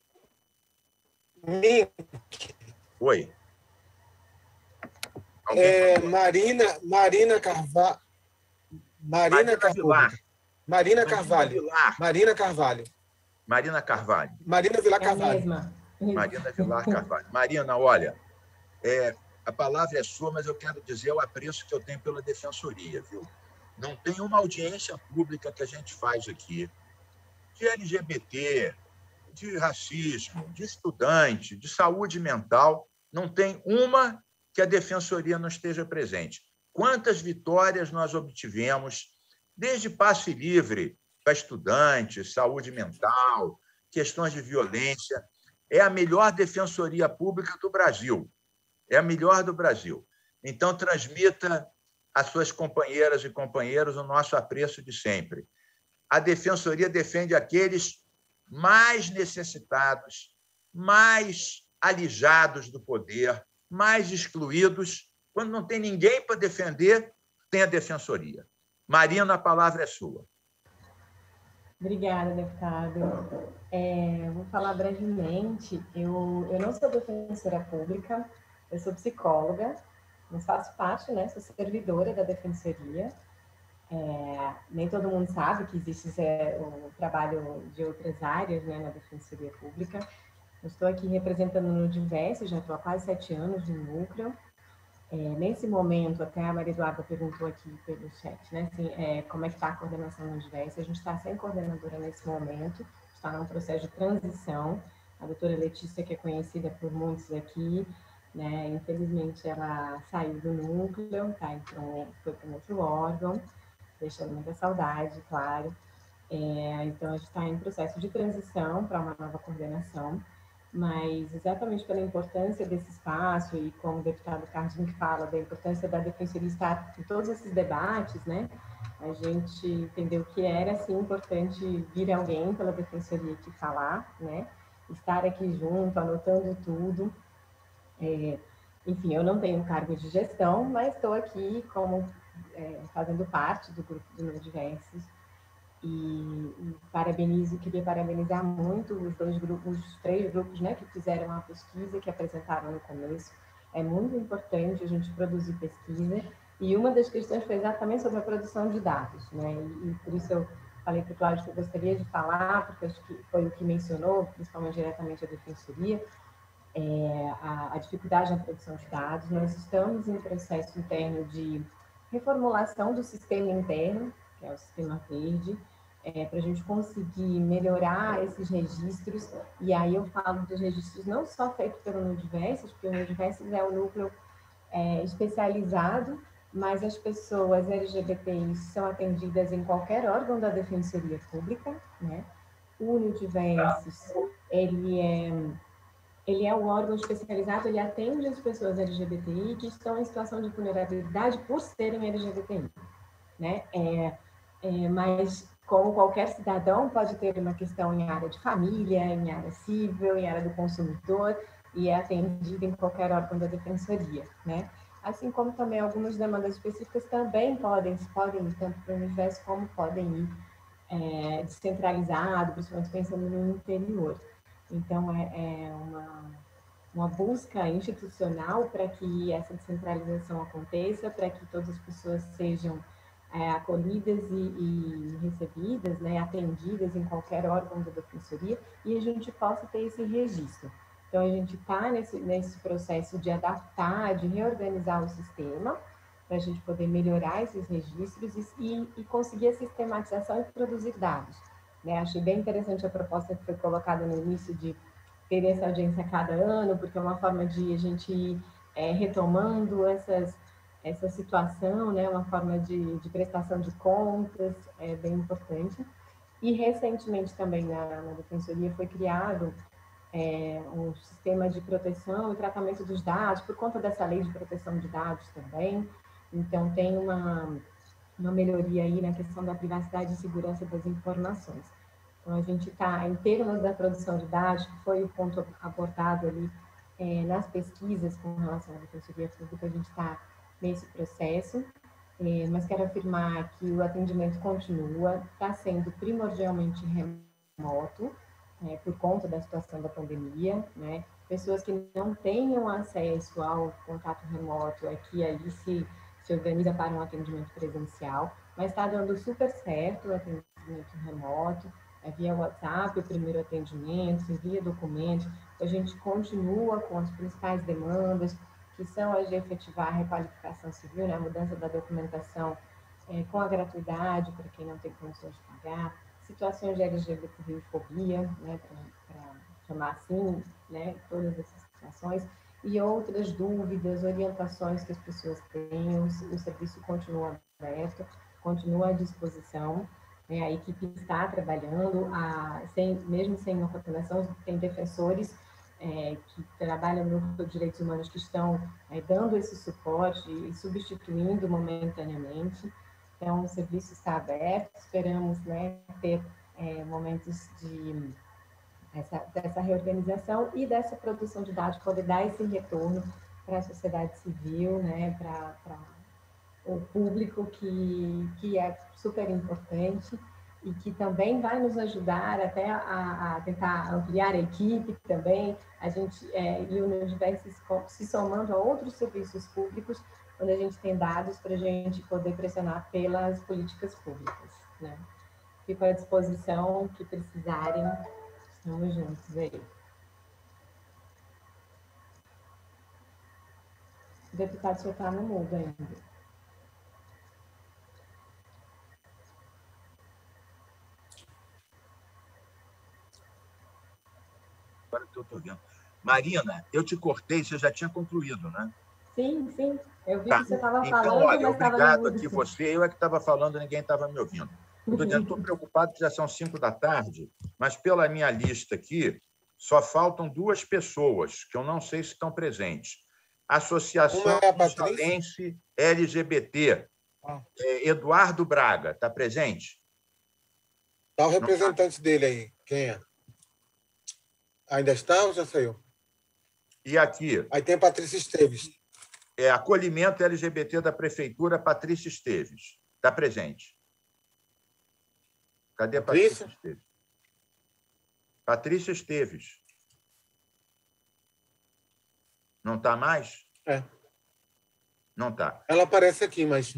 Oi. É, Marina, Marina Carvalho. Marina Carvalho. Marina Carvalho. Marina Carvalho. Marina Carvalho. Marina Vilar Carvalho. É a mesma. Marina Vilar Carvalho. Marina, olha, é, a palavra é sua, mas eu quero dizer o apreço que eu tenho pela Defensoria, viu? Não tem uma audiência pública que a gente faz aqui de L G B T, de racismo, de estudante, de saúde mental, não tem uma que a Defensoria não esteja presente. Quantas vitórias nós obtivemos, desde passe livre para estudantes, saúde mental, questões de violência. É a melhor Defensoria Pública do Brasil. É a melhor do Brasil. Então, transmita às suas companheiras e companheiros o nosso apreço de sempre. A Defensoria defende aqueles mais necessitados, mais alijados do poder, mais excluídos. Quando não tem ninguém para defender, tem a Defensoria. Marina, a palavra é sua. Obrigada, deputado. É, vou falar brevemente. Eu, eu não sou defensora pública, eu sou psicóloga, mas faço parte, né? Sou servidora da Defensoria. É, nem todo mundo sabe que existe é, o trabalho de outras áreas, né, na Defensoria Pública. Eu estou aqui representando no Diverso, já estou há quase sete anos no núcleo. É, nesse momento, até a Maria Eduarda perguntou aqui pelo chat, né, assim, é, como é que está a coordenação no Diverso. A gente está sem coordenadora nesse momento, está num processo de transição. A doutora Letícia, que é conhecida por muitos aqui, né, infelizmente ela saiu do núcleo, tá, então foi para um outro órgão, deixando muita saudade, claro. É, então, a gente está em processo de transição para uma nova coordenação, mas exatamente pela importância desse espaço e como o deputado Cardim fala da importância da Defensoria estar em todos esses debates, né? A gente entendeu que era, assim, importante vir alguém pela Defensoria aqui falar, né? Estar aqui junto, anotando tudo. É, enfim, eu não tenho cargo de gestão, mas estou aqui como é, fazendo parte do grupo do Diversos. E, e parabenizo, queria parabenizar muito os dois grupos, os três grupos, né, que fizeram a pesquisa, que apresentaram no começo. É muito importante a gente produzir pesquisa, e uma das questões foi exatamente sobre a produção de dados, né, e, e por isso eu falei para o Cláudio que eu gostaria de falar, porque acho que foi o que mencionou, principalmente diretamente a Defensoria, é, a, a dificuldade na produção de dados. Nós estamos em processo interno de reformulação do sistema interno, que é o sistema verde, é, para a gente conseguir melhorar esses registros. E aí eu falo dos registros não só feitos pelo Nudversus, porque o Nudversus é um núcleo é, especializado, mas as pessoas L G B T I são atendidas em qualquer órgão da Defensoria Pública, né? O Nudversus, ele é, ele é um órgão especializado, ele atende as pessoas L G B T I que estão em situação de vulnerabilidade por serem L G B T I, né? É, é, mas, como qualquer cidadão, pode ter uma questão em área de família, em área civil, em área do consumidor, e é atendido em qualquer órgão da Defensoria, né? Assim como também algumas demandas específicas também podem, podem ir tanto para o universo como podem ir é, descentralizado, principalmente pensando no interior. Então, é, é uma, uma busca institucional para que essa descentralização aconteça, para que todas as pessoas sejam é, acolhidas e, e recebidas, né, atendidas em qualquer órgão da defensoria, e a gente possa ter esse registro. Então, a gente está nesse, nesse processo de adaptar, de reorganizar o sistema, para a gente poder melhorar esses registros e, e conseguir a sistematização e produzir dados. Né? Achei bem interessante a proposta que foi colocada no início de ter essa audiência a cada ano, porque é uma forma de a gente ir é, retomando essas, essa situação, né? Uma forma de, de prestação de contas, é bem importante. E, recentemente, também na, na Defensoria foi criado é, um sistema de proteção e tratamento dos dados, por conta dessa lei de proteção de dados também. Então, tem uma, uma melhoria aí na questão da privacidade e segurança das informações. Então, a gente está, em termos da produção de dados, que foi o ponto abordado ali é, nas pesquisas com relação à Defensoria Pública, a gente está nesse processo, é, mas quero afirmar que o atendimento continua, está sendo primordialmente remoto, é, por conta da situação da pandemia, né? Pessoas que não tenham acesso ao contato remoto, aqui aí se, se organiza para um atendimento presencial, mas está dando super certo o atendimento remoto, é via WhatsApp o primeiro atendimento, se envia documentos, a gente continua com as principais demandas, que são as de efetivar a requalificação civil, né, a mudança da documentação é, com a gratuidade para quem não tem condições de pagar, situações de L G B T fobia, né, para chamar assim, né, todas essas situações, e outras dúvidas, orientações que as pessoas têm, o, o serviço continua aberto, continua à disposição, né, a equipe está trabalhando, a, sem, mesmo sem uma coordenação, tem defensores é, que trabalham no grupo de direitos humanos que estão é, dando esse suporte e substituindo momentaneamente. Então, o serviço está aberto, esperamos, né, ter é, momentos de essa, dessa reorganização e dessa produção de dados, poder dar esse retorno para a sociedade civil, né, para o público, que, que é super importante e que também vai nos ajudar até a, a tentar ampliar a equipe também, a gente é, e o Universo se somando a outros serviços públicos, onde a gente tem dados para a gente poder pressionar pelas políticas públicas, né? Fico à disposição, que precisarem, estamos juntos aí. O deputado só está no mudo ainda. Agora que eu estou vendo. Marina, eu te cortei, você já tinha concluído, né? Sim, sim. Eu vi tá. que você estava então, falando, olha, mas estava obrigado no aqui você. Eu é que estava falando, ninguém estava me ouvindo. Estou preocupado que já são cinco da tarde, mas pela minha lista aqui, só faltam duas pessoas, que eu não sei se estão presentes. Associação Consolense L G B T. Ah. É, Eduardo Braga, está presente? Está o representante tá. dele aí. Quem é? Ainda está ou já saiu? E aqui? Aí tem Patrícia Esteves. É, acolhimento L G B T da Prefeitura, Patrícia Esteves. Está presente. Cadê a Patrícia Esteves? Patrícia Esteves. Não está mais? É. Não está. Ela aparece aqui, mas...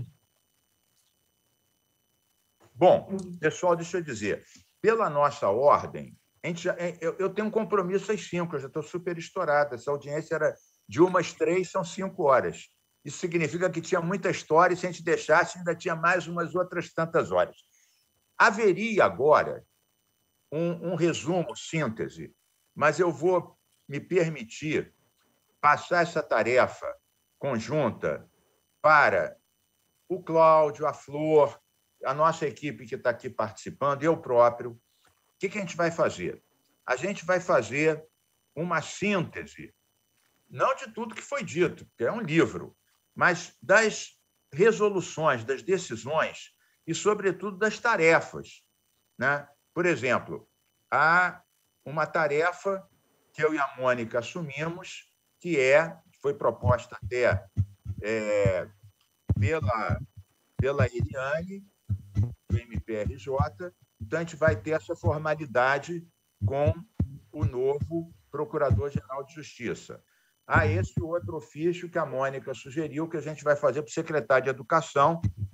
Bom, pessoal, deixa eu dizer. Pela nossa ordem, a gente já, eu, eu tenho um compromisso às cinco, eu já estou super estourado. Essa audiência era de umas três, são cinco horas. Isso significa que tinha muita história, e se a gente deixasse, ainda tinha mais umas outras tantas horas. Haveria agora um, um resumo, síntese, mas eu vou me permitir passar essa tarefa conjunta para o Cláudio, a Flor, a nossa equipe que está aqui participando, eu próprio. O que, que a gente vai fazer? A gente vai fazer uma síntese, não de tudo que foi dito, porque é um livro, mas das resoluções, das decisões e, sobretudo, das tarefas, né? Por exemplo, há uma tarefa que eu e a Mônica assumimos, que é, foi proposta até é, pela, pela Eliane, do M P R J. Então, a gente vai ter essa formalidade com o novo Procurador-Geral de Justiça. Há esse outro ofício que a Mônica sugeriu, que a gente vai fazer para o secretário de Educação,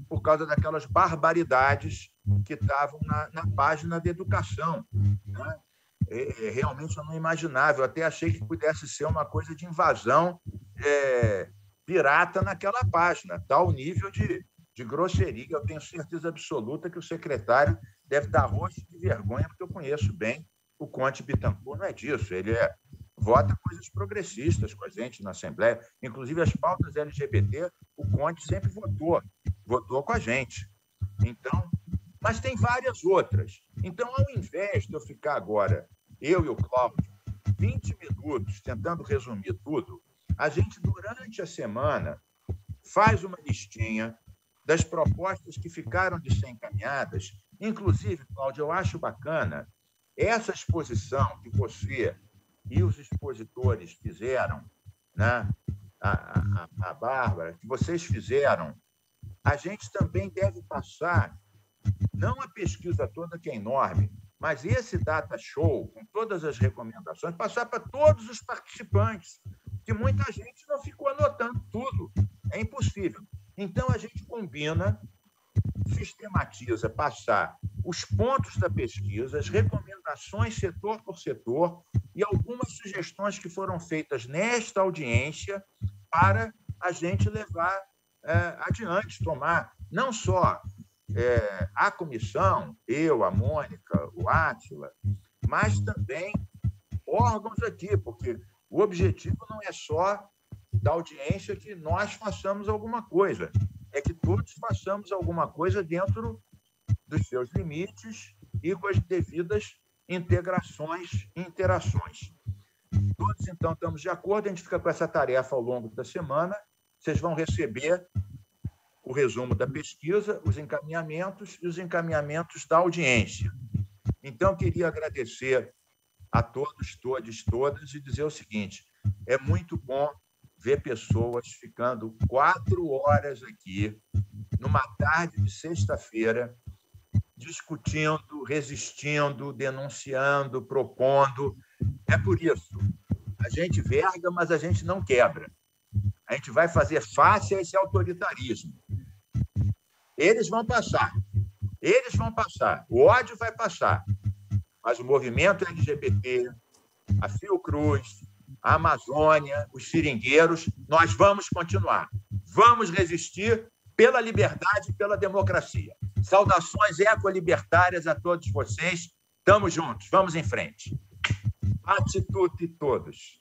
por causa daquelas barbaridades que estavam na, na página de educação, né? É, é, realmente eu não imaginava, eu até achei que pudesse ser uma coisa de invasão é, pirata naquela página, tal nível de, de grosseria. Eu tenho certeza absoluta que o secretário deve estar roxo de vergonha, porque eu conheço bem o Conte Bittencourt, não é disso, ele é, vota coisas progressistas com a gente na Assembleia, inclusive as pautas L G B T, o Conte sempre votou, votou com a gente. Então, mas tem várias outras. Então, ao invés de eu ficar agora, eu e o Cláudio, vinte minutos tentando resumir tudo, a gente, durante a semana, faz uma listinha das propostas que ficaram de ser encaminhadas. Inclusive, Cláudio, eu acho bacana essa exposição que você e os expositores fizeram, né? a, a, a Bárbara, que vocês fizeram, a gente também deve passar, não a pesquisa toda, que é enorme, mas esse data show, com todas as recomendações, passar para todos os participantes, que muita gente não ficou anotando tudo. É impossível. Então, a gente combina, sistematiza, passar os pontos da pesquisa, as recomendações setor por setor e algumas sugestões que foram feitas nesta audiência para a gente levar é, adiante, tomar não só é, a comissão, eu, a Mônica, o Átila, mas também órgãos aqui, porque o objetivo não é só da audiência que nós façamos alguma coisa, é que todos façamos alguma coisa dentro dos seus limites e com as devidas integrações e interações. Todos, então, estamos de acordo, a gente fica com essa tarefa ao longo da semana, vocês vão receber o resumo da pesquisa, os encaminhamentos e os encaminhamentos da audiência. Então, queria agradecer a todos, todas, todas e dizer o seguinte, é muito bom ver pessoas ficando quatro horas aqui, numa tarde de sexta-feira, discutindo, resistindo, denunciando, propondo. É por isso. A gente verga, mas a gente não quebra. A gente vai fazer face a esse autoritarismo. Eles vão passar. Eles vão passar. O ódio vai passar. Mas o movimento L G B T, a Fiocruz, a Amazônia, os seringueiros, nós vamos continuar. Vamos resistir pela liberdade e pela democracia. Saudações ecolibertárias a todos vocês. Estamos juntos. Vamos em frente. Atitude todos.